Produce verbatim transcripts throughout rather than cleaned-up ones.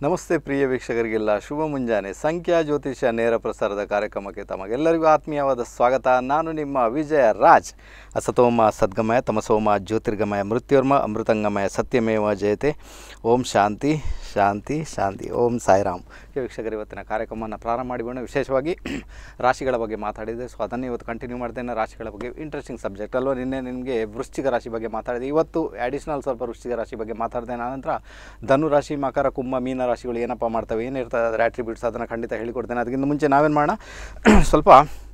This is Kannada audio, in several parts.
ನಮಸ್ತೆ ಪ್ರಿಯ ವೀಕ್ಷಕರಿಗೆಲ್ಲ ಶುಭ ಮುಂಜಾನೆ. ಸಂಖ್ಯಾ ಜ್ಯೋತಿಷ್ಯ ನೇರ ಪ್ರಸಾರದ ಕಾರ್ಯಕ್ರಮಕ್ಕೆ ತಮಗೆಲ್ಲರಿಗೂ ಆತ್ಮೀಯವಾದ ಸ್ವಾಗತ. ನಾನು ನಿಮ್ಮ ವಿಜಯ ರಾಜ್. ಅಸತೋಮ ಸದ್ಗಮಯ ತಮಸೋಮ ಜ್ಯೋತಿರ್ಗಮಯ ಮೃತ್ಯುರ್ಮ ಅಮೃತಂಗಮಯ ಸತ್ಯಮೇವ ಜಯತೆ. ಓಂ ಶಾಂತಿ ಶಾಂತಿ ಶಾಂತಿ. ಓಂ ಸಾಯಿರಾಮ್. ವೀಕ್ಷಕರು, ಇವತ್ತಿನ ಕಾರ್ಯಕ್ರಮವನ್ನು ಪ್ರಾರಂಭ ಮಾಡಿಬೋಣ. ವಿಶೇಷವಾಗಿ ರಾಶಿಗಳ ಬಗ್ಗೆ ಮಾತಾಡಿದೆ, ಸೊ ಅದನ್ನು ಇವತ್ತು ಕಂಟಿನ್ಯೂ ಮಾಡ್ತೇನೆ. ರಾಶಿಗಳ ಬಗ್ಗೆ ಇಂಟ್ರೆಸ್ಟಿಂಗ್ ಸಬ್ಜೆಕ್ಟ್ ಅಲ್ವಾ. ನಿನ್ನೆ ನಿಮಗೆ ವೃಶ್ಚಿಕ ರಾಶಿ ಬಗ್ಗೆ ಮಾತಾಡಿದೆ, ಇವತ್ತು ಅಡಿಷ್ನಲ್ ಸ್ವಲ್ಪ ವೃಶ್ಚಿಕ ರಾಶಿ ಬಗ್ಗೆ ಮಾತಾಡಿದೆ. ಆನಂತರ ಧನು ರಾಶಿ, ಮಕರ, ಕುಂಭ, ಮೀನ ರಾಶಿಗಳು ಏನಪ್ಪ ಮಾಡ್ತವೆ, ಏನಿರ್ತದೆ ಅದರ ಆಟ್ರಿಬ್ಯೂಟ್ಸ್, ಅದನ್ನು ಖಂಡಿತ ಹೇಳಿಕೊಡ್ತೇನೆ. ಅದಕ್ಕಿಂತ ಮುಂಚೆ ನಾವೇನು ಮಾಡೋಣ, ಸ್ವಲ್ಪ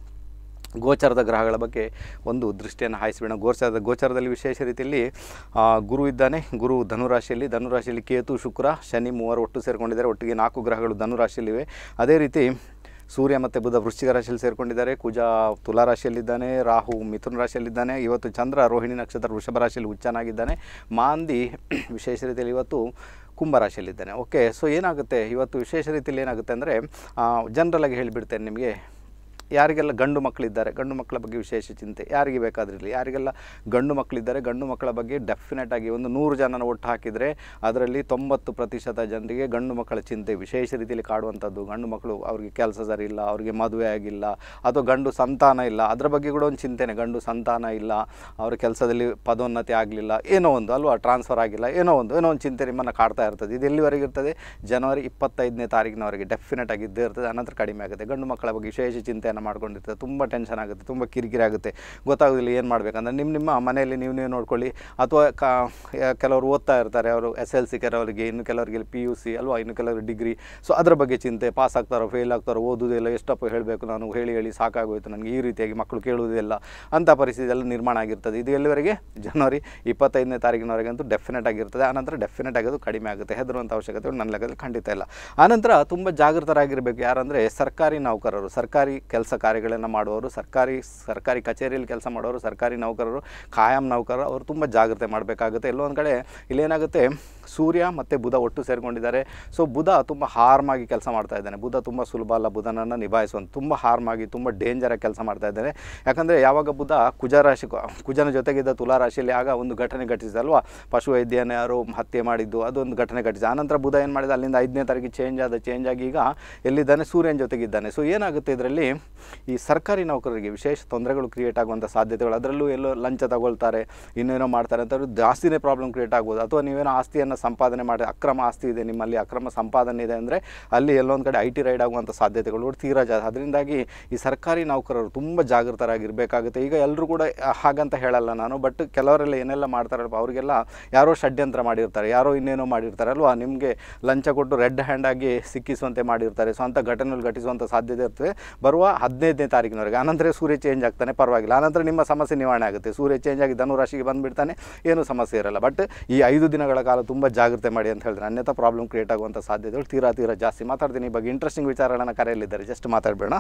ಗೋಚರದ ಗ್ರಹಗಳ ಬಗ್ಗೆ ಒಂದು ದೃಷ್ಟಿಯನ್ನು ಹಾಯಿಸಿಬಿಡೋಣ. ಗೋಚರದ ಗೋಚರದಲ್ಲಿ ವಿಶೇಷ ರೀತಿಯಲ್ಲಿ ಗುರು ಇದ್ದಾನೆ. ಗುರು ಧನುರಾಶಿಯಲ್ಲಿ ಧನುರಾಶಿಯಲ್ಲಿ ಕೇತು, ಶುಕ್ರ, ಶನಿ ಮೂವರು ಒಟ್ಟು ಸೇರಿಕೊಂಡಿದ್ದಾರೆ. ಒಟ್ಟಿಗೆ ನಾಲ್ಕು ಗ್ರಹಗಳು ಧನುರಾಶಿಯಲ್ಲಿವೆ. ಅದೇ ರೀತಿ ಸೂರ್ಯ ಮತ್ತು ಬುಧ ವೃಶ್ಚಿಕ ರಾಶಿಯಲ್ಲಿ ಸೇರಿಕೊಂಡಿದ್ದಾರೆ. ಕುಜ ತುಲಾ ರಾಶಿಯಲ್ಲಿದ್ದಾನೆ. ರಾಹು ಮಿಥುನ ರಾಶಿಯಲ್ಲಿದ್ದಾನೆ. ಇವತ್ತು ಚಂದ್ರ ರೋಹಿಣಿ ನಕ್ಷತ್ರ ವೃಷಭ ರಾಶಿಯಲ್ಲಿ ಉಚ್ಚನಾಗಿದ್ದಾನೆ. ಮಾಂದಿ ವಿಶೇಷ ರೀತಿಯಲ್ಲಿ ಇವತ್ತು ಕುಂಭರಾಶಿಯಲ್ಲಿದ್ದಾನೆ. ಓಕೆ, ಸೊ ಏನಾಗುತ್ತೆ ಇವತ್ತು ವಿಶೇಷ ರೀತಿಯಲ್ಲಿ ಏನಾಗುತ್ತೆ ಅಂದರೆ, ಜನರಲಾಗಿ ಹೇಳಿಬಿಡ್ತೇನೆ ನಿಮಗೆ. ಯಾರಿಗೆಲ್ಲ ಗಂಡು ಮಕ್ಕಳಿದ್ದಾರೆ, ಗಂಡು ಮಕ್ಕಳ ಬಗ್ಗೆ ವಿಶೇಷ ಚಿಂತೆ ಯಾರಿಗೆ ಬೇಕಾದ್ರಿರಲಿ. ಯಾರಿಗೆಲ್ಲ ಗಂಡು ಮಕ್ಕಳಿದ್ದಾರೆ, ಗಂಡು ಮಕ್ಕಳ ಬಗ್ಗೆ ಡೆಫಿನೆಟ್ ಆಗಿ ಒಂದು ನೂರು ಜನನ ಒಟ್ಟು ಹಾಕಿದರೆ ಅದರಲ್ಲಿ ತೊಂಬತ್ತು ಪ್ರತಿಶತ ಜನರಿಗೆ ಗಂಡು ಮಕ್ಕಳ ಚಿಂತೆ ವಿಶೇಷ ರೀತಿಯಲ್ಲಿ ಕಾಡುವಂಥದ್ದು. ಗಂಡು ಮಕ್ಕಳು ಅವ್ರಿಗೆ ಕೆಲಸ ಸರಿ ಇಲ್ಲ, ಅವ್ರಿಗೆ ಮದುವೆ ಆಗಿಲ್ಲ, ಅಥವಾ ಗಂಡು ಸಂತಾನ ಇಲ್ಲ, ಅದರ ಬಗ್ಗೆ ಕೂಡ ಒಂದು ಚಿಂತೆನೆ. ಗಂಡು ಸಂತಾನ ಇಲ್ಲ, ಅವ್ರ ಕೆಲಸದಲ್ಲಿ ಪದೋನ್ನತಿ ಆಗಲಿಲ್ಲ, ಏನೋ ಒಂದು ಅಲ್ವಾ, ಟ್ರಾನ್ಸ್ಫರ್ ಆಗಿಲ್ಲ, ಏನೋ ಒಂದು ಏನೋ ಒಂದು ಚಿಂತೆ ನಿಮ್ಮನ್ನು ಕಾಡ್ತಾ ಇರ್ತದೆ. ಇದು ಎಲ್ಲಿವರೆಗೆ ಇರ್ತದೆ? ಜನವರಿ ಇಪ್ಪತ್ತೈದನೇ ತಾರೀಕಿನವರೆಗೆ ಡೆಫಿನೆಟ್ ಆಗಿ ಇದ್ದೇ ಇರ್ತದೆ. ಅನಂತರ ಕಡಿಮೆ ಆಗುತ್ತೆ. ಗಂಡು ಮಕ್ಕಳ ಬಗ್ಗೆ ವಿಶೇಷ ಚಿಂತೆಯನ್ನು ಮಾಡ್ಕೊಂಡಿರ್ತದೆ. ತುಂಬ ಟೆನ್ಷನ್ ಆಗುತ್ತೆ, ತುಂಬ ಕಿರಿಕಿರಿ ಆಗುತ್ತೆ, ಗೊತ್ತಾಗೋದಿಲ್ಲ ಏನು ಮಾಡಬೇಕಂದ್ರೆ. ನಿಮ್ಮ ನಿಮ್ಮ ಮನೆಯಲ್ಲಿ ನೀವು ನೀವು ನೋಡ್ಕೊಳ್ಳಿ. ಅಥವಾ ಕ ಕೆಲವರು ಓದ್ತಾ ಇರ್ತಾರೆ, ಅವರು ಎಸ್ ಎಲ್ ಸಿ, ಕೆಲವರಿಗೆ ಇನ್ನು ಕೆಲವರಿಗೆ ಪಿ ಯು ಸಿ ಅಲ್ವಾ, ಇನ್ನು ಕೆಲವರು ಡಿಗ್ರಿ. ಸೊ ಅದರ ಬಗ್ಗೆ ಚಿಂತೆ, ಪಾಸ್ ಆಗ್ತಾರೋ ಫೇಲ್ ಆಗ್ತಾರೋ, ಓದೋದಿಲ್ಲ, ಎಷ್ಟಪ್ಪ ಹೇಳಬೇಕು ನಾನು, ಹೇಳಿ ಹೇಳಿ ಸಾಕಾಗೋಯ್ತು ನನಗೆ, ಈ ರೀತಿಯಾಗಿ ಮಕ್ಕಳು ಕೇಳುವುದಿಲ್ಲ ಅಂಥ ಪರಿಸ್ಥಿತಿ ಎಲ್ಲ ನಿರ್ಮಾಣ ಆಗಿರ್ತದೆ. ಇದು ಎಲ್ಲಿವರೆಗೆ? ಜನವರಿ ಇಪ್ಪತ್ತೈದನೇ ತಾರೀಕಿನವರೆಗಂತೂ ಡೆಫಿನೆಟ್ ಆಗಿರ್ತದೆ. ಆನಂತರ ಡೆಫಿನೆಟ್ ಆಗೋದು ಕಡಿಮೆ ಆಗುತ್ತೆ. ಹೆದರುವಂಥ ಅವಶ್ಯಕತೆ ನನ್ನ ಲೆಕ್ಕದಲ್ಲಿ ಖಂಡಿತ ಇಲ್ಲ. ಆನಂತರ ತುಂಬ ಜಾಗೃತರಾಗಿರಬೇಕು. ಯಾರಂದರೆ ಸರ್ಕಾರಿ ನೌಕರರು, ಸರ್ಕಾರಿ ಕೆಲಸ ಕಾರ್ಯಗಳನ್ನು ಮಾಡುವವರು, ಸರ್ಕಾರಿ ಸರ್ಕಾರಿ ಕಚೇರಿಯಲ್ಲಿ ಕೆಲಸ ಮಾಡೋರು, ಸರ್ಕಾರಿ ನೌಕರರು, ಕಾಯಂ ನೌಕರರು, ಅವರು ತುಂಬ ಜಾಗ್ರತೆ ಮಾಡಬೇಕಾಗುತ್ತೆ. ಎಲ್ಲೋ ಒಂದು ಕಡೆ ಇಲ್ಲೇನಾಗುತ್ತೆ, ಸೂರ್ಯ ಮತ್ತು ಬುಧ ಒಟ್ಟು ಸೇರಿಕೊಂಡಿದ್ದಾರೆ. ಸೊ ಬುಧ ತುಂಬ ಹಾರ್ಮಾಗಿ ಕೆಲಸ ಮಾಡ್ತಾ ಇದ್ದಾನೆ. ಬುಧ ತುಂಬ ಸುಲಭ ಅಲ್ಲ ಬುಧನನ್ನು ನಿಭಾಯಿಸುವಂಥ, ತುಂಬ ಹಾರ್ಮಾಗಿ ತುಂಬ ಡೇಂಜರಾಗಿ ಕೆಲಸ ಮಾಡ್ತಾ ಇದ್ದಾನೆ. ಯಾಕಂದರೆ ಯಾವಾಗ ಬುಧ ಕುಜ ರಾಶಿ ಕುಜನ ಜೊತೆಗಿದ್ದ ತುಲಾ ರಾಶಿಯಲ್ಲಿ ಆಗ ಒಂದು ಘಟನೆ ಘಟಿಸಿದೆ ಅಲ್ವಾ, ಪಶು ವೈದ್ಯನ ಯಾರು ಹತ್ಯೆ ಮಾಡಿದ್ದು, ಅದೊಂದು ಘಟನೆ ಘಟಿಸಿದೆ. ಆನಂತರ ಬುಧ ಏನು ಮಾಡಿದ, ಅಲ್ಲಿಂದ ಐದನೇ ತಾರೀಕಿಗೆ ಚೇಂಜ್ ಆದ. ಚೇಂಜ್ ಆಗಿ ಈಗ ಎಲ್ಲಿದ್ದಾನೆ? ಸೂರ್ಯನ ಜೊತೆಗಿದ್ದಾನೆ. ಸೊ ಏನಾಗುತ್ತೆ ಇದರಲ್ಲಿ, ಈ ಸರ್ಕಾರಿ ನೌಕರರಿಗೆ ವಿಶೇಷ ತೊಂದರೆಗಳು ಕ್ರಿಯೇಟ್ ಆಗುವಂಥ ಸಾಧ್ಯತೆಗಳು, ಅದರಲ್ಲೂ ಎಲ್ಲೋ ಲಂಚ ತಗೊಳ್ತಾರೆ, ಇನ್ನೇನೋ ಮಾಡ್ತಾರೆ ಅಂತ ಜಾಸ್ತಿನೇ ಪ್ರಾಬ್ಲಮ್ ಕ್ರಿಯೇಟ್ ಆಗ್ಬೋದು. ಅಥವಾ ನೀವೇನೋ ಆಸ್ತಿಯನ್ನು ಸಂಪಾದನೆ ಮಾಡಿ, ಅಕ್ರಮ ಆಸ್ತಿ ಇದೆ ನಿಮ್ಮಲ್ಲಿ, ಅಕ್ರಮ ಸಂಪಾದನೆ ಇದೆ ಅಂದರೆ ಅಲ್ಲಿ ಎಲ್ಲೊಂದು ಕಡೆ ಐ ಟಿ ರೈಡ್ ಆಗುವಂಥ ಸಾಧ್ಯತೆಗಳು ತೀರಾ ಜಾಸ್ತಿ. ಅದರಿಂದಾಗಿ ಈ ಸರ್ಕಾರಿ ನೌಕರರು ತುಂಬ ಜಾಗೃತರಾಗಿರಬೇಕಾಗುತ್ತೆ. ಈಗ ಎಲ್ಲರೂ ಕೂಡ ಹಾಗಂತ ಹೇಳಲ್ಲ ನಾನು, ಬಟ್ ಕೆಲವರೆಲ್ಲ ಏನೆಲ್ಲ ಮಾಡ್ತಾರಲ್ವ, ಅವರಿಗೆಲ್ಲ ಯಾರೋ ಷಡ್ಯಂತ್ರ ಮಾಡಿರ್ತಾರೆ, ಯಾರೋ ಇನ್ನೇನೋ ಮಾಡಿರ್ತಾರೆ ಅಲ್ವಾ, ನಿಮಗೆ ಲಂಚ ಕೊಟ್ಟು ರೆಡ್ ಹ್ಯಾಂಡ್ ಆಗಿ ಸಿಕ್ಕಿಸುವಂತೆ ಮಾಡಿರ್ತಾರೆ. ಸೊ ಅಂಥ ಘಟನೆಗಳು ಘಟಿಸುವಂಥ ಸಾಧ್ಯತೆ ಇರ್ತದೆ ಬರುವ ಹದಿನೈದನೇ ತಾರೀಕಿನವರೆಗೆ. ಆನಂತರ ಸೂರ್ಯ ಚೇಂಜ್ ಆಗ್ತಾನೆ, ಪರವಾಗಿಲ್ಲ. ಆನಂತರ ನಿಮ್ಮ ಸಮಸ್ಯೆ ನಿವಾರಣೆ ಆಗುತ್ತೆ. ಸೂರ್ಯ ಚೇಂಜ್ ಆಗಿ ಧನುರಾಶಿಗೆ ಬಂದುಬಿಡ್ತಾನೆ, ಏನೂ ಸಮಸ್ಯೆ ಇರಲ್ಲ. ಬಟ್ ಈ ಐದು ದಿನಗಳ ಕಾಲ ತುಂಬ ಜಾಗ್ರತೆ ಮಾಡಿ ಅಂತ ಹೇಳಿದ್ರೆ, ಅನ್ಯಥಾ ಪ್ರಾಬ್ಲಮ್ ಕ್ರಿಯೇಟ್ ಆಗುವಂಥ ಸಾಧ್ಯತೆಗಳು ತೀರಾ ತೀರಾ ಜಾಸ್ತಿ. ಮಾತಾಡ್ತೀನಿ ಈ ಬಗ್ಗೆ ಇಂಟ್ರೆಸ್ಟಿಂಗ್ ವಿಚಾರಗಳನ್ನು ಕರೆಯಲಿದ್ದಾರೆ, ಜಸ್ಟ್ ಮಾತಾಡಬೇಡ.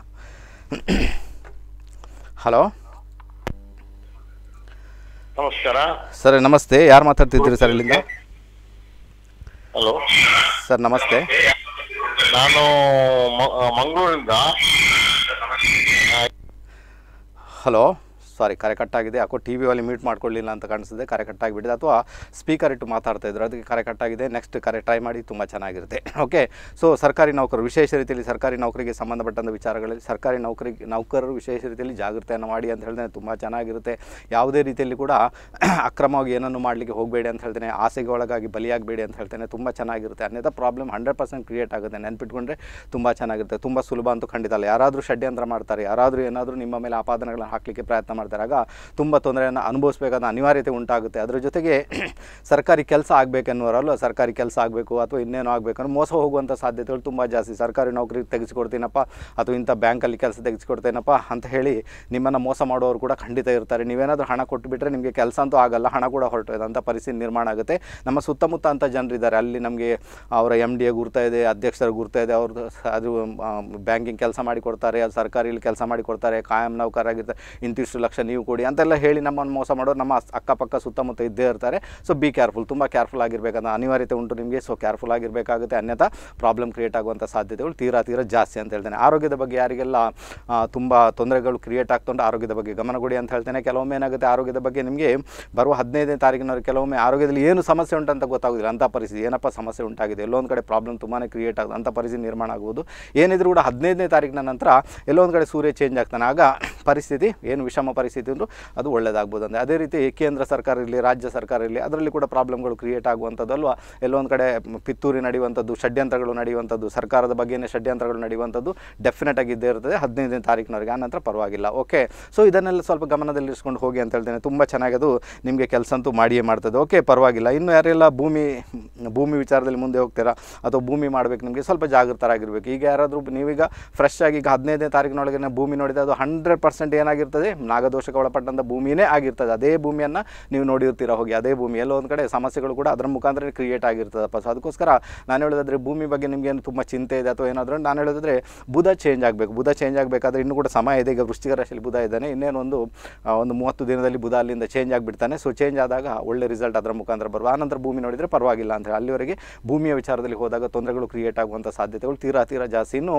ಹಲೋ ನಮಸ್ಕಾರ ಸರ್. ನಮಸ್ತೆ, ಯಾರು ಮಾತಾಡ್ತಿದ್ದೀರಿ ಸರ್ ಇಲ್ಲಿಂದ? ಹಲೋ ಸರ್ ನಮಸ್ತೆ. ನಾನು ಮಂಗಳೂರಿಂದ. ಹಲೋ, ಸಾರಿ ಕರೆ ಕಟ್ಟಾಗಿದೆ. ಯಾಕೋ ಟಿ ವಿ ಅಲ್ಲಿ ಮ್ಯೂಟ್ ಮಾಡ್ಕೊಳ್ಳಿಲ್ಲ ಅಂತ ಕಾಣಿಸಿದೆ, ಕರೆ ಕಟ್ಟಾಗಿಬಿಟ್ಟಿದೆ. ಅಥವಾ ಸ್ಪೀಕರ್ ಇಟ್ಟು ಮಾತಾಡ್ತಾ ಇದ್ರು, ಅದಕ್ಕೆ ಕರೆ ಕಟ್ಟಾಗಿದೆ. ನೆಕ್ಸ್ಟ್ ಕರೆ ಟ್ರೈ ಮಾಡಿ, ತುಂಬ ಚೆನ್ನಾಗಿರುತ್ತೆ. ಓಕೆ, ಸೊ ಸರ್ಕಾರಿ ನೌಕರರು ವಿಶೇಷ ರೀತಿಯಲ್ಲಿ, ಸರ್ಕಾರಿ ನೌಕರಿಗೆ ಸಂಬಂಧಪಟ್ಟಂಥ ವಿಚಾರಗಳಲ್ಲಿ ಸರ್ಕಾರಿ ನೌಕರಿಗೆ ನೌಕರರು ವಿಶೇಷ ರೀತಿಯಲ್ಲಿ ಜಾಗೃತೆಯನ್ನು ಮಾಡಿ ಅಂತ ಹೇಳ್ತೇನೆ, ತುಂಬ ಚೆನ್ನಾಗಿರುತ್ತೆ. ಯಾವುದೇ ರೀತಿಯಲ್ಲಿ ಕೂಡ ಅಕ್ರಮವಾಗಿ ಏನನ್ನು ಮಾಡಲಿಕ್ಕೆ ಹೋಗಬೇಡಿ ಅಂತ ಹೇಳ್ತೇನೆ, ಆಸೆಗೆ ಒಳಗಾಗಿ ಬಲಿಯಾಗಬೇಡಿ ಅಂತ ಹೇಳ್ತೇನೆ, ತುಂಬ ಚೆನ್ನಾಗಿರುತ್ತೆ. ಅನ್ಯಥಾ ಪ್ರಾಬ್ಲಮ್ ಹಂಡ್ರೆಡ್ ಪರ್ಸೆಂಟ್ ಕ್ರಿಯೇಟ್ ಆಗುತ್ತೆ. ನೆನ್ಪಿಟ್ಕೊಂಡ್ರೆ ತುಂಬ ಚೆನ್ನಾಗಿರುತ್ತೆ. ತುಂಬ ಸುಲಭ ಅಂತೂ ಖಂಡಿತ ಅಲ್ಲ. ಯಾರಾದರೂ ಷಡ್ಯಂತ್ರ ಮಾಡ್ತಾರೆ, ಯಾರಾದರೂ ಏನಾದರೂ ನಿಮ್ಮ ಮೇಲೆ ಆಪಾದನೆಗಳನ್ನು ಹಾಕಲಿಕ್ಕೆ ಪ್ರಯತ್ನ ಮಾಡ್ತಾರೆ, ಆಗ ತುಂಬ ತೊಂದರೆಯನ್ನು ಅನುಭವಿಸಬೇಕಾದ ಅನಿವಾರ್ಯತೆ ಉಂಟಾಗುತ್ತೆ. ಅದರ ಜೊತೆಗೆ ಸರ್ಕಾರಿ ಕೆಲಸ ಆಗಬೇಕೆನ್ನುವರಲ್ಲ, ಸರ್ಕಾರಿ ಕೆಲಸ ಆಗಬೇಕು ಅಥವಾ ಇನ್ನೇನೋ ಆಗಬೇಕಂದ್ರೆ ಮೋಸ ಹೋಗುವಂಥ ಸಾಧ್ಯತೆಗಳು ತುಂಬ ಜಾಸ್ತಿ. ಸರ್ಕಾರಿ ನೌಕರಿ ತೆಗೆಸಿಕೊಡ್ತೀನಪ್ಪ ಅಥವಾ ಇಂಥ ಬ್ಯಾಂಕಲ್ಲಿ ಕೆಲಸ ತೆಗೆಸಿಕೊಡ್ತೇನಪ್ಪ ಅಂತ ಹೇಳಿ ನಿಮ್ಮನ್ನು ಮೋಸ ಮಾಡೋರು ಕೂಡ ಖಂಡಿತ ಇರ್ತಾರೆ. ನೀವೇನಾದರೂ ಹಣ ಕೊಟ್ಟುಬಿಟ್ರೆ ನಿಮಗೆ ಕೆಲಸ ಅಂತೂ ಆಗಲ್ಲ, ಹಣ ಕೂಡ ಹೊರಟೋಯ್ತು ಅಂಥ ಪರಿಸ್ಥಿತಿ ನಿರ್ಮಾಣ ಆಗುತ್ತೆ. ನಮ್ಮ ಸುತ್ತಮುತ್ತ ಅಂಥ ಜನರಿದ್ದಾರೆ, ಅಲ್ಲಿ ನಮಗೆ ಅವರ ಎಮ್ ಡಿ ಎ ಗುರ್ತಾ ಇದೆ, ಅಧ್ಯಕ್ಷರ ಗುರ್ತಾ ಇದೆ, ಅವ್ರದ್ದು ಅದು ಬ್ಯಾಂಕಿಂಗ್ ಕೆಲಸ ಮಾಡಿಕೊಡ್ತಾರೆ, ಅದು ಸರ್ಕಾರಿಯಲ್ಲಿ ಕೆಲಸ ಮಾಡಿಕೊಡ್ತಾರೆ, ಕಾಯಂ ನೌಕರಾಗಿರ್ತಾರೆ, ಇಂತಿಷ್ಟು ಲಕ್ಷ ಲಕ್ಷ ನೀವು ಕೊಡಿ ಅಂತೆಲ್ಲ ಹೇಳಿ ನಮ್ಮನ್ನು ಮೋಸ ಮಾಡೋರು ನಮ್ಮ ಅಕ್ಕಪಕ್ಕ ಸುತ್ತಮುತ್ತ ಇದ್ದೇ ಇರ್ತಾರೆ. ಸೊ ಬಿ ಕೇರ್ಫುಲ್, ತುಂಬ ಕೇರ್ಫುಲ್ ಆಗಿರಬೇಕಂತ ಅನಿವಾರ್ಯತೆ ಉಂಟು ನಿಮಗೆ. ಸೊ ಕೇರ್ಫುಲ್ ಆಗಿರಬೇಕಾಗುತ್ತೆ, ಅನ್ಯಥಾ ಪ್ರಾಬ್ಲಮ್ ಕ್ರಿಯೇಟ್ ಆಗುವಂಥ ಸಾಧ್ಯತೆಗಳು ತೀರಾ ತೀರಾ ಜಾಸ್ತಿ ಅಂತ ಹೇಳ್ತೇನೆ. ಆರೋಗ್ಯದ ಬಗ್ಗೆ ಯಾರಿಗೆಲ್ಲ ತುಂಬ ತೊಂದರೆಗಳು ಕ್ರಿಯೇಟ್ ಆಗ್ತುಂಟು ಆರೋಗ್ಯದ ಬಗ್ಗೆ ಗಮನ ಕೊಡಿ ಅಂತ ಹೇಳ್ತೇನೆ. ಕೆಲವೊಮ್ಮೆ ಏನಾಗುತ್ತೆ, ಆರೋಗ್ಯದ ಬಗ್ಗೆ ನಿಮಗೆ ಬರುವ ಹದಿನೈದನೇ ತಾರೀಕಿನವರೆಗೆ ಕೆಲವೊಮ್ಮೆ ಆರೋಗ್ಯದಲ್ಲಿ ಏನು ಸಮಸ್ಯೆ ಉಂಟಂತ ಗೊತ್ತಾಗೋದಿಲ್ಲ. ಅಂಥ ಪರಿಸ್ಥಿತಿ ಏನಪ್ಪ ಸಮಸ್ಯೆ ಉಂಟಾಗಿದೆ, ಎಲ್ಲೊಂದು ಕಡೆ ಪ್ರಾಬ್ಲಮ್ ತುಂಬಾ ಕ್ರಿಯೇಟ್ ಆಗುತ್ತೆ, ಅಂಥ ಪರಿಸ್ಥಿತಿ ನಿರ್ಮಾಣ ಆಗ್ಬೋದು. ಏನಿದ್ರು ಕೂಡ ಹದಿನೈದನೇ ತಾರೀಕಿನ ನಂತರ ಎಲ್ಲೊಂದು ಕಡೆ ಸೂರ್ಯ ಚೇಂಜ್ ಆಗ್ತಾನೆ, ಆಗ ಪರಿಸ್ಥಿತಿ ಏನು ವಿಷಮ ಪರಿಸ್ಥಿತಿ ಅಂದರೂ ಅದು ಒಳ್ಳೆಯದಾಗ್ಬೋದು. ಅಂದರೆ ಅದೇ ರೀತಿ ಕೇಂದ್ರ ಸರ್ಕಾರ ಇರಲಿ, ರಾಜ್ಯ ಸರ್ಕಾರ ಇರಲಿ, ಅದರಲ್ಲಿ ಕೂಡ ಪ್ರಾಬ್ಲಮ್ಗಳು ಕ್ರಿಯೇಟ್ ಆಗುವಂಥದ್ದು ಅಲ್ವಾ. ಎಲ್ಲೊಂದು ಕಡೆ ಪಿತ್ತೂರಿ ನಡೆಯುವಂಥದ್ದು, ಷಡ್ಯಂತ್ರಗಳು ನಡೆಯುವಂಥದ್ದು, ಸರ್ಕಾರದ ಬಗ್ಗೆಯೇ ಷಡ್ಯಂತ್ರಗಳು ನಡೆಯುವಂಥದ್ದು ಡೆಫಿನೆಟ್ ಆಗಿ ಇದ್ದೇ ಇರ್ತದೆ ಹದಿನೈದನೇ ತಾರೀಕಿನವರೆಗೆ. ಆನಂತರ ಪರವಾಗಿಲ್ಲ. ಓಕೆ, ಸೊ ಇದನ್ನೆಲ್ಲ ಸ್ವಲ್ಪ ಗಮನದಲ್ಲಿರಿಸ್ಕೊಂಡು ಹೋಗಿ ಅಂತ ಹೇಳ್ತೇನೆ. ತುಂಬ ಚೆನ್ನಾಗಿ ಅದು ನಿಮಗೆ ಕೆಲಸ ಅಂತೂ ಮಾಡಿಯೇ ಮಾಡ್ತದೆ. ಓಕೆ, ಪರವಾಗಿಲ್ಲ. ಇನ್ನು ಯಾರೆಲ್ಲ ಭೂಮಿ ಭೂಮಿ ವಿಚಾರದಲ್ಲಿ ಮುಂದೆ ಹೋಗ್ತೀರಾ ಅಥವಾ ಭೂಮಿ ಮಾಡಬೇಕು, ನಿಮಗೆ ಸ್ವಲ್ಪ ಜಾಗೃತರಾಗಿರಬೇಕು. ಈಗ ಯಾರಾದರೂ ನೀವೀಗ ಫ್ರೆಶ್ ಆಗಿ ಈಗ ಹದಿನೈದನೇ ತಾರೀಕಿನೊಳಗೆ ಭೂಮಿ ನೋಡಿದರೆ ಅದು ಹಂಡ್ರೆಡ್ ಪರ್ಸೆಂಟ್ ಏನಾಗಿರ್ತದೆ, ನಾಗದೋಷಕ್ಕೆ ಒಳಪಟ್ಟಂಥ ಭೂಮಿಯೇ ಆಗಿರ್ತದೆ. ಅದೇ ಭೂಮಿಯನ್ನು ನೀವು ನೋಡಿರ್ತೀರ ಹೋಗಿ, ಅದೇ ಭೂಮಿ ಎಲ್ಲೋ ಒಂದು ಕಡೆ ಸಮಸ್ಯೆಗಳು ಕೂಡ ಅದರ ಮುಖಾಂತರ ಕ್ರಿಯೇಟ್ ಆಗಿರ್ತದಪ್ಪ. ಸೊ ಅದಕ್ಕೋಸ್ಕರ ನಾನು ಹೇಳೋದಾದರೆ ಭೂಮಿ ಬಗ್ಗೆ ನಿಮಗೇನು ತುಂಬ ಚಿಂತೆ ಇದೆ ಅಥವಾ ಏನಾದರೂ, ನಾನು ಹೇಳೋದಾದರೆ ಬುಧ ಚೇಂಜ್ ಆಗಬೇಕು. ಬುಧ ಚೇಂಜ್ ಆಗಬೇಕಾದ್ರೆ ಇನ್ನೂ ಕೂಡ ಸಮಯ ಇದೆ. ಈಗ ವೃಶ್ಚಿಕ ರಾಶಿಯಲ್ಲಿ ಬುಧ ಇದ್ದಾನೆ, ಇನ್ನೇನು ಒಂದು ಒಂದು ಮೂವತ್ತು ದಿನದಲ್ಲಿ ಬುಧ ಅಲ್ಲಿಂದ ಚೇಂಜ್ ಆಗಿಬಿಡ್ತಾನೆ. ಸೊ ಚೇಂಜ್ ಆದಾಗ ಒಳ್ಳೆ ರಿಸಲ್ಟ್ ಅದರ ಮುಖಾಂತರ ಬರುವ. ಆನಂತರ ಭೂಮಿ ನೋಡಿದರೆ ಪರವಾಗಿಲ್ಲ ಅಂತ ಹೇಳಿ, ಅಲ್ಲಿವರೆಗೆ ಭೂಮಿಯ ವಿಚಾರದಲ್ಲಿ ಹೋದಾಗ ತೊಂದರೆಗಳು ಕ್ರಿಯೇಟ್ ಆಗುವಂಥ ಸಾಧ್ಯತೆಗಳು ತೀರಾ ತೀರಾ ಜಾಸ್ತಿ. ಇನ್ನು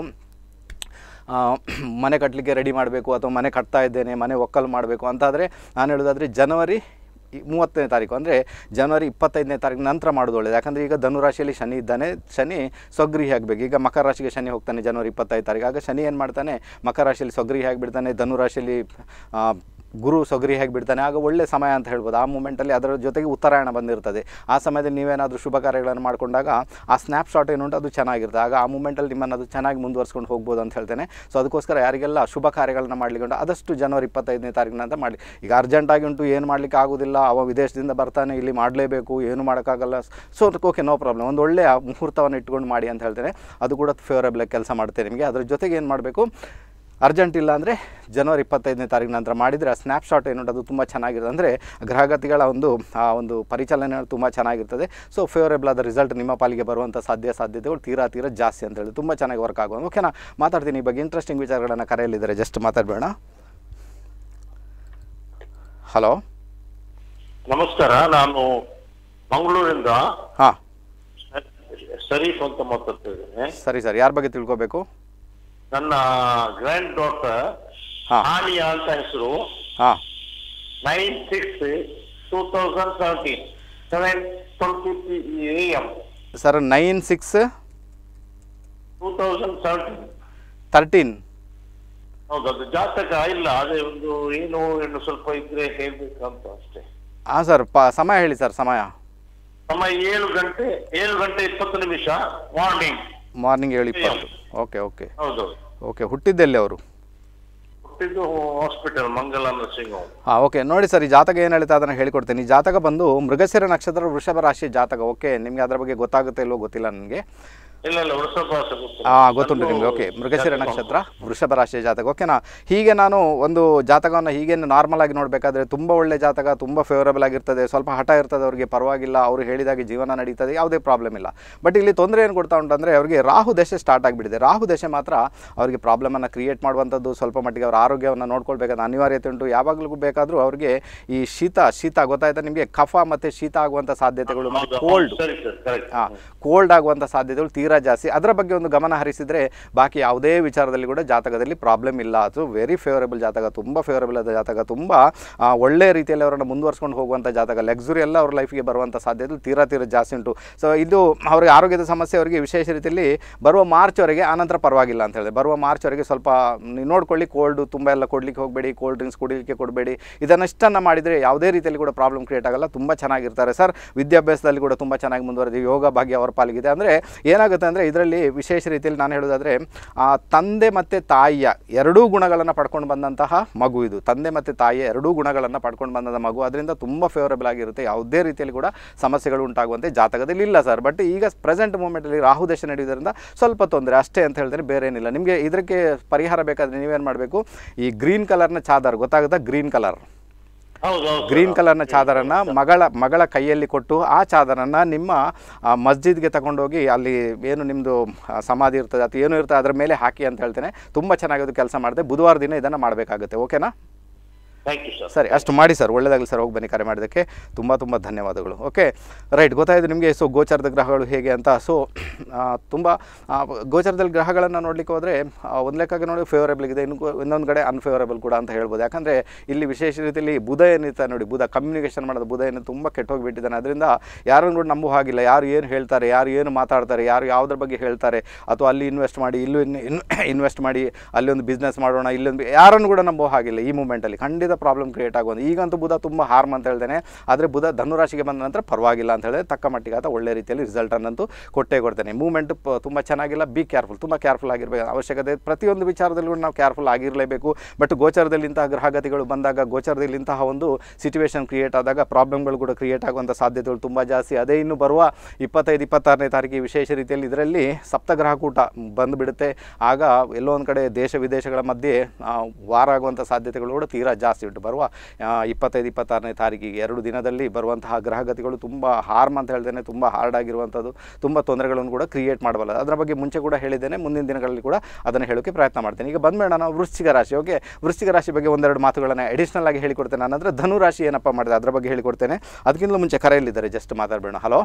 ಮನೆ ಕಟ್ಟಲಿಕ್ಕೆ ರೆಡಿ ಮಾಡಬೇಕು ಅಥವಾ ಮನೆ ಕಟ್ತಾ ಇದ್ದೇನೆ, ಮನೆ ಒಕ್ಕಲು ಮಾಡಬೇಕು ಅಂತಾದರೆ ನಾನು ಹೇಳೋದಾದರೆ ಜನವರಿ ಮೂವತ್ತನೇ ತಾರೀಕು ಅಂದರೆ ಜನವರಿ ಇಪ್ಪತ್ತೈದನೇ ತಾರೀಕು ನಂತರ ಮಾಡೋದು ಒಳ್ಳೆಯದು. ಯಾಕಂದರೆ ಈಗ ಧನುರಾಶಿಯಲ್ಲಿ ಶನಿ ಇದ್ದಾನೆ, ಶನಿ ಸ್ವಗೃಹಿ ಆಗಬೇಕು. ಈಗ ಮಕರ ರಾಶಿಗೆ ಶನಿ ಹೋಗ್ತಾನೆ ಜನವರಿ ಇಪ್ಪತ್ತೈದು ತಾರೀಕು. ಆಗ ಶನಿ ಏನು ಮಾಡ್ತಾನೆ, ಮಕರ ರಾಶಿಯಲ್ಲಿ ಸ್ವಗೃಹಿ ಆಗಿಬಿಡ್ತಾನೆ, ಧನುರಾಶಿಯಲ್ಲಿ ಗುರು ಸ್ವಗೃಹಿ ಆಗಿಬಿಡ್ತಾನೆ. ಆಗ ಒಳ್ಳೆ ಸಮಯ ಅಂತ ಹೇಳ್ಬೋದು. ಆ ಮೂಮೆಂಟಲ್ಲಿ ಅದರ ಜೊತೆಗೆ ಉತ್ತರಾಯಣ ಬಂದಿರ್ತದೆ. ಆ ಸಮಯದಲ್ಲಿ ನೀವೇನಾದರೂ ಶುಭ ಕಾರ್ಯಗಳನ್ನು ಮಾಡಿಕೊಂಡಾಗ ಆ ಸ್ನ್ಯಾಪ್ ಶಾಟ್ ಏನುಂಟು ಅದು ಚೆನ್ನಾಗಿರುತ್ತೆ. ಆಗ ಆ ಮೂಮೆಂಟಲ್ಲಿ ನಿಮ್ಮನ್ನು ಅದು ಚೆನ್ನಾಗಿ ಮುಂದುವರ್ಸ್ಕೊಂಡು ಹೋಗ್ಬೋದು ಅಂತ ಹೇಳ್ತೇನೆ. ಸೊ ಅದಕ್ಕೋಸ್ಕರ ಯಾರಿಗೆಲ್ಲ ಶುಭ ಕಾರ್ಯಗಳನ್ನು ಮಾಡಲಿಕ್ಕೆ ಆದಷ್ಟು ಜನವರಿ ಇಪ್ಪತ್ತೈದನೇ ತಾರೀಕಿನ ಅಂತ ಮಾಡಲಿ. ಈಗ ಅರ್ಜೆಂಟಾಗಿ ಉಂಟು, ಏನು ಮಾಡಲಿಕ್ಕೆ ಆಗೋದಿಲ್ಲ, ಅವ ವಿದೇಶದಿಂದ ಬರ್ತಾನೆ, ಇಲ್ಲಿ ಮಾಡಲೇಬೇಕು, ಏನು ಮಾಡೋಕ್ಕಾಗಲ್ಲ. ಸೊ ಓಕೆ, ನೋ ಪ್ರಾಬ್ಲಮ್, ಒಂದು ಒಳ್ಳೆಯ ಮುಹೂರ್ತವನ್ನು ಇಟ್ಕೊಂಡು ಮಾಡಿ ಅಂತ ಹೇಳ್ತೇನೆ. ಅದು ಕೂಡ ಫೇವರೇಬಲ್ ಕೆಲಸ ಮಾಡ್ತೇನೆ ನಿಮಗೆ. ಅದ್ರ ಜೊತೆಗೆ ಏನು ಮಾಡಬೇಕು, ಅರ್ಜೆಂಟ್ ಇಲ್ಲ ಅಂದರೆ ಜನವರಿ ಇಪ್ಪತ್ತೈದನೇ ತಾರೀಕು ನಂತರ ಮಾಡಿದರೆ ಆ ಸ್ನ್ಯಾಪ್ ಶಾಟ್ ಏನುಂಟು ಅದು ತುಂಬ ಚೆನ್ನಾಗಿರುತ್ತೆ. ಅಂದರೆ ಗ್ರಹಗತಿಗಳ ಒಂದು ಆ ಒಂದು ಪರಿಚಾಲನೆ ತುಂಬ ಚೆನ್ನಾಗಿರ್ತದೆ. ಸೊ ಫೇವರೇಬಲ್ ಆದ ರಿಸಲ್ಟ್ ನಿಮ್ಮ ಪಾಲಿಗೆ ಬರುವಂಥ ಸಾಧ್ಯ ಸಾಧ್ಯತೆಗಳು ತೀರಾ ತೀರಾ ಜಾಸ್ತಿ ಅಂತ ಹೇಳಿ ತುಂಬ ಚೆನ್ನಾಗಿ ವರ್ಕ್ ಆಗೋದು. ಓಕೆನಾ, ಮಾತಾಡ್ತೀನಿ ಈ ಬಗ್ಗೆ. ಇಂಟ್ರೆಸ್ಟಿಂಗ್ ವಿಚಾರಗಳನ್ನು ಕರೆಯಲ್ಲಿದ್ದಾರೆ, ಜಸ್ಟ್ ಮಾತಾಡಬೇಡ. ಹಲೋ, ನಮಸ್ಕಾರ. ನಾನು ಮಂಗಳೂರಿಂದ ಹಾಂ ಶರೀಫ್ ಅಂತ ಮಾತಾಡ್ತಿದ್ದೇನೆ. ಸರಿ ಸರ್, ಯಾರ ಬಗ್ಗೆ ತಿಳ್ಕೊಬೇಕು? ನನ್ನ ಗ್ರ್ಯಾಂಡ್ ಡಾಟರ್ ಆಲಿಯಾ ಅಂತ ಹೆಸರು. ಹಾಂ nine six two thousand seventeen seven twenty A M sir. Nine six two thousand seventeen thirteen ಹೌದು. ಅದು ಜಾತಕ ಇಲ್ಲ, ಅದೇ ಒಂದು ಏನು ಏನು ಸ್ವಲ್ಪ ಇದ್ರೆ ಹೇಳ್ಬೇಕಂತ ಅಷ್ಟೇ. ಹಾಂ ಸರ್, ಪ ಸಮಯ ಹೇಳಿ ಸರ್. ಸಮಯ ಸಮಯ ಏಳು ಗಂಟೆ ಏಳು ಗಂಟೆ ಇಪ್ಪತ್ತು ನಿಮಿಷ ಮಾರ್ನಿಂಗ್. ಮಾರ್ನಿಂಗ್ ಏಳು ಇಪ್ಪತ್ತು. ಓಕೆ ಓಕೆ ಹೌದು. ಓಕೆ, ಹುಟ್ಟಿದ್ದೆಲ್ಲಿ ಅವರು? ಹುಟ್ಟಿದ್ದು ಹಾಸ್ಪಿಟಲ್ ಮಂಗಲ ನರ್ಸಿಂಗ್ ಹೋಮ್. ಹಾಂ ಓಕೆ, ನೋಡಿ ಸರ್, ಈ ಜಾತಕ ಏನು ಹೇಳ್ತಾ ಅದನ್ನು ಹೇಳಿಕೊಡ್ತೇನೆ. ಈ ಜಾತಕ ಬಂದು ಮೃಗಶಿರ ನಕ್ಷತ್ರ ವೃಷಭ ರಾಶಿ ಜಾತಕ. ಓಕೆ, ನಿಮಗೆ ಅದರ ಬಗ್ಗೆ ಗೊತ್ತಾಗುತ್ತೆ ಇಲ್ವೋ ಗೊತ್ತಿಲ್ಲ ನನಗೆ. ಇಲ್ಲ ಇಲ್ಲ ವೃಷಭ ಹಾಂ ಗೊತ್ತುಂಟು ನಿಮಗೆ. ಓಕೆ, ಮೃಗಶಿರ ನಕ್ಷತ್ರ ವೃಷಭ ರಾಶಿಯ ಜಾತಕ. ಓಕೆನಾ, ಹೀಗೆ ನಾನು ಒಂದು ಜಾತಕವನ್ನು ಹೀಗೆ ನಾರ್ಮಲ್ ಆಗಿ ನೋಡಬೇಕಾದ್ರೆ ತುಂಬ ಒಳ್ಳೆ ಜಾತಕ, ತುಂಬ ಫೇವರಬಲ್ ಆಗಿರ್ತದೆ. ಸ್ವಲ್ಪ ಹಠ ಇರ್ತದೆ ಅವರಿಗೆ, ಪರವಾಗಿಲ್ಲ, ಅವರು ಹೇಳಿದಾಗೆ ಜೀವನ ನಡೀತದೆ, ಯಾವುದೇ ಪ್ರಾಬ್ಲಮ್ ಇಲ್ಲ. ಬಟ್ ಇಲ್ಲಿ ತೊಂದರೆ ಏನು ಕೊಡ್ತಾ ಉಂಟಂದರೆ ಅವರಿಗೆ ರಾಹು ದಶೆ ಸ್ಟಾರ್ಟ್ ಆಗಿಬಿಟ್ಟಿದೆ. ರಾಹು ದಶೆ ಮಾತ್ರ ಅವರಿಗೆ ಪ್ರಾಬ್ಲಮನ್ನು ಕ್ರಿಯೇಟ್ ಮಾಡುವಂಥದ್ದು. ಸ್ವಲ್ಪ ಮಟ್ಟಿಗೆ ಅವರ ಆರೋಗ್ಯವನ್ನು ನೋಡ್ಕೊಳ್ಬೇಕಾದ ಅನಿವಾರ್ಯತೆ ಉಂಟು. ಯಾವಾಗಲೂ ಬೇಕಾದರೂ ಅವರಿಗೆ ಈ ಶೀತ ಶೀತ ಗೊತ್ತಾಯ್ತಾ ನಿಮಗೆ, ಕಫ ಮತ್ತು ಶೀತ ಆಗುವಂಥ ಸಾಧ್ಯತೆಗಳು, ಮತ್ತು ಕೋಲ್ಡ್ ಹಾಂ ಕೋಲ್ಡ್ ಆಗುವಂಥ ಸಾಧ್ಯತೆಗಳು ತೀರಾ ಜಾಸ್ತಿ. ಅದರ ಬಗ್ಗೆ ಒಂದು ಗಮನ ಹರಿಸಿದರೆ ಬಾಕಿ ಯಾವುದೇ ವಿಚಾರದಲ್ಲಿ ಕೂಡ ಜಾತಕದಲ್ಲಿ ಪ್ರಾಬ್ಲಮ್ ಇಲ್ಲ. ಅದು ವೆರಿ ಫೇವರೇಬಲ್ ಜಾತಕ, ತುಂಬ ಫೇವರೇಬಲ್ ಆದ ಜಾತಕ, ತುಂಬ ಒಳ್ಳೆಯ ರೀತಿಯಲ್ಲಿ ಅವರನ್ನು ಮುಂದುವರ್ಸ್ಕೊಂಡು ಹೋಗುವಂಥ ಜಾತಕ. ಲಕ್ಸುರಿ ಎಲ್ಲ ಅವ್ರ ಲೈಫಿಗೆ ಬರುವಂಥ ಸಾಧ್ಯತೆ ತೀರಾ ತೀರಾ ಜಾಸ್ತಿ ಉಂಟು. ಸೊ ಇದು ಅವರಿಗೆ ಆರೋಗ್ಯದ ಸಮಸ್ಯೆ ಅವರಿಗೆ ವಿಶೇಷ ರೀತಿಯಲ್ಲಿ ಬರುವ ಮಾರ್ಚ್ವರೆಗೆ, ಆನಂತರ ಪರವಾಗಿಲ್ಲ ಅಂತ ಹೇಳಿದೆ. ಬರುವ ಮಾರ್ಚ್ವರೆಗೆ ಸ್ವಲ್ಪ ನೀವು ನೋಡ್ಕೊಳ್ಳಿ, ಕೋಲ್ಡು ತುಂಬ ಎಲ್ಲ ಕೊಡಲಿಕ್ಕೆ ಹೋಗಬೇಡಿ, ಕೋಲ್ಡ್ ಡ್ರಿಂಕ್ಸ್ ಕುಡಿಲಿಕ್ಕೆ ಕೊಡಬೇಡಿ. ಇದನ್ನಷ್ಟನ್ನು ಮಾಡಿದರೆ ಯಾವುದೇ ರೀತಿಯಲ್ಲಿ ಕೂಡ ಪ್ರಾಬ್ಲಮ್ ಕ್ರಿಯೇಟ್ ಆಗಲ್ಲ, ತುಂಬ ಚೆನ್ನಾಗಿರ್ತಾರೆ ಸರ್. ವಿದ್ಯಾಭ್ಯಾಸದಲ್ಲಿ ಕೂಡ ತುಂಬ ಚೆನ್ನಾಗಿ ಮುಂದುವರೆದಿದೆ. ಯೋಗ ಭಾಗ್ಯ ಅವರ ಪಾಲಿಗಿದೆ. ಅಂದರೆ ಏನಾಗುತ್ತೆ ಅಂದರೆ ಇದರಲ್ಲಿ ವಿಶೇಷ ರೀತಿಯಲ್ಲಿ ನಾನು ಹೇಳೋದಾದರೆ ತಂದೆ ಮತ್ತು ತಾಯಿಯ ಎರಡೂ ಗುಣಗಳನ್ನು ಪಡ್ಕೊಂಡು ಬಂದಂತಹ ಮಗು ಇದು. ತಂದೆ ಮತ್ತು ತಾಯಿಯ ಎರಡೂ ಗುಣಗಳನ್ನು ಪಡ್ಕೊಂಡು ಬಂದಂಥ ಮಗು, ಅದರಿಂದ ತುಂಬ ಫೇವರೇಬಲ್ ಆಗಿರುತ್ತೆ. ಯಾವುದೇ ರೀತಿಯಲ್ಲಿ ಕೂಡ ಸಮಸ್ಯೆಗಳು ಉಂಟಾಗುವಂತೆ ಜಾತಕದಲ್ಲಿ ಇಲ್ಲ ಸರ್. ಬಟ್ ಈಗ ಪ್ರೆಸೆಂಟ್ ಮೂಮೆಂಟಲ್ಲಿ ರಾಹು ದಶೆ ನಡೆಯುವುದರಿಂದ ಸ್ವಲ್ಪ ತೊಂದರೆ ಅಷ್ಟೇ ಅಂತ ಹೇಳಿದ್ರೆ ಬೇರೆ ಏನಿಲ್ಲ. ನಿಮಗೆ ಇದಕ್ಕೆ ಪರಿಹಾರ ಬೇಕಾದರೆ ನೀವೇನು ಮಾಡಬೇಕು, ಈ ಗ್ರೀನ್ ಕಲರ್ನ ಚಾದರ್ ಗೊತ್ತಾಗುತ್ತಾ, ಗ್ರೀನ್ ಕಲರ್ ಗ್ರೀನ್ ಕಲರ್ನ ಚಾದರನ್ನು ಮಗಳ ಮಗಳ ಕೈಯಲ್ಲಿ ಕೊಟ್ಟು ಆ ಚಾದರನ್ನು ನಿಮ್ಮ ಮಸ್ಜಿದ್ಗೆ ತಗೊಂಡೋಗಿ ಅಲ್ಲಿ ಏನು ನಿಮ್ಮದು ಸಮಾಧಿ ಇರ್ತದೆ ಅಥವಾ ಏನೂ ಇರ್ತದೆ ಅದರ ಮೇಲೆ ಹಾಕಿ ಅಂತ ಹೇಳ್ತೇನೆ. ತುಂಬ ಚೆನ್ನಾಗಿ ಕೆಲಸ ಮಾಡಿದೆ. ಬುಧವಾರ ದಿನ ಇದನ್ನು ಮಾಡಬೇಕಾಗುತ್ತೆ. ಓಕೆನಾ? Thank you sir. ಸರಿ, ಅಷ್ಟು ಮಾಡಿ ಸರ್. ಒಳ್ಳೆಯದಾಗಲಿ ಸರ್. ಹೋಗಿ ಬನ್ನಿ. ಕರೆ ಮಾಡೋದಕ್ಕೆ ತುಂಬ ತುಂಬ ಧನ್ಯವಾದಗಳು. ಓಕೆ ರೈಟ್, ಗೊತ್ತಾಯಿತು ನಿಮಗೆ. ಸೊ ಗೋಚಾರದ ಗ್ರಹಗಳು ಹೇಗೆ ಅಂತ. ಸೊ ತುಂಬ ಗೋಚಾರದಲ್ಲಿ ಗ್ರಹಗಳನ್ನು ನೋಡಲಿಕ್ಕೆ ಹೋದರೆ ಒಂದು ಲೆಕ್ಕಕ್ಕೆ ನೋಡಿ ಫೇವರೇಬಲ್ ಇದೆ, ಇನ್ನು ಇನ್ನೊಂದು ಕಡೆ ಅನ್ಫೇವರೇಬಲ್ ಕೂಡ ಅಂತ ಹೇಳ್ಬೋದು. ಯಾಕಂದರೆ ಇಲ್ಲಿ ವಿಶೇಷ ರೀತಿಯಲ್ಲಿ ಬುಧ ಏನಿರ್ತಾರೆ ನೋಡಿ, ಬುಧ ಕಮ್ಯುನಿಕೇಷನ್ ಮಾಡೋದು ಬುಧ ಏನು ತುಂಬ ಕೆಟ್ಟೋಗಿಬಿಟ್ಟಿದ್ದಾನೆ. ಅದರಿಂದ ಯಾರನ್ನು ಕೂಡ ನಂಬೋ ಹಾಗಿಲ್ಲ. ಯಾರು ಏನು ಹೇಳ್ತಾರೆ, ಯಾರು ಏನು ಮಾತಾಡ್ತಾರೆ, ಯಾರು ಯಾವುದ್ರ ಬಗ್ಗೆ ಹೇಳ್ತಾರೆ, ಅಥವಾ ಅಲ್ಲಿ ಇನ್ವೆಸ್ಟ್ ಮಾಡಿ, ಇಲ್ಲೂ ಇನ್ನು ಇನ್ವೆಸ್ಟ್ ಮಾಡಿ, ಅಲ್ಲಿ ಒಂದು ಬಿಸ್ನೆಸ್ ಮಾಡೋಣ, ಇಲ್ಲೊಂದು ಯಾರನ್ನು ಕೂಡ ನಂಬೋ ಹಾಗಿಲ್ಲ. ಈ ಮೂಮೆಂಟಲ್ಲಿ ಖಂಡಿತ ಪ್ರಾಬ್ಲಮ್ ಕ್ರಿಯೇಟ್ ಆಗೋದು. ಈಗಂತೂ ಬುಧ ತುಂಬ ಹಾರ್ಮ್ ಅಂತ ಹೇಳ್ತೇನೆ. ಆದರೆ ಬುಧ ಧನುರಾಶಿಗೆ ಬಂದ ನಂತರ ಪರವಾಗಿಲ್ಲ ಅಂತ ಹೇಳಿದ್ರೆ ತಕ್ಕ ಮಟ್ಟಿಗೆ ಆತ ಒಳ್ಳೆ ರೀತಿಯಲ್ಲಿ ರಿಸಲ್ಟನ್ನಂತೂ ಕೊಟ್ಟೇ ಕೊಡ್ತೇನೆ. ಮೂಮೆಂಟ್ ತುಂಬ ಚೆನ್ನಾಗಿಲ್ಲ. ಬಿ ಕೇರ್ಫುಲ್, ತುಂಬ ಕೇರ್ಫುಲ್ ಆಗಿರಬೇಕು. ಅವಶ್ಯಕತೆ ಪ್ರತಿಯೊಂದು ವಿಚಾರದಲ್ಲೂ ಕೂಡ ನಾವು ಕೇರ್ಫುಲ್ ಆಗಿರಲೇಬೇಕು. ಬಟ್ ಗೋಚಾರದಲ್ಲಿ ಇಂತಹ ಗ್ರಹಗತಿಗಳು ಬಂದಾಗ, ಗೋಚಾರದಲ್ಲಿ ಇಂತಹ ಒಂದು ಸಿಚುವೇಶನ್ ಕ್ರಿಯೇಟ್ ಆದಾಗ ಪ್ರಾಬ್ಲಮ್ಗಳು ಕೂಡ ಕ್ರಿಯೇಟ್ ಆಗುವಂಥ ಸಾಧ್ಯತೆಗಳು ತುಂಬ ಜಾಸ್ತಿ. ಅದೇ ಇನ್ನು ಬರುವ ಇಪ್ಪತ್ತೈದು ಇಪ್ಪತ್ತಾರನೇ ತಾರೀಕಿಗೆ ವಿಶೇಷ ರೀತಿಯಲ್ಲಿ ಇದರಲ್ಲಿ ಸಪ್ತಗ್ರಹ ಕೂಟ ಬಂದುಬಿಡುತ್ತೆ. ಆಗ ಎಲ್ಲೋ ಒಂದು ಕಡೆ ದೇಶ ವಿದೇಶಗಳ ಮಧ್ಯೆ ವಾರ ಆಗುವಂಥ ಸಾಧ್ಯತೆಗಳು ಕೂಡ ತೀರಾ ಜಾಸ್ತಿ ಉಂಟು. ಬರುವ ಇಪ್ಪತ್ತೈದು ಇಪ್ಪತ್ತಾರನೇ ತಾರೀಕಿಗೆ ಎರಡು ದಿನದಲ್ಲಿ ಬರುವಂತಹ ಗ್ರಹಗತಿಗಳು ತುಂಬ ಹಾರ್ಮ್ ಅಂತ ಹೇಳ್ತೇನೆ. ತುಂಬ ಹಾರ್ಡ್ ಆಗಿರುವಂಥದ್ದು, ತುಂಬ ತೊಂದರೆಗಳನ್ನು ಕೂಡ ಕ್ರಿಯೇಟ್ ಮಾಡಬಲ್ಲ. ಅದರ ಬಗ್ಗೆ ಮುಂಚೆ ಕೂಡ ಹೇಳಿದ್ದೇನೆ, ಮುಂದಿನ ದಿನಗಳಲ್ಲಿ ಕೂಡ ಅದನ್ನು ಹೇಳೋಕ್ಕೆ ಪ್ರಯತ್ನ ಮಾಡ್ತೇನೆ. ಈಗ ಬಂದ್ಬೇಡ ನಾವು ವೃಶ್ಚಿಕ ರಾಶಿ. ಓಕೆ, ವೃಶ್ಚಿಕ ರಾಶಿ ಬಗ್ಗೆ ಒಂದೆರಡು ಮಾತುಗಳನ್ನು ಅಡಿಷ್ನಲ್ ಆಗಿ ಹೇಳಿಕೊಡ್ತೇನೆ. ನಂತರ ಧನು ರಾಶಿ ಏನಪ್ಪ ಮಾಡಿದೆ ಅದರ ಬಗ್ಗೆ ಹೇಳಿಕೊಡ್ತೇನೆ. ಅದಕ್ಕಿಂತಲೂ ಮುಂಚೆ ಕರೆಯಲ್ಲಿದ್ದಾರೆ, ಜಸ್ಟ್ ಮಾತಾಡಬೇಡ. ಹಲೋ,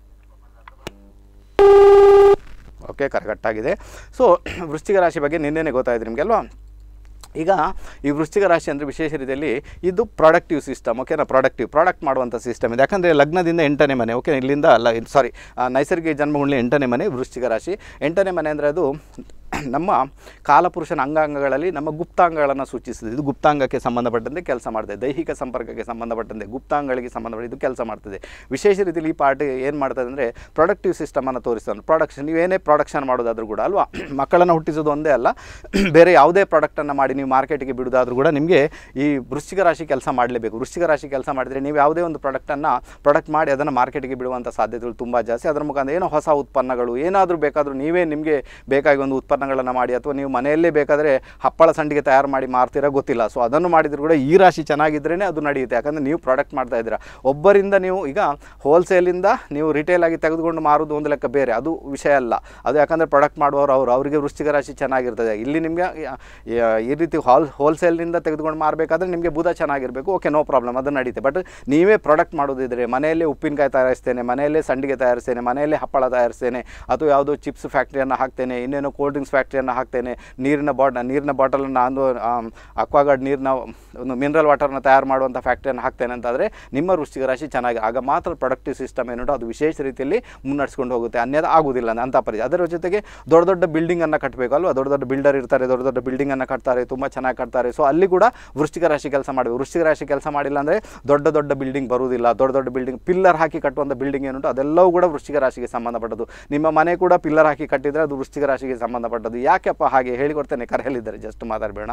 ಓಕೆ, ಕರೆಕ್ಟಾಗಿದೆ. ಸೊ ವೃಶ್ಚಿಕ ರಾಶಿ ಬಗ್ಗೆ ನಿನ್ನೆನೇ ಗೊತ್ತಾಯಿತು ನಿಮಗೆಲ್ವಾ. ಈಗ ಈ ವೃಶ್ಚಿಕ ರಾಶಿ ಅಂದರೆ ವಿಶೇಷ ರೀತಿಯಲ್ಲಿ ಇದು ಪ್ರಾಡಕ್ಟಿವ್ ಸಿಸ್ಟಮ್. ಓಕೆನಾ, ಪ್ರಾಡಕ್ಟಿವ್ ಪ್ರಾಡಕ್ಟ್ ಮಾಡುವಂಥ ಸಿಸ್ಟಮ್ ಇದೆ. ಯಾಕಂದರೆ ಲಗ್ನದಿಂದ ಎಂಟನೇ ಮನೆ, ಓಕೆ, ಇಲ್ಲಿಂದ ಅಲ್ಲ, ಸಾರಿ, ನೈಸರ್ಗಿಕ ಜನ್ಮಗುಂಡ್ಲಿ ಎಂಟನೇ ಮನೆ ವೃಶ್ಚಿಕ ರಾಶಿ. ಎಂಟನೇ ಮನೆ ಅಂದರೆ ಅದು ನಮ್ಮ ಕಾಲಪುರುಷನ ಅಂಗಾಂಗಗಳಲ್ಲಿ ನಮ್ಮ ಗುಪ್ತಾಂಗಗಳನ್ನು ಸೂಚಿಸ್ತದೆ. ಇದು ಗುಪ್ತಾಂಗಕ್ಕೆ ಸಂಬಂಧಪಟ್ಟಂತೆ ಕೆಲಸ ಮಾಡ್ತದೆ. ದೈಹಿಕ ಸಂಪರ್ಕಕ್ಕೆ ಸಂಬಂಧಪಟ್ಟಂತೆ ಗುಪ್ತಾಂಗಗಳಿಗೆ ಸಂಬಂಧಪಟ್ಟ ಇದು ಕೆಲಸ ಮಾಡ್ತದೆ. ವಿಶೇಷ ರೀತಿಯಲ್ಲಿ ಈ ಪಾರ್ಟಿ ಏನು ಮಾಡ್ತದೆ ಅಂದರೆ ಪ್ರೊಡಕ್ಟಿವ್ ಸಿಸ್ಟಮನ್ನು ತೋರಿಸ್ತಾನೆ. ಪ್ರಾಡಕ್ಷನ್, ನೀವೇನೇ ಪ್ರಾಡಕ್ಷನ್ ಮಾಡೋದಾದರೂ ಕೂಡ ಅಲ್ವಾ, ಮಕ್ಕಳನ್ನು ಹುಟ್ಟಿಸೋದು ಒಂದೇ ಅಲ್ಲ, ಬೇರೆ ಯಾವುದೇ ಪ್ರಾಡಕ್ಟನ್ನು ಮಾಡಿ ನೀವು ಮಾರ್ಕೆಟಿಗೆ ಬಿಡೋದಾದರೂ ಕೂಡ ನಿಮಗೆ ಈ ವೃಶ್ಚಿಕ ರಾಶಿ ಕೆಲಸ ಮಾಡಲೇಬೇಕು. ವೃಶ್ಚಿಕ ರಾಶಿ ಕೆಲಸ ಮಾಡಿದರೆ ನೀವು ಯಾವುದೇ ಒಂದು ಪ್ರಾಡಕ್ಟನ್ನು ಪ್ರಾಡಕ್ಟ್ ಮಾಡಿ ಅದನ್ನು ಮಾರ್ಕೆಟಿಗೆ ಬಿಡುವಂಥ ಸಾಧ್ಯತೆಗಳು ತುಂಬ ಜಾಸ್ತಿ. ಅದರ ಮುಖಾಂತರ ಏನೋ ಹೊಸ ಉತ್ಪನ್ನಗಳು ಏನಾದರೂ ಬೇಕಾದರೂ ನೀವೇ ನಿಮಗೆ ಬೇಕಾಗಿ ಒಂದು ಉತ್ಪನ್ನ ಮಾಡಿ, ಅಥವಾ ನೀವು ಮನೆಯಲ್ಲೇ ಬೇಕಾದರೆ ಹಪ್ಪಳ ಸಂಡಿಗೆ ತಯಾರು ಮಾಡಿ ಮಾರ್ತೀರಾ ಗೊತ್ತಿಲ್ಲ. ಸೊ ಅದನ್ನು ಮಾಡಿದರೂ ಕೂಡ ಈ ರಾಶಿ ಚೆನ್ನಾಗಿದ್ರೇ ಅದು ನಡೆಯುತ್ತೆ. ಯಾಕಂದರೆ ನೀವು ಪ್ರಾಡಕ್ಟ್ ಮಾಡ್ತಾ ಇದ್ದೀರಾ. ಒಬ್ಬರಿಂದ ನೀವು ಈಗ ಹೋಲ್ಸೇಲಿಂದ ನೀವು ರಿಟೇಲ್ ಆಗಿ ತೆಗೆದುಕೊಂಡು ಮಾರೋದು ಒಂದು ಲೆಕ್ಕ ಬೇರೆ, ಅದು ವಿಷಯ ಅಲ್ಲ. ಅದು ಯಾಕಂದರೆ ಪ್ರಾಡಕ್ಟ್ ಮಾಡುವವರು ಅವರು ಅವರಿಗೆ ವೃಶ್ಚಿಕ ರಾಶಿ ಚೆನ್ನಾಗಿರ್ತದೆ. ಇಲ್ಲಿ ನಿಮಗೆ ಈ ರೀತಿ ಹಾಲ್ ಹೋಲ್ಸೇಲ್ನಿಂದ ತೆಗೆದುಕೊಂಡು ಮಾರಬೇಕಾದ್ರೆ ನಿಮಗೆ ಬುಧ ಚೆನ್ನಾಗಿರಬೇಕು. ಓಕೆ, ನೋ ಪ್ರಾಬ್ಲಮ್, ಅದು ನಡೀತೆ. ಬಟ್ ನೀವೇ ಪ್ರಾಡಕ್ಟ್ ಮಾಡೋದಿದ್ರೆ ಮನೆಯಲ್ಲೇ ಉಪ್ಪಿನಕಾಯಿ ತಯಾರಿಸ್ತೇನೆ, ಮನೆಯಲ್ಲೇ ಸಂಡಿಗೆ ತಯಾರಿಸ್ತೇನೆ, ಮನೆಯಲ್ಲೇ ಹಪ್ಪಳ ತಯಾರಿಸ್ತೇನೆ, ಅಥವಾ ಯಾವುದೋ ಚಿಪ್ಸ್ ಫ್ಯಾಕ್ಟ್ರಿಯನ್ನು ಹಾಕ್ತೇನೆ, ಇನ್ನೇನೋ ಕೋಲ್ಡ್ ಡ್ರಿಂಕ್ಸ್ ಫ್ಯಾಕ್ಟ್ರಿಯನ್ನು ಹಾಕ್ತೇನೆ, ನೀರಿನ ಬಾಟ್ ನೀರಿನ ಬಾಟಲನ್ನು ಒಂದು ಅಕ್ವಾಗಾರ್ಡ್ ನೀರಿನ ಒಂದು ಮಿನರಲ್ ವಾಟರ್ನ ತಯಾರು ಮಾಡುವಂಥ ಫ್ಯಾಕ್ಟ್ರಿಯನ್ನು ಹಾಕ್ತೇನೆ ಅಂತಾದರೆ ನಿಮ್ಮ ವೃಶ್ಚಿಕ ರಾಶಿ ಚೆನ್ನಾಗಿ, ಆಗ ಮಾತ್ರ ಪ್ರೊಡಕ್ಟಿವ್ ಸಿಸ್ಟಮ್ ಏನುಂಟು ಅದು ವಿಶೇಷ ರೀತಿಯಲ್ಲಿ ಮುನ್ನಡೆಸ್ಕೊಂಡು ಹೋಗುತ್ತೆ. ಅನ್ಯದ ಆಗುವುದಿಲ್ಲ ಅಂಥ ಪರಿಸ್ಥಿತಿ. ಅದರ ಜೊತೆಗೆ ದೊಡ್ಡ ದೊಡ್ಡ ಬಿಲ್ಡಿಂಗನ್ನು ಕಟ್ಟಬೇಕು ಅಲ್ವಾ, ದೊಡ್ಡ ದೊಡ್ಡ ಬಿಲ್ಡರ್ ಇರ್ತಾರೆ, ದೊಡ್ಡ ದೊಡ್ಡ ಬಿಲ್ಡಿಂಗನ್ನು ಕಟ್ತಾರೆ, ತುಂಬ ಚೆನ್ನಾಗಿ ಕಟ್ತಾರೆ. ಸೊ ಅಲ್ಲಿ ಕೂಡ ವೃಶ್ಚಿಕ ರಾಶಿ ಕೆಲಸ ಮಾಡಬೇಕು. ವೃಶ್ಚಿಕ ರಾಶಿ ಕೆಲಸ ಮಾಡಿಲ್ಲ ಅಂದರೆ ದೊಡ್ಡ ದೊಡ್ಡ ಬಿಲ್ಡಿಂಗ್ ಬರುವುದಿಲ್ಲ. ದೊಡ್ಡ ದೊಡ್ಡ ಬಿಲ್ಡಿಂಗ್ ಪಿಲ್ಲರ್ ಹಾಕಿ ಕಟ್ಟುವಂಥ ಬಿಲ್ಡಿಂಗ್ ಏನುಂಟು ಅದೆಲ್ಲವೂ ಕೂಡ ವೃಶ್ಚಿಕ ರಾಶಿಗೆ ಸಂಬಂಧಪಟ್ಟದ್ದು. ನಿಮ್ಮ ಮನೆ ಕೂಡ ಪಿಲ್ಲರ್ ಹಾಕಿ ಕಟ್ಟಿದರೆ ಅದು ವೃಶ್ಚಿಕ ರಾಶಿಗೆ ಸಂಬಂಧಪಟ್ಟದ್ದು. ಯಾಕೆಪ್ಪ ಹಾಗೆ ಹೇಳಿಕೊಡ್ತೇನೆ, ಕರೆಯಲ್ಲಿದ್ದಾರೆ, ಜಸ್ಟ್ ಮಾತಾಡಬೇಡ.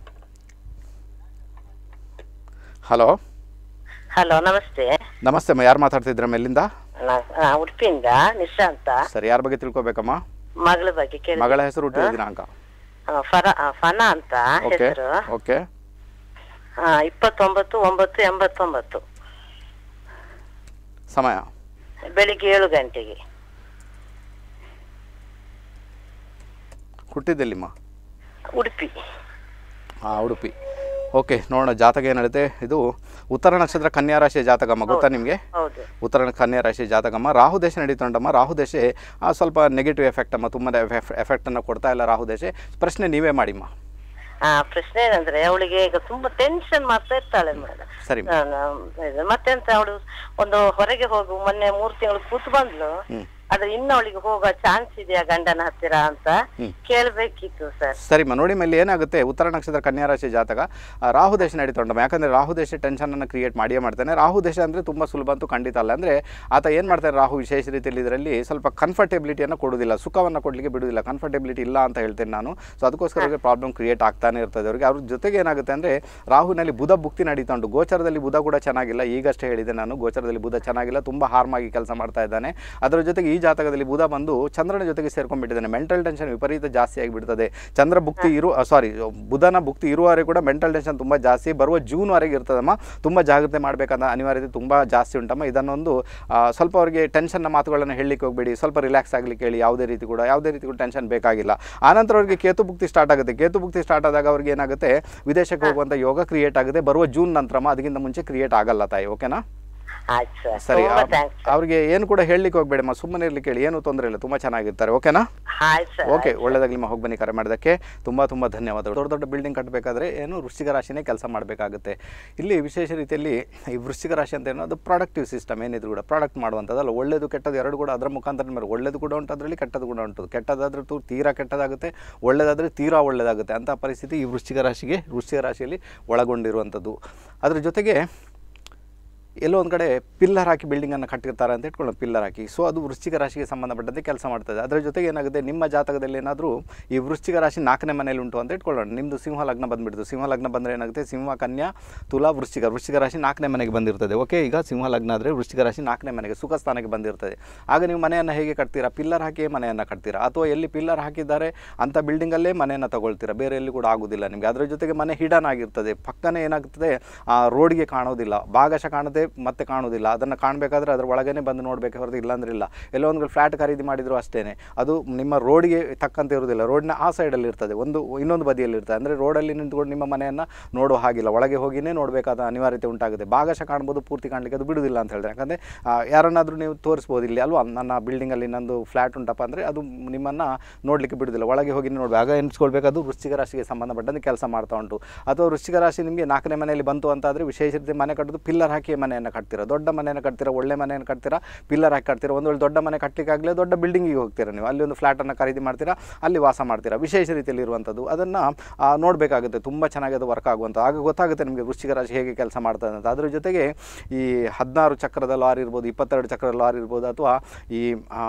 ಹಲೋ ಹಲೋ, ನಮಸ್ತೆ. ನಮಸ್ತೆ ಅಮ್ಮ, ಯಾರು ಮಾತಾಡ್ತಿದ್ರಮ್ಮ, ಎಲ್ಲಿಂದ? ಉಡುಪಿಯಿಂದ ನಿಶಾ ಅಂತ. ಸರಿ, ಯಾರ ಬಗ್ಗೆ ತಿಳ್ಕೊಬೇಕಮ್ಮ? ಮಗಳ ಬಗ್ಗೆ ಕೇಳಿ. ಮಗಳ ಹೆಸರು, ಹುಟ್ಟಿದ ದಿನಾಂಕ? ಫನಾ ಅಂತ ಹೆಸರು. ಓಕೆ, ಇಪ್ಪತ್ತೊಂಬತ್ತು ಒಂಬತ್ತು ಎಂಬತ್ತೊಂಬತ್ತು. ಸಮಯ ಬೆಳಿಗ್ಗೆ ಏಳು ಗಂಟೆಗೆ. ಹುಟ್ಟಿದ್ದೆಲ್ಲಿಮ್ಮ? ಉಡುಪಿ. ಹಾಂ, ಉಡುಪಿ. ಓಕೆ, ನೋಡೋಣ ಜಾತಕ ಏನು ಹೇಳುತ್ತೆ. ಇದು ಉತ್ತರ ನಕ್ಷತ್ರ ಕನ್ಯಾ ರಾಶಿಯ ಜಾತಕಮ್ಮ, ಗೊತ್ತಾ ನಿಮಗೆ? ಹೌದು. ಉತ್ತರ ಕನ್ಯಾ ರಾಶಿಯ ಜಾತಕಮ್ಮ. ರಾಹು ದೇಶ ನಡೀತುಂಟಮ್ಮ. ರಾಹು ದೇಶ ಸ್ವಲ್ಪ ನೆಗೆಟಿವ್ ಎಫೆಕ್ಟ್ ಅಮ್ಮ, ತುಂಬ ಎಫೆಕ್ಟನ್ನು ಕೊಡ್ತಾ ಇಲ್ಲ ರಾಹು ದೇಶ. ಪ್ರಶ್ನೆ ನೀವೇ ಮಾಡಿಮ್ಮ. ಪ್ರಶ್ನೆ ಏನಂದ್ರೆ ಅವಳಿಗೆ ಈಗ ತುಂಬಾ ಟೆನ್ಷನ್ ಮಾಡ್ತಾ ಇರ್ತಾಳೆ ಮೇಡಮ್. ಸರಿ, ಮತ್ತೆಂತ ಅವಳು ಒಂದು ಹೊರಗೆ ಹೋಗು, ಮೊನ್ನೆ ಮೂರು ತಿಂಗಳು ಕೂತು ಬಂದ್ಲು. ಆದ್ರೆ ಇನ್ನು ಅವಳಿಗೆ ಹೋಗೋ ಚಾನ್ಸ್ ಇದೆಯಾ ಗಂಡನ ಹತ್ತಿರ ಅಂತ ಕೇಳಬೇಕಿತ್ತು ಸರ್. ಸರಿಮ್ಮ, ನೋಡಿ ಮೇಲೆ ಏನಾಗುತ್ತೆ, ಉತ್ತರ ನಕ್ಷತ್ರ ಕನ್ಯಾ ರಾಶಿ ಜಾತಕ ರಾಹು ದೇಶ ನಡೀತುಂಟಮ್ಮ. ಯಾಕಂದರೆ ರಾಹು ದೇಶ ಟೆನ್ಷನನ್ನು ಕ್ರಿಯೇಟ್ ಮಾಡಿಯೇ ಮಾಡ್ತಾನೆ. ರಾಹು ದೇಶ ಅಂದರೆ ತುಂಬ ಸುಲಭ ಅಂತೂ ಖಂಡಿತ ಅಲ್ಲ. ಅಂದರೆ ಆತ ಏನು ಮಾಡ್ತಾನೆ, ರಾಹು ವಿಶೇಷ ರೀತಿಯಲ್ಲಿ ಇದರಲ್ಲಿ ಸ್ವಲ್ಪ ಕಂಫರ್ಟೆಬಿಲಿಟಿಯನ್ನು ಕೊಡೋದಿಲ್ಲ, ಸುಖವನ್ನು ಕೊಡಲಿಕ್ಕೆ ಬಿಡೋದಿಲ್ಲ. ಕಂಫರ್ಟೆಬಿಲಿಟಿ ಇಲ್ಲ ಅಂತ ಹೇಳ್ತೇನೆ ನಾನು. ಸೊ ಅದಕ್ಕೋಸ್ಕರ ಅವರಿಗೆ ಪ್ರಾಬ್ಲಮ್ ಕ್ರಿಯೇಟ್ ಆಗ್ತಾನೆ ಇರ್ತದೆ ಅವರಿಗೆ. ಅವ್ರ ಜೊತೆಗೆ ಏನಾಗುತ್ತೆ ಅಂದರೆ ರಾಹುನಲ್ಲಿ ಬುಧ ಭುಕ್ತಿ ನಡೀತಾ ಉಂಟು. ಗೋಚರದಲ್ಲಿ ಬುಧ ಕೂಡ ಚೆನ್ನಾಗಿಲ್ಲ, ಈಗಷ್ಟೇ ಹೇಳಿದೆ ನಾನು. ಗೋಚರದಲ್ಲಿ ಬುಧ ಚೆನ್ನಾಗಿಲ್ಲ, ತುಂಬ ಹಾರ್ಮ್ ಆಗಿ ಕೆಲಸ ಮಾಡ್ತಾ ಇದ್ದಾನೆ. ಅದರ ಜೊತೆಗೆ ಈ ಜಾತಕದಲ್ಲಿ ಬುಧ ಬಂದು ಚಂದ್ರನ ಜೊತೆಗೆ ಸೇರ್ಕೊಂಡ್ಬಿಟ್ಟಿದ್ದಾನೆ. ಮೆಂಟಲ್ ಟೆನ್ಷನ್ ವಿಪರೀತ ಜಾಸ್ತಿ ಆಗಿಬಿಡ್ತದೆ. ಚಂದ್ರ ಭುಕ್ತಿ ಇರು ಸಾರಿ ಬುಧನ ಭುಕ್ತಿ ಇರುವವರೆಗೆ ಕೂಡ ಮೆಂಟಲ್ ಟೆನ್ಷನ್ ತುಂಬ ಜಾಸ್ತಿ, ಬರುವ ಜೂನ್ವರೆಗೆ ಇರ್ತದಮ್ಮ. ತುಂಬ ಜಾಗ್ರತೆ ಮಾಡಬೇಕಂತ ಅನಿವಾರ್ಯತೆ ತುಂಬ ಜಾಸ್ತಿ ಉಂಟಮ್ಮ. ಇದನ್ನೊಂದು ಸ್ವಲ್ಪ ಅವರಿಗೆ ಟೆನ್ಷನ್ನ ಮಾತುಗಳನ್ನು ಹೇಳಲಿಕ್ಕೆ ಹೋಗಬೇಡಿ, ಸ್ವಲ್ಪ ರಿಲ್ಯಾಕ್ಸ್ ಆಗಲಿಕ್ಕೆ ಹೇಳಿ. ಯಾವುದೇ ರೀತಿ ಕೂಡ ಯಾವುದೇ ರೀತಿ ಕೂಡ ಟೆನ್ಷನ್ ಬೇಕಾಗಿಲ್ಲ. ಆನಂತರ ಅವರಿಗೆ ಕೇತು ಭುಕ್ತಿ ಸ್ಟಾರ್ಟ್ ಆಗುತ್ತೆ. ಕೇತು ಭುಕ್ತಿ ಸ್ಟಾರ್ಟ್ ಆದಾಗ ಅವ್ರಿಗೆ ಏನಾಗುತ್ತೆ, ವಿದೇಶಕ್ಕೆ ಹೋಗುವಂಥ ಯೋಗ ಕ್ರಿಯೇಟ್ ಆಗುತ್ತೆ. ಬರುವ ಜೂನ್ ನಂತರಮ್ಮ, ಅದಕ್ಕಿಂತ ಮುಂಚೆ ಕ್ರಿಯೇಟ್ ಆಗಲ್ಲ ತಾಯಿ. ಓಕೆನಾ? ಸರಿ, ಅವ್ರಿಗೆ ಏನು ಕೂಡ ಹೇಳಲಿಕ್ಕೆ ಹೋಗ್ಬೇಡಮ್ಮ, ಸುಮ್ಮನೆ ಇರ್ಲಿಕ್ಕೆ ಹೇಳಿ, ಏನು ತೊಂದರೆ ಇಲ್ಲ, ತುಂಬ ಚೆನ್ನಾಗಿರ್ತಾರೆ. ಓಕೆನಾ? ಓಕೆ, ಒಳ್ಳೆದಾಗಲಿ ನಿಮ್ಮ ಹೋಗಿ ಬನ್ನಿ. ಕರೆ ಮಾಡೋದಕ್ಕೆ ತುಂಬ ತುಂಬ ಧನ್ಯವಾದಗಳು. ದೊಡ್ಡ ದೊಡ್ಡ ಬಿಲ್ಡಿಂಗ್ ಕಟ್ಟಬೇಕಾದ್ರೆ ಏನು ವೃಶ್ಚಿಕ ರಾಶಿನೇ ಕೆಲಸ ಮಾಡಬೇಕಾಗುತ್ತೆ. ಇಲ್ಲಿ ವಿಶೇಷ ರೀತಿಯಲ್ಲಿ ಈ ವೃಶ್ಚಿಕ ರಾಶಿ ಅಂತ ಏನೋ ಅದು ಪ್ರಾಡಕ್ಟಿವ್ ಸಿಸ್ಟಮ್, ಏನಿದ್ರು ಕೂಡ ಪ್ರಾಡಕ್ಟ್ ಮಾಡುವಂಥದ್ದಲ್ಲ. ಒಳ್ಳೇದು ಕೆಟ್ಟದ್ದು ಎರಡು ಕೂಡ ಅದರ ಮುಖಾಂತರ ಮೇಲೆ ಒಳ್ಳೇದು ಕೂಡ ಉಂಟು, ಅದರಲ್ಲಿ ಕೆಟ್ಟದ್ದು ಕೂಡ ಉಂಟು. ಕೆಟ್ಟದಾದ್ರೆ ತು ತೀರಾ ಕೆಟ್ಟದಾಗುತ್ತೆ, ಒಳ್ಳೆದಾದರೆ ತೀರಾ ಒಳ್ಳೆಯದಾಗುತ್ತೆ. ಅಂಥ ಪರಿಸ್ಥಿತಿ ಈ ವೃಶ್ಚಿಕ ರಾಶಿಗೆ ವೃಶ್ಚಿಕ ರಾಶಿಯಲ್ಲಿ ಒಳಗೊಂಡಿರುವಂಥದ್ದು. ಅದರ ಜೊತೆಗೆ ಎಲ್ಲೋ ಒಂದು ಕಡೆ ಪಿಲ್ಲರ್ ಹಾಕಿ ಬಿಲ್ಡಿಂಗನ್ನು ಕಟ್ಟಿರ್ತಾರೆ ಅಂತ ಇಟ್ಕೊಳ್ಳೋಣ, ಪಿಲ್ಲರ್ ಹಾಕಿ. ಸೊ ಅದು ವೃಶ್ಚಿಕ ರಾಶಿಗೆ ಸಂಬಂಧಪಟ್ಟಂತೆ ಕೆಲಸ ಮಾಡ್ತದೆ. ಅದರ ಜೊತೆಗೆ ಏನಾಗುತ್ತೆ, ನಿಮ್ಮ ಜಾತಕದಲ್ಲಿ ಏನಾದರೂ ಈ ವೃಶ್ಚಿಕ ರಾಶಿ ನಾಲ್ಕನೇ ಮನೇಲಿ ಉಂಟು ಅಂತ ಇಟ್ಕೊಳ್ಳೋಣ. ನಿಮ್ಮದು ಸಿಂಹ ಲಗ್ನ ಬಂದುಬಿಡ್ತು. ಸಿಂಹ ಲಗ್ನ ಬಂದರೆ ಏನಾಗುತ್ತೆ, ಸಿಂಹ ಕನ್ಯಾ ತುಲಾ ವೃಶ್ಚಿಕ ವೃಶ್ಚಿಕ ರಾಶಿ ನಾಲ್ಕನೇ ಮನೆಗೆ ಬಂದಿರ್ತದೆ. ಓಕೆ, ಈಗ ಸಿಂಹ ಲಗ್ನ ಆದರೆ ವೃಶ್ಚಿಕ ರಾಶಿ ನಾಲ್ಕನೇ ಮನೆಗೆ ಸುಖ ಸ್ಥಾನಕ್ಕೆ ಬಂದಿರ್ತದೆ. ಆಗ ನೀವು ಮನೆಯನ್ನು ಹೇಗೆ ಕಟ್ತೀರಾ, ಪಿಲ್ಲರ್ ಹಾಕಿ ಮನೆಯನ್ನು ಕಟ್ತೀರಾ, ಅಥವಾ ಎಲ್ಲಿ ಪಿಲ್ಲರ್ ಹಾಕಿದ್ದಾರೆ ಅಂಥ ಬಿಲ್ಡಿಂಗಲ್ಲೇ ಮನೆಯನ್ನು ತಗೊಳ್ತೀರಾ, ಬೇರೆ ಎಲ್ಲಿ ಕೂಡ ಆಗೋದಿಲ್ಲ ನಿಮಗೆ. ಅದರ ಜೊತೆಗೆ ಮನೆ ಹಿಡನ್ ಆಗಿರ್ತದೆ, ಪಕ್ಕನೇ ಏನಾಗ್ತದೆ, ರೋಡ್ಗೆ ಕಾಣೋದಿಲ್ಲ, ಭಾಗಶಃ ಕಾಣದೆ ಮತ್ತೆ ಕಾಣೋದಿಲ್ಲ. ಅದನ್ನು ಕಾಣಬೇಕಾದ್ರೆ ಅದರ ಒಳಗೇ ಬಂದು ನೋಡಬೇಕು, ಹೊರತು ಇಲ್ಲಾಂದ್ರೆ ಇಲ್ಲ. ಎಲ್ಲೋ ಒಂದು ಫ್ಲ್ಯಾಟ್ ಖರೀದಿ ಮಾಡಿದ್ರು ಅಷ್ಟೇ, ಅದು ನಿಮ್ಮ ರೋಡ್ಗೆ ತಕ್ಕಂತೆ ಇರೋದಿಲ್ಲ. ರೋಡ್ನ ಆ ಸೈಡಲ್ಲಿ ಇರ್ತದೆ, ಒಂದು ಇನ್ನೊಂದು ಬದಿಯಲ್ಲಿ ಇರ್ತದೆ. ಅಂದರೆ ರೋಡಲ್ಲಿ ನಿಂತ್ಕೊಂಡು ನಿಮ್ಮ ಮನೆಯನ್ನು ನೋಡೋ ಹಾಗಿಲ್ಲ, ಒಳಗೆ ಹೋಗಿನೇ ನೋಡಬೇಕಾದ ಅನಿವಾರ್ಯತೆ ಉಂಟಾಗುತ್ತೆ. ಭಾಗಶಃ ಕಾಣ್ಬೋದು, ಪೂರ್ತಿ ಕಾಣಲಿಕ್ಕೆ ಅದು ಬಿಡುವುದಿಲ್ಲ ಅಂತ ಹೇಳಿದ್ರೆ. ಯಾಕಂದರೆ ಯಾರನ್ನಾದರೂ ನೀವು ತೋರಿಸ್ಬೋದು, ಇಲ್ಲಿ ಅಲ್ವಾ ನನ್ನ ಬಿಲ್ಡಿಂಗಲ್ಲಿ ನಂದು ಫ್ಲ್ಯಾಟ್ ಉಂಟಪ್ಪ ಅಂದರೆ ಅದು ನಿಮ್ಮನ್ನು ನೋಡಲಿಕ್ಕೆ ಬಿಡುವುದಿಲ್ಲ, ಒಳಗೆ ಹೋಗಿ ನೋಡಬೇಕು. ಆಗ ಎನಿಸ್ಕೊಳ್ಬೇಕು ಅದು ವೃಶ್ಚಿಕ ರಾಶಿಗೆ ಸಂಬಂಧಪಟ್ಟಂತೆ ಕೆಲಸ ಮಾಡ್ತಾ ಉಂಟು. ಅಥವಾ ವೃಶ್ಚಿಕ ರಾಶಿ ನಿಮಗೆ ನಾಲ್ಕನೇ ಮನೆಯಲ್ಲಿ ಬಂತು ಅಂತಾದರೆ ವಿಶೇಷ ರೀತಿ ಮನೆ ಕಟ್ಟೋದು ಪಿಲ್ಲರ್ ಹಾಕಿ ಮನೆಯನ್ನು ಕಟ್ತೀರಾ, ದೊಡ್ಡ ಮನೆಯನ್ನು ಕಟ್ತೀರಾ, ಒಳ್ಳೆ ಮನೆಯನ್ನು ಕಟ್ತೀರಾ, ಪಿಲ್ಲರ್ ಹಾಕಿ ಕಟ್ತೀರಾ. ಒಂದು ವೇಳೆ ದೊಡ್ಡ ಮನೆ ಕಟ್ಟಲಿಕ್ಕಾಗಲೇ ದೊಡ್ಡ ಬಿಲ್ಡಿಂಗಿಗೆ ಹೋಗ್ತೀರಾ ನೀವು, ಅಲ್ಲಿ ಒಂದು ಫ್ಲ್ಯಾಟನ್ನು ಖರೀದಿ ಮಾಡ್ತೀರಾ, ಅಲ್ಲಿ ವಾಸ ಮಾಡ್ತೀರಾ. ವಿಶೇಷ ರೀತಿಯಲ್ಲಿ ಇರುವಂಥದ್ದು ಅದನ್ನು ನೋಡಬೇಕಾಗುತ್ತೆ, ತುಂಬ ಚೆನ್ನಾಗಿ ಅದು ವರ್ಕ್ ಆಗುವಂಥ. ಆಗ ಗೊತ್ತಾಗುತ್ತೆ ನಿಮಗೆ ವೃಶ್ಚಿಕ ರಾಶಿ ಹೇಗೆ ಕೆಲಸ ಮಾಡ್ತದೆ ಅಂತ. ಅದರ ಜೊತೆಗೆ ಈ ಹದಿನಾರು ಚಕ್ರದ ಲಾರಿ ಇರ್ಬೋದು, ಇಪ್ಪತ್ತೆರಡು ಚಕ್ರದ ಲಾರಿ ಇರ್ಬೋದು, ಅಥವಾ ಈ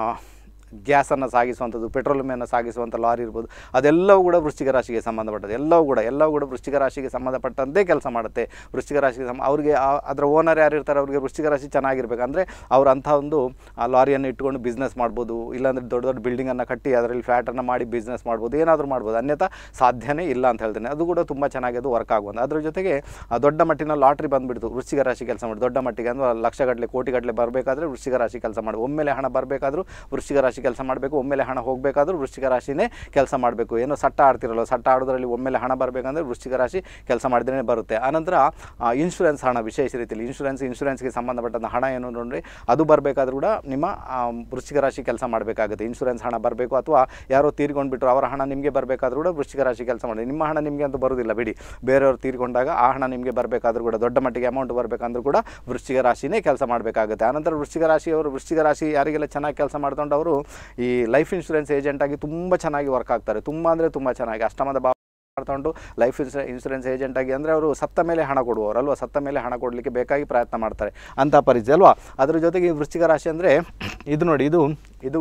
ಗ್ಯಾಸನ್ನು ಸಾಗಿಸುವಂಥದ್ದು, ಪೆಟ್ರೋಲಿಯಮನ್ನು ಸಾಗಿಸುವಂಥ ಲಾರಿ ಇರ್ಬೋದು, ಅದೆಲ್ಲವೂ ಕೂಡ ವೃಶ್ಚಿಕ ರಾಶಿಗೆ ಸಂಬಂಧಪಟ್ಟದ್ದು. ಎಲ್ಲವೂ ಕೂಡ ಎಲ್ಲವೂ ಕೂಡ ವೃಶ್ಚಿಕ ರಾಶಿಗೆ ಸಂಬಂಧಪಟ್ಟಂತೆ ಕೆಲಸ ಮಾಡುತ್ತೆ. ವೃಶ್ಚಿಕ ರಾಶಿಗೆ ಸಮ ಅವ್ರಿಗೆ ಅದರ ಓನರ್ ಯಾರು ಇರ್ತಾರೆ ಅವ್ರಿಗೆ ವೃಶ್ಚಿಕ ರಾಶಿ ಚೆನ್ನಾಗಿರ್ಬೇಕು. ಅಂದರೆ ಅವ್ರು ಅಂಥ ಒಂದು ಲಾರಿಯನ್ನು ಇಟ್ಕೊಂಡು ಬಿಸ್ನೆಸ್ ಮಾಡ್ಬೋದು, ಇಲ್ಲಾಂದರೆ ದೊಡ್ಡ ದೊಡ್ಡ ಬಿಲ್ಡಿಂಗನ್ನು ಕಟ್ಟಿ ಅದರಲ್ಲಿ ಫ್ಲ್ಯಾಟನ್ನು ಮಾಡಿ ಬಿಸ್ನೆಸ್ ಮಾಡ್ಬೋದು, ಏನಾದರೂ ಮಾಡ್ಬೋದು. ಅನ್ಯथा ಸಾಧ್ಯನೇ ಇಲ್ಲ ಅಂತ ಹೇಳ್ತೇನೆ. ಅದು ಕೂಡ ತುಂಬ ಚೆನ್ನಾಗಿ ಅದು ವರ್ಕ್ ಆಗುವಂಥ. ಅದರ ಜೊತೆಗೆ ದೊಡ್ಡ ಮಟ್ಟಿನ ಲಾಟ್ರಿ ಬಂದುಬಿಡ್ತು, ವೃಶ್ಚಿಕ ರಾಶಿ ಕೆಲಸ ಮಾಡಿ ದೊಡ್ಡ ಮಟ್ಟಿಗೆ ಅಂದರೆ ಲಕ್ಷಗಟ್ಟಲೆ ಕೋಟಿಗಟ್ಟಲೆ ಬರಬೇಕಾದ್ರೆ ವೃಶ್ಚಿಕ ರಾಶಿ ಕೆಲಸ ಮಾಡಿ. ಒಮ್ಮೆಲೆ ಹಣ ಬರಬೇಕಾದ್ರೂ ವೃಶ್ಚಿಕ ರಾಶಿ ಕೆಲಸ ಮಾಡಬೇಕು, ಒಮ್ಮೆಲೆ ಹಣ ಹೋಗಬೇಕಾದ್ರೂ ವೃಶ್ಚಿಕ ರಾಶಿನೇ ಕೆಲಸ ಮಾಡಬೇಕು. ಏನೋ ಸಟ್ಟ ಆಡ್ತಿರಲ್ಲ, ಸಟ್ಟ ಆಡೋದ್ರಲ್ಲಿ ಒಮ್ಮೆಲೆ ಹಣ ಬರಬೇಕಂದ್ರೆ ವೃಶ್ಚಿಕ ರಾಶಿ ಕೆಲಸ ಮಾಡಿದ್ರೇ ಬರುತ್ತೆ. ಆನಂತರ ಇನ್ಶೂರೆನ್ಸ್ ಹಣ, ವಿಶೇಷ ರೀತಿಯಲ್ಲಿ ಇನ್ಶೂರೆನ್ಸ್ ಇನ್ಶೂರೆನ್ಸ್ಗೆ ಸಂಬಂಧಪಟ್ಟಂಥ ಹಣ ಏನು ನೋಡಿ ಅದು ಬರಬೇಕಾದ್ರೂ ಕೂಡ ನಿಮ್ಮ ವೃಶ್ಚಿಕ ರಾಶಿ ಕೆಲಸ ಮಾಡಬೇಕಾಗುತ್ತೆ. ಇನ್ಶೂರೆನ್ಸ್ ಹಣ ಬರಬೇಕು, ಅಥವಾ ಯಾರೋ ತೀರ್ಕೊಂಡ್ಬಿಟ್ರು ಅವರ ಹಣ ನಿಮಗೆ ಬರಬೇಕಾದ್ರೂ ಕೂಡ ವೃಶ್ಚಿಕ ರಾಶಿ ಕೆಲಸ ಮಾಡಿ. ನಿಮ್ಮ ಹಣ ನಿಮಗೆ ಅಂತೂ ಬರೋದಿಲ್ಲ ಬಿಡಿ, ಬೇರೆಯವರು ತೀರ್ಕೊಂಡಾಗ ಆ ಹಣ ನಿಮಗೆ ಬರಬೇಕಾದ್ರೂ ಕೂಡ ದೊಡ್ಡ ಮಟ್ಟಿಗೆ ಅಮೌಂಟ್ ಬರಬೇಕಂದ್ರೂ ಕೂಡ ವೃಶ್ಚಿಕ ರಾಶಿನೇ ಕೆಲಸ ಮಾಡಬೇಕಾಗುತ್ತೆ. ಆನಂತರ ವೃಶ್ಚಿಕ ರಾಶಿಯವರು ವೃಶ್ಚಿಕ ರಾಶಿ ಯಾರಿಗೆಲ್ಲ ಚೆನ್ನಾಗಿ ಕೆಲಸ ಮಾಡ್ಕೊಂಡು ಅವರು ಈ ಲೈಫ್ ಇನ್ಶೂರೆನ್ಸ್ ಏಜೆಂಟ್ ಆಗಿ ತುಂಬ ಚೆನ್ನಾಗಿ ವರ್ಕ್ ಆಗ್ತಾರೆ. ತುಂಬ ಅಂದರೆ ತುಂಬ ಚೆನ್ನಾಗಿ ಅಷ್ಟಮದ ಭಾವ ಮಾಡ್ಕೊಂಡು ಲೈಫ್ ಇನ್ಶೂರೆನ್ಸ್ ಇನ್ಶೂರೆನ್ಸ್ ಏಜೆಂಟ್ ಆಗಿ ಅಂದರೆ ಅವರು ಸತ್ತ ಮೇಲೆ ಹಣ ಕೊಡುವವರು ಅಲ್ವಾ, ಸತ್ತ ಮೇಲೆ ಹಣ ಕೊಡಲಿಕ್ಕೆ ಬೇಕಾಗಿ ಪ್ರಯತ್ನ ಮಾಡ್ತಾರೆ ಅಂಥ ಪರಿಸ್ಥಿತಿ ಅಲ್ವಾ. ಅದರ ಜೊತೆಗೆ ವೃಶ್ಚಿಕ ರಾಶಿ ಅಂದರೆ ಇದು ನೋಡಿ, ಇದು ಇದು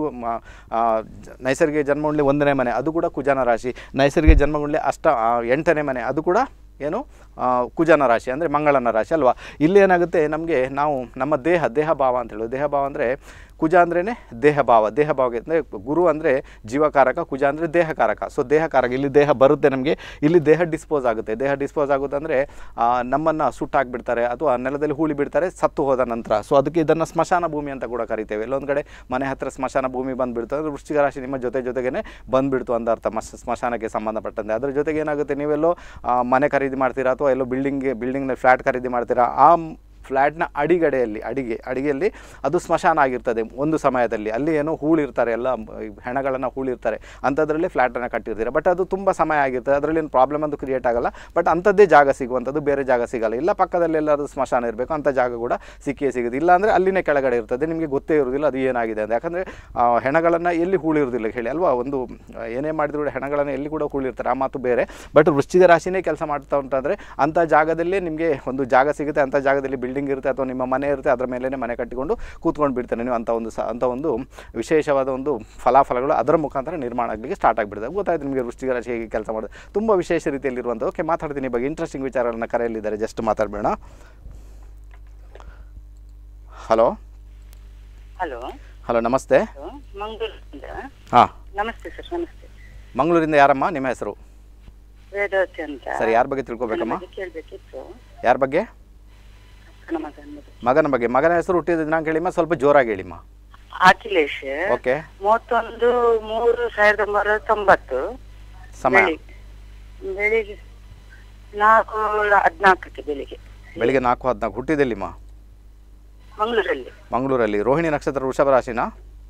ನೈಸರ್ಗಿಕ ಜನ್ಮಗುಂಡ್ಲಿ ಒಂದನೇ ಮನೆ, ಅದು ಕೂಡ ಕುಜನ ರಾಶಿ. ನೈಸರ್ಗಿಕ ಜನ್ಮಗುಂಡ್ಲಿ ಅಷ್ಟ ಎಂಟನೇ ಮನೆ, ಅದು ಕೂಡ ಏನು ಕುಜನ ರಾಶಿ ಅಂದರೆ ಮಂಗಳನ ರಾಶಿ ಅಲ್ವಾ. ಇಲ್ಲಿ ಏನಾಗುತ್ತೆ, ನಮಗೆ ನಾವು ನಮ್ಮ ದೇಹ ದೇಹ ಭಾವ ಅಂತ ಹೇಳೋದು. ದೇಹ ಭಾವ ಅಂದರೆ ಕುಜ ಅಂದ್ರೇ ದೇಹ ಭಾವ, ದೇಹ ಭಾವಕ್ಕೆ ಅಂದರೆ ಗುರು ಅಂದರೆ ಜೀವಕಾರಕ, ಕುಜ ಅಂದರೆ ದೇಹಕಾರಕ. ಸೊ ದೇಹಕಾರಕ, ಇಲ್ಲಿ ದೇಹ ಬರುತ್ತೆ ನಮಗೆ, ಇಲ್ಲಿ ದೇಹ ಡಿಸ್ಪೋಸ್ ಆಗುತ್ತೆ. ದೇಹ ಡಿಸ್ಪೋಸ್ ಆಗುತ್ತೆ ಅಂದರೆ ನಮ್ಮನ್ನು ಸುಟ್ಟಾಕಿಬಿಡ್ತಾರೆ ಅಥವಾ ನೆಲದಲ್ಲಿ ಹೂಳಿ ಬಿಡ್ತಾರೆ ಸತ್ತು ಹೋದ ನಂತರ. ಸೊ ಅದಕ್ಕೆ ಇದನ್ನು ಸ್ಮಶಾನ ಭೂಮಿ ಅಂತ ಕೂಡ ಕರಿತೇವೆ. ಎಲ್ಲೊಂದು ಕಡೆ ಮನೆ ಹತ್ತಿರ ಸ್ಮಶಾನ ಭೂಮಿ ಬಂದುಬಿಡ್ತು ಅಂದರೆ ವೃಶ್ಚಿಕ ರಾಶಿ ನಿಮ್ಮ ಜೊತೆ ಜೊತೆಗೇ ಬಂದುಬಿಡ್ತು ಅಂತ ಅರ್ಥ, ಮಸ್ ಸ್ಮಶಾನಕ್ಕೆ ಸಂಬಂಧಪಟ್ಟಂತೆ. ಅದರ ಜೊತೆಗೆ ಏನಾಗುತ್ತೆ, ನೀವೆಲ್ಲೋ ಮನೆ ಖರೀದಿ ಮಾಡ್ತೀರಾ ಅಥವಾ ಎಲ್ಲೋ ಬಿಲ್ಡಿಂಗ್ಗೆ ಬಿಲ್ಡಿಂಗ್ನಲ್ಲಿ ಫ್ಲ್ಯಾಟ್ ಖರೀದಿ ಮಾಡ್ತೀರಾ, ಆ ಫ್ಲ್ಯಾಟ್ನ ಅಡಿಗಡೆಯಲ್ಲಿ ಅಡಿಗೆ ಅಡಿಗೆಯಲ್ಲಿ ಅದು ಸ್ಮಶಾನ ಆಗಿರ್ತದೆ ಒಂದು ಸಮಯದಲ್ಲಿ. ಅಲ್ಲಿ ಏನೋ ಹೂಳಿರ್ತಾರೆ, ಎಲ್ಲ ಹೆಣಗಳನ್ನು ಹೂಳಿರ್ತಾರೆ, ಅಂಥದ್ರಲ್ಲಿ ಫ್ಲ್ಯಾಟನ್ನು ಕಟ್ಟಿರ್ತೀರ. ಬಟ್ ಅದು ತುಂಬ ಸಮಯ ಆಗಿರ್ತದೆ, ಅದರಲ್ಲಿ ಏನು ಪ್ರಾಬ್ಲಮ್ ಅದು ಕ್ರಿಯೇಟ್ ಆಗಲ್ಲ. ಬಟ್ ಅಂಥದ್ದೇ ಜಾಗ ಸಿಗುವಂಥದ್ದು, ಬೇರೆ ಜಾಗ ಸಿಗಲ್ಲ. ಇಲ್ಲ ಪಕ್ಕದಲ್ಲಿ ಎಲ್ಲರೂ ಸ್ಮಶಾನ ಇರಬೇಕು, ಅಂಥ ಜಾಗ ಕೂಡ ಸಿಕ್ಕಿಯೇ ಸಿಗುತ್ತೆ. ಇಲ್ಲಾಂದರೆ ಅಲ್ಲಿನೇ ಕೆಳಗಡೆ ಇರ್ತದೆ, ನಿಮಗೆ ಗೊತ್ತೇ ಇರೋದಿಲ್ಲ ಅದು ಏನಾಗಿದೆ ಅಂತ. ಯಾಕಂದರೆ ಹೆಣಗಳನ್ನು ಎಲ್ಲಿ ಹೂಳಿರೋದಿಲ್ಲ ಹೇಳಿ ಅಲ್ವಾ, ಒಂದು ಏನೇ ಮಾಡಿದ್ರು ಕೂಡ ಹೆಣಗಳನ್ನು ಎಲ್ಲಿ ಕೂಡ ಹೂಳಿರ್ತಾರೆ, ಆ ಮಾತು ಬೇರೆ. ಬಟ್ ವೃಶ್ಚಿಕ ರಾಶಿನೇ ಕೆಲಸ ಮಾಡ್ತಾ ಉಂಟಾದರೆ ಅಂಥ ಜಾಗದಲ್ಲೇ ನಿಮಗೆ ಒಂದು ಜಾಗ ಸಿಗುತ್ತೆ, ಅಂಥ ಜಾಗದಲ್ಲಿ ಬಿಲ್ಡಿಂಗ್ ಇರುತ್ತೆ ಅಥವಾ ನಿಮ್ಮ ಮನೆ ಇರುತ್ತೆ, ಅದರ ಮೇಲೇ ಮನೆ ಕಟ್ಟಿಕೊಂಡು ಕೂತ್ಕೊಂಡು ಬಿಡ್ತಾರೆ ನೀವು. ಅಂಥ ಒಂದು ಸ ಅಂಥ ಒಂದು ವಿಶೇಷವಾದ ಒಂದು ಫಲಾಫಲಗಳು ಅದರ ಮುಖಾಂತರ ನಿರ್ಮಾಣ ಆಗಲಿಕ್ಕೆ ಸ್ಟಾರ್ಟ್ ಆಗಿಬಿಡ್ತದೆ. ಗೊತ್ತಾಯ್ತು ನಿಮಗೆ ವೃಶ್ಚಿಕ ರಾಶಿ ಹೇಗೆ ಕೆಲಸ ಮಾಡೋದು, ತುಂಬ ವಿಶೇಷ ರೀತಿಯಲ್ಲಿರುವಂಥ. ಓಕೆ, ಮಾತಾಡ್ತೀನಿ ಬಗ್ಗೆ ಇಂಟ್ರೆಸ್ಟಿಂಗ್ ವಿಚಾರಗಳನ್ನ ಕರೆಯಲ್ಲಿದ್ದಾರೆ, ಜಸ್ಟ್ ಮಾತಾಡಬೇಡ. ಹಲೋ ಹಲೋ ಹಲೋ ನಮಸ್ತೆ. ಮಂಗಳೂರಿಂದ. ಹಾಂ ನಮಸ್ತೆ ಸರ್. ನಮಸ್ತೆ. ಮಂಗಳೂರಿಂದ ಯಾರಮ್ಮ ನಿಮ್ಮ ಹೆಸರು? ವೇದವತಿ ಅಂತ. ಸರಿ, ಯಾರ ಬಗ್ಗೆ ತಿಳ್ಕೊಬೇಕಮ್ಮ? ಕೇಳಬೇಕಿತ್ತು. ಯಾರ ಬಗ್ಗೆ? ಮಗನ ಬಗ್ಗೆ. ಮಗನ ಹೆಸರು ಹುಟ್ಟಿದ ದಿನಾಂಕ ಹೇಳಿಮ್ಮ, ಸ್ವಲ್ಪ ಜೋರಾಗಿ ಹೇಳಿಮ್ಮ. ಅಖಿಲೇಶ್. ಓಕೆ. ಮೂವತ್ತೊಂದು ಮೂರು ಸಾವಿರದ ಒಂಬೈನೂರ ತೊಂಬತ್ತು. ಸಮಯ? ಬೆಳಿಗ್ಗೆ ನಾಲ್ಕು ಹದಿನಾಲ್ಕಕ್ಕೆ. ಬೆಳಿಗ್ಗೆ ಬೆಳಿಗ್ಗೆ ನಾಲ್ಕು ಹದಿನಾಲ್ಕು. ಹುಟ್ಟಿದೆಲ್ಲಿಮ್ಮ? ಮಂಗಳೂರಲ್ಲಿ. ಮಂಗಳೂರಲ್ಲಿ. ರೋಹಿಣಿ ನಕ್ಷತ್ರ ವೃಷಭ ರಾಶಿನಾ?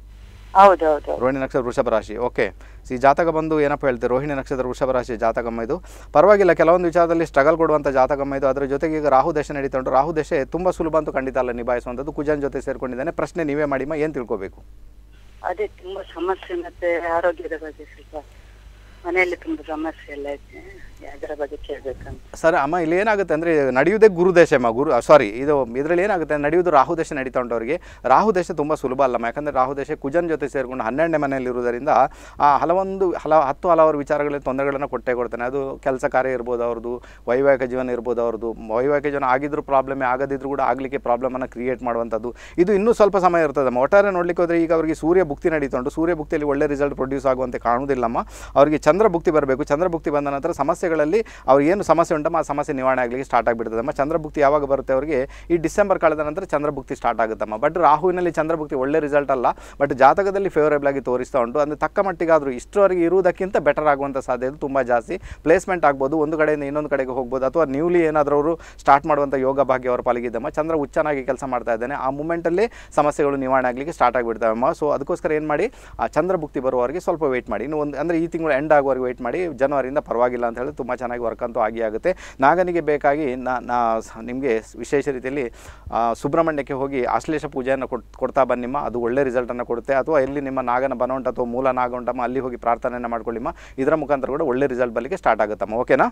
ಹೌದೌದು. ರೋಹಿಣಿ ನಕ್ಷತ್ರ ವೃಷಭ ರಾಶಿ. ಓಕೆ. ಈ ಜಾತಕ ಬಂದು ಏನಪ್ಪ ಹೇಳ್ತೀವಿ, ರೋಹಿಣಿ ನಕ್ಷತ್ರ ವೃಷಭ ರಾಶಿ ಜಾತಕಮ್ಮ ಇದು. ಪರವಾಗಿಲ್ಲ, ಕೆಲವೊಂದು ವಿಚಾರದಲ್ಲಿ ಸ್ಟ್ರಗಲ್ ಕೊಡುವಂಥ ಜಾತಕಮ್ಮ ಇದು. ಅದರ ಜೊತೆಗೆ ಈಗ ರಾಹು ದೇಶ ನಡೀತಾ ಉಂಟು. ರಾಹು ದೇಶ ತುಂಬ ಸುಲಭ ಅಂತೂ ಖಂಡಿತ ಅಲ್ಲ ನಿಭಾಯಿಸುವಂಥದ್ದು. ಕುಜನ್ ಜೊತೆ ಸೇರ್ಕೊಂಡಿದ್ದಾನೆ. ಪ್ರಶ್ನೆ ನೀವೇ ಮಾಡಿಮ್ಮ, ಏನು ತಿಳ್ಕೊಬೇಕು? ಅದೇ ತುಂಬಾ ಸಮಸ್ಯೆ, ಮತ್ತೆ ಆರೋಗ್ಯದ ಬಗ್ಗೆ ಸ್ವಲ್ಪ ಮನೆಯಲ್ಲಿ ತುಂಬಾ ಸಮಸ್ಯೆ ಎಲ್ಲ ಐತೆ, ಅದರ ಬಗ್ಗೆ ಕೇಳಬೇಕಂತ. ಸರ್ ಅಮ್ಮ, ಇಲ್ಲಿ ಏನಾಗುತ್ತೆ ಅಂದರೆ ನಡೆಯುವುದೇ ಗುರುದೇಶ ಅಮ್ಮ. ಗುರು ಸಾರಿ ಇದು ಇದರಲ್ಲಿ ಏನಾಗುತ್ತೆ, ನಡೆಯುವುದು ರಾಹು ದೇಶ ನಡೀತಾ ಉಂಟು ಅವರಿಗೆ. ರಾಹು ದೇಶ ತುಂಬ ಸುಲಭ ಅಲ್ಲಮ್ಮ. ಯಾಕಂದರೆ ರಾಹು ದೇಶ ಕುಜನ್ ಜೊತೆ ಸೇರಿಕೊಂಡು ಹನ್ನೆರಡನೇ ಮನೆಯಲ್ಲಿರುವುದರಿಂದ ಹಲವೊಂದು ಹಲ ಹತ್ತು ಹಲವಾರು ವಿಚಾರಗಳಲ್ಲಿ ತೊಂದರೆಗಳನ್ನು ಕೊಟ್ಟೇ ಕೊಡ್ತಾನೆ. ಅದು ಕೆಲಸ ಕಾರ್ಯ ಇರ್ಬೋದು ಅವ್ರದ್ದು, ವೈವಾಹಿಕ ಜೀವನ ಇರ್ಬೋದು ಅವ್ರದ್ದು. ವೈವಾಹಿಕ ಜೀವನ ಆಗಿದ್ರೂ ಪ್ರಾಬ್ಲಮೇ, ಆಗದಿದ್ರೂ ಕೂಡ ಆಗಲಿಕ್ಕೆ ಪ್ರಾಬ್ಲಮನ್ನು ಕ್ರಿಯೇಟ್ ಮಾಡುವಂಥದ್ದು. ಇದು ಇನ್ನೂ ಸ್ವಲ್ಪ ಸಮಯ ಇರ್ತದಮ್ಮ. ಒಟ್ಟಾರೆ ನೋಡಲಿಕ್ಕೆ ಹೋದರೆ ಈಗ ಅವರಿಗೆ ಸೂರ್ಯ ಭುಕ್ತಿ ನಡೀತಾ ಉಂಟು. ಸೂರ್ಯ ಭುಕ್ತಿಯಲ್ಲಿ ಒಳ್ಳೆ ರಿಸಲ್ಟ್ ಪ್ರೊಡ್ಯೂಸ್ ಆಗುವಂತೆ ಕಾಣುವುದಿಲ್ಲಮ್ಮ. ಅವರಿಗೆ ಚಂದ್ರ ಭುಕ್ತಿ ಬರಬೇಕು. ಚಂದ್ರ ಭುಕ್ತಿ ಬಂದ ನಂತರ ಸಮಸ್ಯೆಗಳಲ್ಲಿ ಅವ್ರು ಏನು ಸಮಸ್ಯೆ ಉಂಟಮ್ಮ ಆ ಸಮಸ್ಯೆ ನಿವಾರಣೆ ಆಗಲಿಕ್ಕೆ ಸ್ಟಾರ್ಟ್ ಆಗಿಬಿಡ್ತದಮ್ಮ. ಚಂದ್ರಭುಕ್ತಿ ಯಾವಾಗ ಬರುತ್ತೆ ಅವರಿಗೆ? ಈ ಡಿಸೆಂಬರ್ ಕಳೆದ ನಂತರ ಚಂದ್ರಭುಕ್ತಿ ಸ್ಟಾರ್ಟ್ ಆಗುತ್ತಮ್ಮ. ಬಟ್ ರಾಹುವಿನಲ್ಲಿ ಚಂದ್ರಭುಕ್ತಿ ಒಳ್ಳೆ ರಿಸಲ್ಟ್ ಅಲ್ಲ, ಬಟ್ ಜಾತಕದಲ್ಲಿ ಫೇವರೇಬಲ್ ಆಗಿ ತೋರಿಸ್ತಾ ಉಂಟು. ಅಂದರೆ ತಕ್ಕ ಮಟ್ಟಿಗಾದರೂ ಇಷ್ಟರವರೆಗೆ ಇರುವುದಕ್ಕಿಂತ ಬೆಟರ್ ಆಗುವಂಥ ಸಾಧ್ಯತೆ ತುಂಬ ಜಾಸ್ತಿ. ಪ್ಲೇಸ್ಮೆಂಟ್ ಆಗ್ಬೋದು, ಒಂದು ಕಡೆಯಿಂದ ಇನ್ನೊಂದು ಕಡೆಗೆ ಹೋಗ್ಬೋದು, ಅಥವಾ ನ್ಯೂಲಿ ಏನಾದರೂ ಅವರು ಸ್ಟಾರ್ಟ್ ಮಾಡುವಂಥ ಯೋಗ ಭಾಗ್ಯ ಅವರ ಪಾಲಿಗಿದ್ದಮ್ಮ. ಚಂದ್ರ ಉಚ್ಚನಾಗಿ ಕೆಲಸ ಮಾಡ್ತಾ ಇದ್ದಾನೆ. ಆ ಮೂಮೆಂಟಲ್ಲಿ ಸಮಸ್ಯೆಗಳು ನಿವಾರಣೆ ಆಗಲಿಕ್ಕೆ ಸ್ಟಾರ್ಟ್ ಆಗಿಬಿಡ್ತಾವಮ್ಮ. ಸೊ ಅದಕ್ಕೋಸ್ಕರ ಏನು ಮಾಡಿ, ಆ ಚಂದ್ರಭುಕ್ತಿ ಬರುವವರೆಗೆ ಸ್ವಲ್ಪ ವೆಯ್ಟ್ ಮಾಡಿ. ಇನ್ನು ಒಂದು ಅಂದರೆ ಈ ತಿಂಗಳು ಎಂಡ್ ಆಗುವವರೆಗೆ ವೆಯ್ಟ್ ಮಾಡಿ. ಜನವರಿಯಿಂದ ಪರವಾಗಿಲ್ಲ ಅಂತ ಹೇಳಿ ತುಂಬ ಚೆನ್ನಾಗಿ ವರ್ಕ್ ಅಂತೂ ಆಗಿ ಆಗುತ್ತೆ. ನಾಗನಿಗೆ ಬೇಕಾಗಿ ನಾ ನಾ ನಿಮಗೆ ವಿಶೇಷ ರೀತಿಯಲ್ಲಿ ಸುಬ್ರಹ್ಮಣ್ಯಕ್ಕೆ ಹೋಗಿ ಆಶ್ಲೇಷ ಪೂಜೆಯನ್ನು ಕೊಡ್ ಕೊಡ್ತಾ ಬನ್ನಿಮ್ಮ. ಅದು ಒಳ್ಳೆ ರಿಸಲ್ಟನ್ನು ಕೊಡುತ್ತೆ. ಅಥವಾ ಎಲ್ಲಿ ನಿಮ್ಮ ನಾಗನ ಬನ ಉಂಟು ಅಥವಾ ಮೂಲ ನಾಗ ಉಂಟಮ್ಮ, ಅಲ್ಲಿ ಹೋಗಿ ಪ್ರಾರ್ಥನೆಯನ್ನು ಮಾಡ್ಕೊಳ್ಳಿಮ್ಮ. ಇದರ ಮುಖಾಂತರ ಕೂಡ ಒಳ್ಳೆ ರಿಸಲ್ಟ್ ಬರಲಿಕ್ಕೆ ಸ್ಟಾರ್ಟ್ ಆಗುತ್ತಮ್ಮ. ಓಕೆನಾ?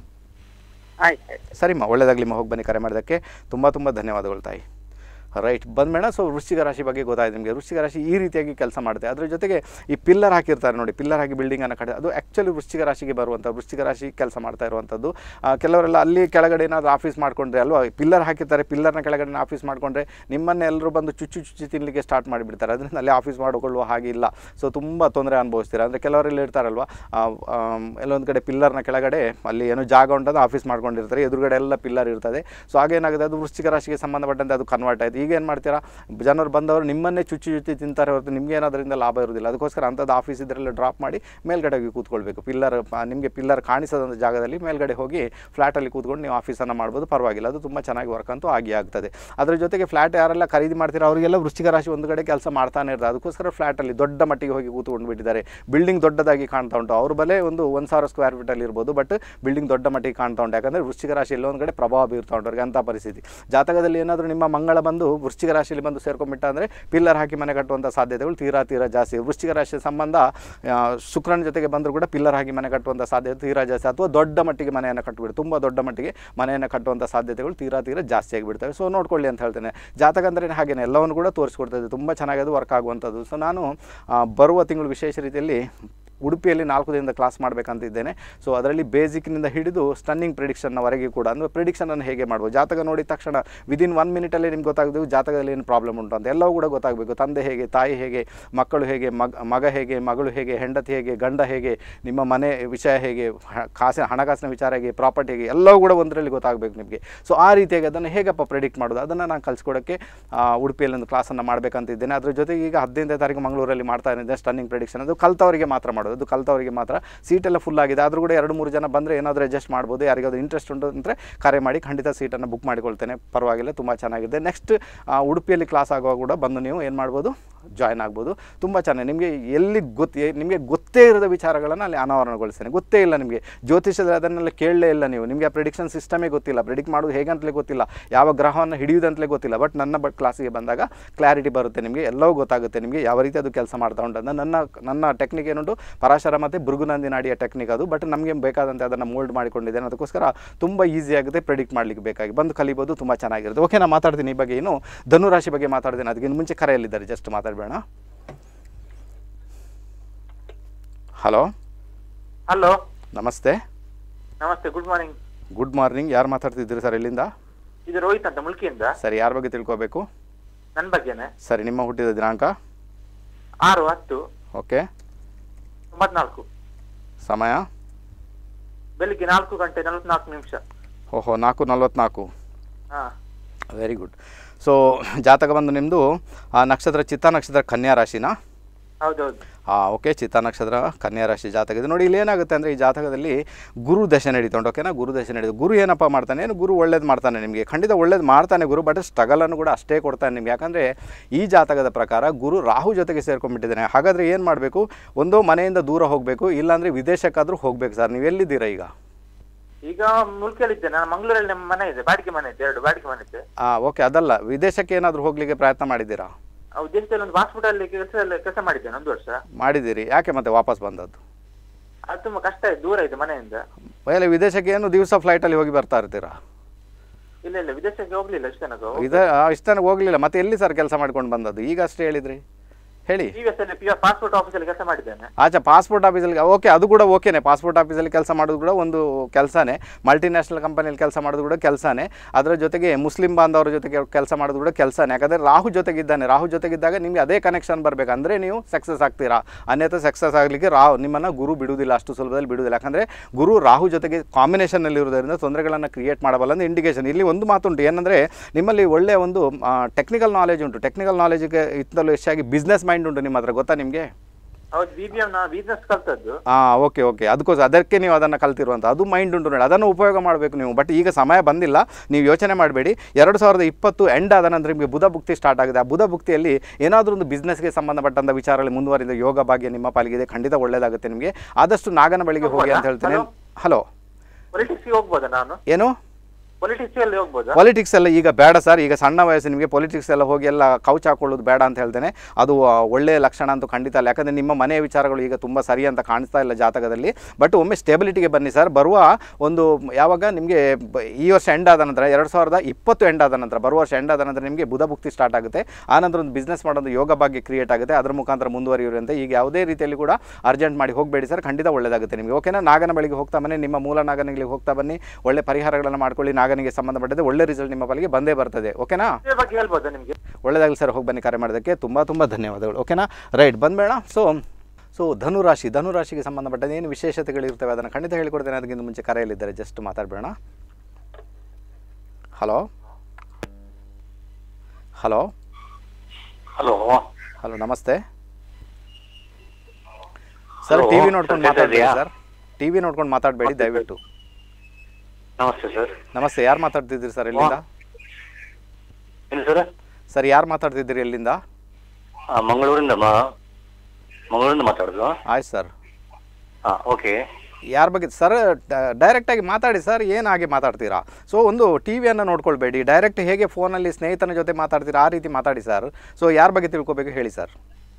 ಆಯ್ತು. ಸರಿಮ್ಮ, ಒಳ್ಳೆಯದಾಗಲಿಮ್ಮ. ಹೋಗಿ ಬನ್ನಿ. ಕರೆ ಮಾಡೋದಕ್ಕೆ ತುಂಬ ತುಂಬ ಧನ್ಯವಾದಗಳು ತಾಯಿ. ರೈಟ್, ಬಂದ್ಮೇಣ. ಸೊ ವೃಶ್ಚಿಕ ರಾಶಿ ಬಗ್ಗೆ ಗೊತ್ತಾಯ್ತು ನಿಮಗೆ. ವೃಶ್ಚಿಕ ರಾಶಿ ಈ ರೀತಿಯಾಗಿ ಕೆಲಸ ಮಾಡುತ್ತೆ. ಅದರ ಜೊತೆಗೆ ಈ ಪಿಲ್ಲರ್ ಹಾಕಿರ್ತಾರೆ ನೋಡಿ, ಪಿಲ್ಲರ್ ಹಾಕಿ ಬಿಲ್ಡಿಂಗನ್ನು ಕಟ್ಟಿ, ಅದು ಆ್ಯಕ್ಚುಲಿ ವೃಶ್ಚಿಕ ರಾಶಿಗೆ ಬರುವಂಥ, ವೃಶ್ಚಿಕ ರಾಶಿ ಕೆಲಸ ಮಾಡ್ತಾ ಇರುವಂಥದ್ದು. ಕೆಲವರೆಲ್ಲ ಅಲ್ಲಿ ಕೆಳಗಡೆ ಏನಾದರೂ ಆಫೀಸ್ ಮಾಡಿಕೊಂಡ್ರೆ ಅಲ್ವಾ, ಪಿಲ್ಲರ್ ಹಾಕಿರ್ತಾರೆ, ಪಿಲ್ಲರ್ನ ಕೆಳಗಡೆ ಆಫೀಸ್ ಮಾಡಿಕೊಂಡ್ರೆ ನಿಮ್ಮನ್ನೇ ಎಲ್ಲರೂ ಬಂದು ಚುಚ್ಚು ಚುಚ್ಚಿ ತಿನ್ನಲಿಕ್ಕೆ ಸ್ಟಾರ್ಟ್ ಮಾಡಿಬಿಡ್ತಾರೆ. ಅದರಿಂದ ಅಲ್ಲಿ ಆಫೀಸ್ ಮಾಡಿಕೊಳ್ಳುವ ಹಾಗಿಲ್ಲ. ಸೊ ತುಂಬ ತೊಂದರೆ ಅನುಭವಿಸ್ತೀರ. ಅಂದರೆ ಕೆಲವರೆಲ್ಲ ಇರ್ತಾರಲ್ವ, ಎಲ್ಲೊಂದು ಕಡೆ ಪಿಲ್ಲರ್ನ ಕೆಳಗಡೆ ಅಲ್ಲಿ ಏನೋ ಜಾಗ ಉಂಟದು ಆಫೀಸ್ ಮಾಡ್ಕೊಂಡಿರ್ತಾರೆ, ಎದುರುಗಡೆ ಎಲ್ಲ ಪಿಲ್ಲರ್ ಇರ್ತದೆ. ಸೊ ಹಾಗೇನಾಗುತ್ತೆ, ಅದು ವೃಶ್ಚಿಕ ರಾಶಿಗೆ ಸಂಬಂಧಪಟ್ಟಂತೆ ಅದು ಕನ್ವರ್ಟ್ ಆಯಿತು. ಈಗ ಏನು ಮಾಡ್ತೀರಾ, ಜನರು ಬಂದವರು ನಿಮ್ಮನ್ನೇ ಚುಚ್ಚಿ ಚುಚ್ಚಿ ತಿಂತಾರೆ ಹೊರತು ನಿಮಗೆ ಏನಾದ್ರಿಂದ ಲಾಭ ಇರೋದಿಲ್ಲ. ಅದಕ್ಕೋಸ್ಕರ ಅಂಥದ್ದು ಆಫೀಸ್ ಇದರೆಲ್ಲ ಡ್ರಾಪ್ ಮಾಡಿ ಮೇಲ್ಗಡೆ ಹೋಗಿ ಕೂತ್ಕೊಳ್ಬೇಕು. ಪಿಲ್ಲರ್ ನಿಮಗೆ ಪಿಲ್ಲರ್ ಕಾಣಿಸೋದಂಥ ಜಾಗದಲ್ಲಿ ಮೇಲ್ಗಡೆ ಹೋಗಿ ಫ್ಲ್ಯಾಟಲ್ಲಿ ಕೂತ್ಕೊಂಡು ನೀವು ಆಫೀಸನ್ನು ಮಾಡ್ಬೋದು, ಪರವಾಗಿಲ್ಲ. ಅದು ತುಂಬ ಚೆನ್ನಾಗಿ ವರ್ಕ್ ಅಂತೂ ಆಗಿ ಆಗ್ತದೆ. ಅದರ ಜೊತೆಗೆ ಫ್ಲ್ಯಾಟ್ ಯಾರೆಲ್ಲ ಖರೀದಿ ಮಾಡ್ತೀರಾ ಅವರಿಗೆಲ್ಲ ವೃಶ್ಚಿಕ ರಾಶಿ ಒಂದು ಕಡೆ ಕೆಲಸ ಮಾಡ್ತಾನೆ ಇರ್ತದೆ. ಅದಕ್ಕೋಸ್ಕರ ಫ್ಲ್ಯಾಟಲ್ಲಿ ದೊಡ್ಡ ಮಟ್ಟಿಗೆ ಹೋಗಿ ಕೂತ್ಕೊಂಡು ಬಿಟ್ಟಿದ್ದಾರೆ. ಬಿಲ್ಡಿಂಗ್ ದೊಡ್ಡದಾಗಿ ಕಾಣ್ತಾ ಉಂಟು. ಅವ್ರ ಬಲೆ ಒಂದು ಒಂದು ಸಾವಿರ ಸ್ಕ್ವೇರ್ ಫೀಟಲ್ಲಿ ಇರ್ಬೋದು, ಬಟ್ ಬಿಲ್ಡಿಂಗ್ ದೊಡ್ಡ ಮಟ್ಟಿಗೆ ಕಾಣ್ತಾ ಉಂಟು. ಯಾಕಂದರೆ ವೃಶ್ಚಿಕ ರಾಶಿ ಎಲ್ಲೊಂದು ಕಡೆ ಪ್ರಭಾವ ಬೀರ್ತಾ ಉಂಟು ಅವ್ರಿಗೆ, ಅಂಥ ಪರಿಸ್ಥಿತಿ. ಜಾತಕದಲ್ಲಿ ಏನಾದರೂ ನಿಮ್ಮ ಮಂಗಳ ಬಂದು ವೃಶ್ಚಿಕ ರಾಶಿಯಲ್ಲಿ ಬಂದು ಸೇರ್ಕೊಂಡ್ಬಿಟ್ಟ ಅಂದರೆ ಪಿಲ್ಲರ್ ಹಾಕಿ ಮನೆ ಕಟ್ಟುವಂಥ ಸಾಧ್ಯತೆಗಳು ತೀರಾ ತೀರಾ ಜಾಸ್ತಿ. ವೃಶ್ಚಿಕ ರಾಶಿಯ ಸಂಬಂಧ ಶುಕ್ರನ ಜೊತೆಗೆ ಬಂದರೂ ಕೂಡ ಪಿಲ್ಲರ್ ಹಾಕಿ ಮನೆ ಕಟ್ಟುವಂಥ ಸಾಧ್ಯತೆ ತೀರಾ ಜಾಸ್ತಿ. ಅಥವಾ ದೊಡ್ಡ ಮಟ್ಟಿಗೆ ಮನೆಯನ್ನು ಕಟ್ಟಿಬಿಟ್ಟು ತುಂಬ ದೊಡ್ಡ ಮಟ್ಟಿಗೆ ಮನೆಯನ್ನು ಕಟ್ಟುವಂಥ ಸಾಧ್ಯತೆಗಳು ತೀರಾ ತೀರಾ ಜಾಸ್ತಿ ಆಗಿಬಿಡ್ತವೆ. ಸೊ ನೋಡ್ಕೊಳ್ಳಿ ಅಂತ ಹೇಳ್ತೇನೆ. ಜಾತಕ ಅಂದರೆ ಹಾಗೇನೆ ಎಲ್ಲವನ್ನು ಕೂಡ ತೋರಿಸ್ಕೊಡ್ತದೆ, ತುಂಬ ಚೆನ್ನಾಗಿ ಅದು ವರ್ಕ್ ಆಗುವಂಥದ್ದು. ಸೊ ನಾನು ಬರುವ ತಿಂಗಳು ವಿಶೇಷ ರೀತಿಯಲ್ಲಿ ಉಡುಪಿಯಲ್ಲಿ ನಾಲ್ಕು ದಿನದ ಕ್ಲಾಸ್ ಮಾಡಬೇಕಂತಿದ್ದೇನೆ. ಸೊ ಅದರಲ್ಲಿ ಬೇಸಿಕ್ನಿಂದ ಹಿಡಿದು ಸ್ಟನ್ನಿಂಗ್ ಪ್ರಿಡಿಕ್ಷನ್ನವರೆಗೆ ಕೂಡ, ಅಂದರೆ ಪ್ರಿಡಿಕ್ಷನನ್ನು ಹೇಗೆ ಮಾಡ್ಬೋದು, ಜಾತಕ ನೋಡಿದ ತಕ್ಷಣ ವಿದಿನ್ ಒನ್ ಮಿನಿಟಲ್ಲಿ ನಿಮ್ಗೆ ಗೊತ್ತಾಗಬೇಕು ಜಾತಕದಲ್ಲಿ ಏನು ಪ್ರಾಬ್ಲಮ್ ಉಂಟು ಅಂತ. ಎಲ್ಲವೂ ಕೂಡ ಗೊತ್ತಾಗಬೇಕು. ತಂದೆ ಹೇಗೆ, ತಾಯಿ ಹೇಗೆ, ಮಕ್ಕಳು ಹೇಗೆ, ಮಗ ಮಗ ಹೇಗೆ, ಮಗಳು ಹೇಗೆ, ಹೆಂಡತಿ ಹೇಗೆ, ಗಂಡ ಹೇಗೆ, ನಿಮ್ಮ ಮನೆ ವಿಷಯ ಹೇಗೆ, ಕಾಸಿನ ಹಣಕಾಸಿನ ವಿಚಾರ ಹೇಗೆ, ಪ್ರಾಪರ್ಟಿ ಹೇಗೆ, ಎಲ್ಲವೂ ಕೂಡ ಒಂದರಲ್ಲಿ ಗೊತ್ತಾಗಬೇಕು ನಿಮಗೆ. ಸೊ ಆ ರೀತಿಯಾಗಿ ಅದನ್ನು ಹೇಗಪ್ಪ ಪ್ರಿಡಿಕ್ಟ್ ಮಾಡೋದು, ಅದನ್ನು ನಾನು ಕಲಿಸ್ಕೊಡೋಕ್ಕೆ ಉಡುಪಿಯಲ್ಲಿ ಒಂದು ಕ್ಲಾಸನ್ನು ಮಾಡಬೇಕಂತಿದ್ದೇನೆ. ಅದ್ರ ಜೊತೆಗೆ ಈಗ ಹದಿನೈದನೇ ತಾರೀಕು ಮಂಗಳೂರಲ್ಲಿ ಮಾಡ್ತಾ ಇದ್ದೆ ಸ್ಟನ್ನಿಂಗ್ ಪ್ರಿಡಿಕ್ಷನ್. ಅದು ಕಲ್ತವರಿಗೆ ಮಾತ್ರ ಮಾಡೋದು, ಅದು ಕಲ್ತವರಿಗೆ ಮಾತ್ರ. ಸೀಟೆಲ್ಲ ಫುಲ್ ಆಗಿದೆ. ಆದರೂ ಕೂಡ ಎರಡು ಮೂರು ಜನ ಬಂದರೆ ಏನಾದರೂ ಅಡ್ಜಸ್ಟ್ ಮಾಡ್ಬೋದು. ಯಾರಿಗಾದ್ರೂ ಇಂಟ್ರೆಸ್ಟ್ ಉಂಟು ಅಂದರೆ ಕರೆ ಮಾಡಿ, ಖಂಡಿತ ಸೀಟನ್ನು ಬುಕ್ ಮಾಡಿಕೊಳ್ತೇನೆ, ಪರವಾಗಿಲ್ಲ, ತುಂಬ ಚೆನ್ನಾಗಿದೆ. ನೆಕ್ಸ್ಟ್ ಉಡುಪಿಯಲ್ಲಿ ಕ್ಲಾಸ್ ಆಗುವಾಗ ಕೂಡ ಬಂದು ನೀವು ಏನು ಮಾಡ್ಬೋದು, ಜಾಯ್ನ್ ಆಗ್ಬೋದು. ತುಂಬ ಚೆನ್ನಾಗಿ ನಿಮಗೆ ಎಲ್ಲಿ ಗೊತ್ತೇ ನಿಮಗೆ ಗೊತ್ತೇ ಇರೋದ ವಿಚಾರಗಳನ್ನು ಅಲ್ಲಿ ಅನಾವರಣಗೊಳಿಸ್ತೇನೆ. ಗೊತ್ತೇ ಇಲ್ಲ ನಿಮಗೆ ಜ್ಯೋತಿಷದಲ್ಲಿ ಅದನ್ನೆಲ್ಲ ಕೇಳಲೇ ಇಲ್ಲ ನೀವು, ನಿಮಗೆ ಆ ಪ್ರಿಡಿಕ್ಷನ್ ಸಿಸ್ಟಮೇ ಗೊತ್ತಿಲ್ಲ, ಪ್ರಿಡಿಕ್ಟ್ ಮಾಡೋದು ಹೇಗೆ ಅಂತಲೇ ಗೊತ್ತಿಲ್ಲ, ಯಾವ ಗ್ರಹವನ್ನು ಹಿಡಿಯೋದಂತಲೇ ಗೊತ್ತಿಲ್ಲ. ಬಟ್ ನನ್ನ ಬಟ್ ಕ್ಲಾಸಿಗೆ ಬಂದಾಗ ಕ್ಲಾರಿಟಿ ಬರುತ್ತೆ ನಿಮಗೆ, ಎಲ್ಲವೂ ಗೊತ್ತಾಗುತ್ತೆ ನಿಮಗೆ ಯಾವ ರೀತಿ ಅದು ಕೆಲಸ ಮಾಡ್ತಾ ಉಂಟು. ನನ್ನ ನನ್ನ ಟೆಕ್ನಿಕ್ ಏನುಂಟು ಪರಾಶರ ಮತ್ತು ಭೃಗುನಂದಿ ನಾಡಿಯ ಟೆಕ್ನಿಕ್ ಅದು. ಬಟ್ ನಮಗೆ ಬೇಕಾದಂತೆ ಅದನ್ನು ಮೋಲ್ಡ್ ಮಾಡಿಕೊಂಡಿದ್ದೇನೆ. ಅದಕ್ಕೋಸ್ಕರ ತುಂಬ ಈಸಿ ಆಗುತ್ತೆ ಪ್ರಿಡಿಕ್ಟ್ ಮಾಡಲಿಕ್ಕೆ. ಬೇಕಾಗಿ ಬಂದು ಕಲಿಬೋದು, ತುಂಬ ಚೆನ್ನಾಗಿರುತ್ತೆ. ಓಕೆ, ನಾನು ಮಾತಾಡ್ತೀನಿ ಈ ಬಗ್ಗೆ. ಇನ್ನು ಧನುರಾಶಿ ಬಗ್ಗೆ ಮಾತಾಡ್ತೀನಿ. ಅದಕ್ಕಿಂತ ಮುಂಚೆ ಕರೆಯಲ್ಲಿದ್ದಾರೆ, ಜಸ್ಟ್ ಮಾತಾಡಬೇಡ. ಹಲೋ ಹಲೋ, ನಮಸ್ತೆ. ನಮಸ್ತೆ, ಗುಡ್ ಮಾರ್ನಿಂಗ್. Good morning. ಯಾರು ಮಾತಾಡ್ತಿದ್ದೀರಿ ಸರ್, ಎಲ್ಲಿಂದ? ಇದು ರೋಹಿತ್ ಅಂತ ಮುಲ್ಕಿಯಿಂದ. ಸರಿ, ಯಾರ ಬಗ್ಗೆ ತಿಳ್ಕೋಬೇಕು? ನನ್ನ ಬಗ್ಗೆನೇ. ಸರಿ, ನಿಮ್ಮ ಹುಟ್ಟಿದ ದಿನಾಂಕ? ಆರು ಹತ್ತು ಓಕೆ. ತೊಂಬತ್ನಾಲ್ಕು. ಸಮಯ ಬೆಳಿಗ್ಗೆ ನಾಲ್ಕು ಗಂಟೆ ನಲವತ್ನಾಲ್ಕು ನಿಮಿಷ. ಓಹೋ, ನಾಲ್ಕು ನಲ್ವತ್ನಾಲ್ಕು. ಹಾಂ, ವೆರಿ ಗುಡ್. ಸೊ ಜಾತಕ ಬಂದು ನಿಮ್ಮದು ನಕ್ಷತ್ರ ಚಿತ್ತಾ ನಕ್ಷತ್ರ ಕನ್ಯಾ ರಾಶಿನಾ? ಹೌದೌದು. ಹಾಂ, ಓಕೆ. ಚಿತ್ತಾ ನಕ್ಷತ್ರ ಕನ್ಯಾ ರಾಶಿ ಜಾತಕ ಇದೆ ನೋಡಿ. ಇಲ್ಲಿ ಏನಾಗುತ್ತೆ ಅಂದರೆ ಈ ಜಾತಕದಲ್ಲಿ ಗುರು ದಶೆ ನಡೀತುಂಟು. ಓಕೆನಾ, ಗುರು ದಶೆ ನಡೀತು. ಗುರು ಏನಪ್ಪ ಮಾಡ್ತಾನೆ, ಏನು ಗುರು ಒಳ್ಳೇದು ಮಾಡ್ತಾನೆ ನಿಮಗೆ, ಖಂಡಿತ ಒಳ್ಳೇದು ಮಾಡ್ತಾನೆ ಗುರು, ಬಟ್ ಸ್ಟ್ರಗಲನ್ನು ಕೂಡ ಅಷ್ಟೇ ಕೊಡ್ತಾನೆ ನಿಮ್ಗೆ. ಯಾಕಂದರೆ ಈ ಜಾತಕದ ಪ್ರಕಾರ ಗುರು ರಾಹು ಜೊತೆಗೆ ಸೇರ್ಕೊಂಡ್ಬಿಟ್ಟಿದ್ದಾನೆ. ಹಾಗಾದರೆ ಏನು ಮಾಡಬೇಕು, ಒಂದು ಮನೆಯಿಂದ ದೂರ ಹೋಗಬೇಕು, ಇಲ್ಲಾಂದರೆ ವಿದೇಶಕ್ಕಾದರೂ ಹೋಗಬೇಕು. ಸರ್ ನೀವು ಎಲ್ಲಿದ್ದೀರಾ ಈಗ? ಈಗ ಮುಲ್ಕಿಯಲ್ಲಿದ್ದೆ ನಾನು. ಮಂಗಳೂರಲ್ಲಿ ನಮ್ಮ ಮನೆ ಇದೆ, ಬಾಡಿಗೆ ಮನೆ ಇದೆ, ಎರಡು ಬಾಡಿಗೆ ಮನೆ ಇದೆ. ಹಾಂ, ಓಕೆ. ಅದಲ್ಲ, ವಿದೇಶಕ್ಕೆ ಏನಾದರೂ ಹೋಗಲಿಕ್ಕೆ ಪ್ರಯತ್ನ ಮಾಡಿದ್ದೀರಾ? ಉದ್ದೇಶದಲ್ಲಿ ಒಂದು ಪಾಸ್ಪೋರ್ಟ್ ಅಲ್ಲಿ ಕೆಲಸ ಕೆಲಸ ಮಾಡಿದ್ದೇನೆ ಒಂದು ವರ್ಷ. ಮಾಡಿದ್ದೀರಿ, ಯಾಕೆ ಮತ್ತೆ ವಾಪಸ್ ಬಂದದ್ದು? ಅದು ತುಂಬಾ ಕಷ್ಟ ಇದೆ, ದೂರ ಇದೆ ಮನೆಯಿಂದ. ಮೇಲೆ ವಿದೇಶಕ್ಕೆ ಏನು ದಿವಸ ಫ್ಲೈಟಲ್ಲಿ ಹೋಗಿ ಬರ್ತಾ ಇರ್ತೀರಾ? ಇಲ್ಲ ಇಲ್ಲ, ವಿದೇಶಕ್ಕೆ ಹೋಗ್ಲಿಲ್ಲ ಇಷ್ಟು ತನಕ. ಇದ ಇಷ್ಟು ತನಕ ಹೋಗಲಿಲ್ಲ, ಮತ್ತೆ ಎಲ್ಲಿ ಸರ್ ಕೆಲಸ ಮಾಡ್ಕೊಂಡು ಬಂದದ್ದು? ಈಗ ಅಷ್ಟೇ ಹೇಳಿದ್ರಿ, ಹೇಳಿ. ಪಾಸ್ಪೋರ್ಟ್ ಆಫೀಸಲ್ಲಿ ಕೆಲಸ ಮಾಡಿದ್ದೇನೆ. ಆಚೆ ಪಾಸ್ಪೋರ್ಟ್ ಆಫೀಸಲ್ಲಿ, ಓಕೆ, ಅದು ಕೂಡ ಓಕೆನೆ. ಪಾಸ್ಪೋರ್ಟ್ ಆಫೀಸಲ್ಲಿ ಕೆಲಸ ಮಾಡೋದು ಕೂಡ ಒಂದು ಕೆಲಸನೇ. ಮಲ್ಟಿನ್ಯಾಷನಲ್ ಕಂಪನಿಯಲ್ಲಿ ಕೆಲಸ ಮಾಡೋದು ಕೂಡ ಕೆಲಸನೇ. ಅದರ ಜೊತೆಗೆ ಮುಸ್ಲಿಂ ಬಾಂಧವರ ಜೊತೆಗೆ ಕೆಲಸ ಮಾಡೋದು ಕೂಡ ಕೆಲಸನೇ. ಯಾಕಂದರೆ ರಾಹು ಜೊತೆಗಿದ್ದಾನೆ. ರಾಹು ಜೊತೆಗಿದ್ದಾಗ ನಿಮಗೆ ಅದೇ ಕನೆಕ್ಷನ್ ಬರಬೇಕು, ಅಂದರೆ ನೀವು ಸಕ್ಸಸ್ ಆಗ್ತೀರಾ. ಅನ್ಯಥ ಸಕ್ಸಸ್ ಆಗಲಿಕ್ಕೆ ರಾಹು ನಿಮ್ಮನ್ನು ಗುರು ಬಿಡುವುದಿಲ್ಲ, ಅಷ್ಟು ಸುಲಭದಲ್ಲಿ ಬಿಡುವುದಿಲ್ಲ. ಯಾಕಂದರೆ ಗುರು ರಾಹು ಜೊತೆಗೆ ಕಾಂಬಿನೇಷನಲ್ಲಿ ಇರೋದರಿಂದ ತೊಂದರೆಗಳನ್ನು ಕ್ರಿಯೇಟ್ ಮಾಡಬಲ್ಲ ಅಂತ ಇಂಡಿಕೇಶನ್. ಇಲ್ಲಿ ಒಂದು ಮಾತುಂಟು, ಏನಂದರೆ ನಿಮ್ಮಲ್ಲಿ ಒಳ್ಳೆಯ ಒಂದು ಟೆಕ್ನಿಕಲ್ ನಾಲೆಜ್ ಉಂಟು. ಟೆಕ್ನಿಕಲ್ ನಾಲೆಜ್ಗೆ ಇತ್ತಲೂ ಹೆಚ್ಚಾಗಿ ಬಿಸ್ನೆಸ್ ಮೈಂಡ್ ಉಂಟು ನಿಮ್ಮ ಹತ್ರ, ಗೊತ್ತಾ ನಿಮಗೆ? ಹೌದು, ಬಿ ಬಿ ಎಂ ನಾ ಬಿಸ್ನೆಸ್ ಕಲ್ತದ್ದು. ಹಾಂ, ಓಕೆ ಓಕೆ. ಅದಕ್ಕೋಸ್ಕರ ಅದಕ್ಕೆ ನೀವು ಅದನ್ನು ಕಲ್ತಿರುವಂಥ ಅದು ಮೈಂಡ್ ಉಂಟು ನೋಡಿ, ಅದನ್ನು ಉಪಯೋಗ ಮಾಡಬೇಕು ನೀವು. ಬಟ್ ಈಗ ಸಮಯ ಬಂದಿಲ್ಲ, ನೀವು ಯೋಚನೆ ಮಾಡಬೇಡಿ. ಎರಡು ಸಾವಿರದ ಇಪ್ಪತ್ತು ಎಂಡ್ ಆದ ನಂತರ ನಿಮಗೆ ಬುಧ ಭುಕ್ತಿ ಸ್ಟಾರ್ಟ್ ಆಗಿದೆ. ಆ ಬುಧ ಭುಕ್ತಿಯಲ್ಲಿ ಏನಾದರೂ ಒಂದು ಬಿಸ್ನೆಸ್ಗೆ ಸಂಬಂಧಪಟ್ಟಂಥ ವಿಚಾರಗಳಲ್ಲಿ ಮುಂದುವರಿದ ಯೋಗ ಭಾಗ್ಯ ನಿಮ್ಮ ಪಾಲಿಗಿದೆ, ಖಂಡಿತ ಒಳ್ಳೆಯದಾಗುತ್ತೆ ನಿಮಗೆ. ಆದಷ್ಟು ನಾಗನ ಬಳಿಗೆ ಹೋಗಿ ಅಂತ ಹೇಳ್ತೇನೆ. ಹಲೋ, ಪೊಲಿಟಿಕ್ಸ್ಗೆ ಹೋಗ್ಬೋದಾ ನಾನು? ಏನು ಪೊಲಿಟಿಕ್ಸ್ ಅಲ್ಲಿ ಹೋಗ್ಬೋದಾ? ಪೊಲಿಟಿಕ್ಸ್ ಎಲ್ಲ ಈಗ ಬೇಡ ಸರ್. ಈಗ ಸಣ್ಣ ವಯಸ್ಸು ನಿಮಗೆ ಪೊಲಿಟಿಕ್ಸ್ ಎಲ್ಲ ಹೋಗಿ ಎಲ್ಲ ಕೌಚ್ ಹಾಕೊಳ್ಳೋದು ಬೇಡ ಅಂತ ಹೇಳ್ತೇನೆ. ಅದು ಒಳ್ಳೆಯ ಲಕ್ಷಣ ಅಂತೂ ಖಂಡಿತ ಅಲ್ಲ. ಯಾಕಂದರೆ ನಿಮ್ಮ ಮನೆಯ ವಿಚಾರಗಳು ಈಗ ತುಂಬ ಸರಿ ಅಂತ ಕಾಣಿಸ್ತಾ ಇಲ್ಲ ಜಾತಕದಲ್ಲಿ. ಬಟ್ ಒಮ್ಮೆ ಸ್ಟೇಬಿಲಿಟಿಗೆ ಬನ್ನಿ ಸರ್. ಬರುವ ಒಂದು ಯಾವಾಗ ನಿಮಗೆ ಈ ವರ್ಷ ಎಂಡ್ ಆದ ನಂತರ, ಎರಡು ಸಾವಿರದ ಇಪ್ಪತ್ತು ಎಂಡ್ ಆದ ನಂತರ, ಬರುವ ವರ್ಷ ಎಂಡ್ ಆದ ನಂತರ ನಿಮಗೆ ಬುಧ ಭುಕ್ತಿ ಸ್ಟಾರ್ಟ್ ಆಗುತ್ತೆ. ಆನಂತರ ಒಂದು ಬಿಸ್ನೆಸ್ ಮಾಡೋದು ಯೋಗ ಭಾಗ್ಯ ಕ್ರಿಯೇಟ್ ಆಗುತ್ತೆ. ಅದರ ಮುಖಾಂತರ ಮುಂದುವರಿಯುವಂತೆ ಈಗ ಯಾವುದೇ ರೀತಿಯಲ್ಲಿ ಕೂಡ ಅರ್ಜೆಂಟ್ ಮಾಡಿ ಹೋಗಬೇಡಿ ಸರ್, ಖಂಡಿತ ಒಳ್ಳೆಯದಾಗುತ್ತೆ ನಿಮಗೆ. ಓಕೆನಾ, ನಾಗನ ಬಳಿಗೆ ಹೋಗ್ತಾ ಬನ್ನಿ, ನಿಮ್ಮ ಮೂಲ ನಾಗನಿಗೆ ಹೋಗ್ತಾ ಬನ್ನಿ, ಒಳ್ಳೆ ಪರಿಹಾರಗಳನ್ನು ಮಾಡ್ಕೊಳ್ಳಿ. ನಾಗನಿಗೆ ಸಂಬಂಧಪಟ್ಟಂತೆ ಒಳ್ಳೆ ರಿಸಲ್ಟ್ ನಿಮ್ಮ ಪಾಲಿಗೆ ಬಂದೇ ಬರ್ತದೆ. ಓಕೆನಾ, ನಿಮಗೆ ಒಳ್ಳೆದಾಗಲಿ ಸರ್. ಹೋಗಿ ಬನ್ನಿ, ಕರೆ ಮಾಡೋದಕ್ಕೆ ತುಂಬ ತುಂಬ ಧನ್ಯವಾದಗಳು. ಓಕೆನಾ, ರೈಟ್, ಬಂದ್ಬೇಡ. ಸೊ ಸೊ ಧನುರಾಶಿ, ಧನುರಾಶಿಗೆ ಸಂಬಂಧಪಟ್ಟಂತೆ ಏನು ವಿಶೇಷತೆಗಳಿರ್ತವೆ ಅದನ್ನು ಖಂಡಿತ ಹೇಳಿಕೊಡ್ತೇನೆ. ಅದಕ್ಕಿಂತ ಮುಂಚೆ ಕರೆಯಲ್ಲಿದ್ದಾರೆ, ಜಸ್ಟ್ ಮಾತಾಡಬೇಡ. ಹಲೋ ಹಲೋ ಹಲೋ ಹಲೋ ನಮಸ್ತೆ ಸರ್. ಟಿ ವಿ ನೋಡ್ಕೊಂಡು ಮಾತಾಡ್ಬೇಡಿ ಸರ್, ಟಿ ವಿ ನೋಡ್ಕೊಂಡು ಮಾತಾಡಬೇಡಿ ದಯವಿಟ್ಟು. ನಮಸ್ತೆ ಸರ್. ನಮಸ್ತೆ, ಯಾರು ಮಾತಾಡ್ತಿದ್ದೀರಿ ಸರ್? ಎಲ್ಲಿಂದ ಸರ್? ಸರ್ ಯಾರು ಮಾತಾಡ್ತಿದ್ದೀರಿ ಎಲ್ಲಿಂದ? ಮಂಗಳೂರಿಂದ ಮಂಗಳೂರಿಂದ ಮಾತಾಡೋದು. ಆಯ್ತು ಸರ್. ಹಾಂ, ಓಕೆ. ಯಾರ ಬಗ್ಗೆ ಸರ್? ಡೈರೆಕ್ಟಾಗಿ ಮಾತಾಡಿ ಸರ್, ಏನು ಹಾಗೆ ಮಾತಾಡ್ತೀರಾ? ಸೊ ಒಂದು ಟಿ ವಿಯನ್ನು ನೋಡ್ಕೊಳ್ಬೇಡಿ, ಡೈರೆಕ್ಟ್ ಹೇಗೆ ಫೋನಲ್ಲಿ ಸ್ನೇಹಿತನ ಜೊತೆ ಮಾತಾಡ್ತೀರಾ ಆ ರೀತಿ ಮಾತಾಡಿ ಸರ್. ಸೊ ಯಾರ ಬಗ್ಗೆ ತಿಳ್ಕೊಬೇಕು ಹೇಳಿ ಸರ್.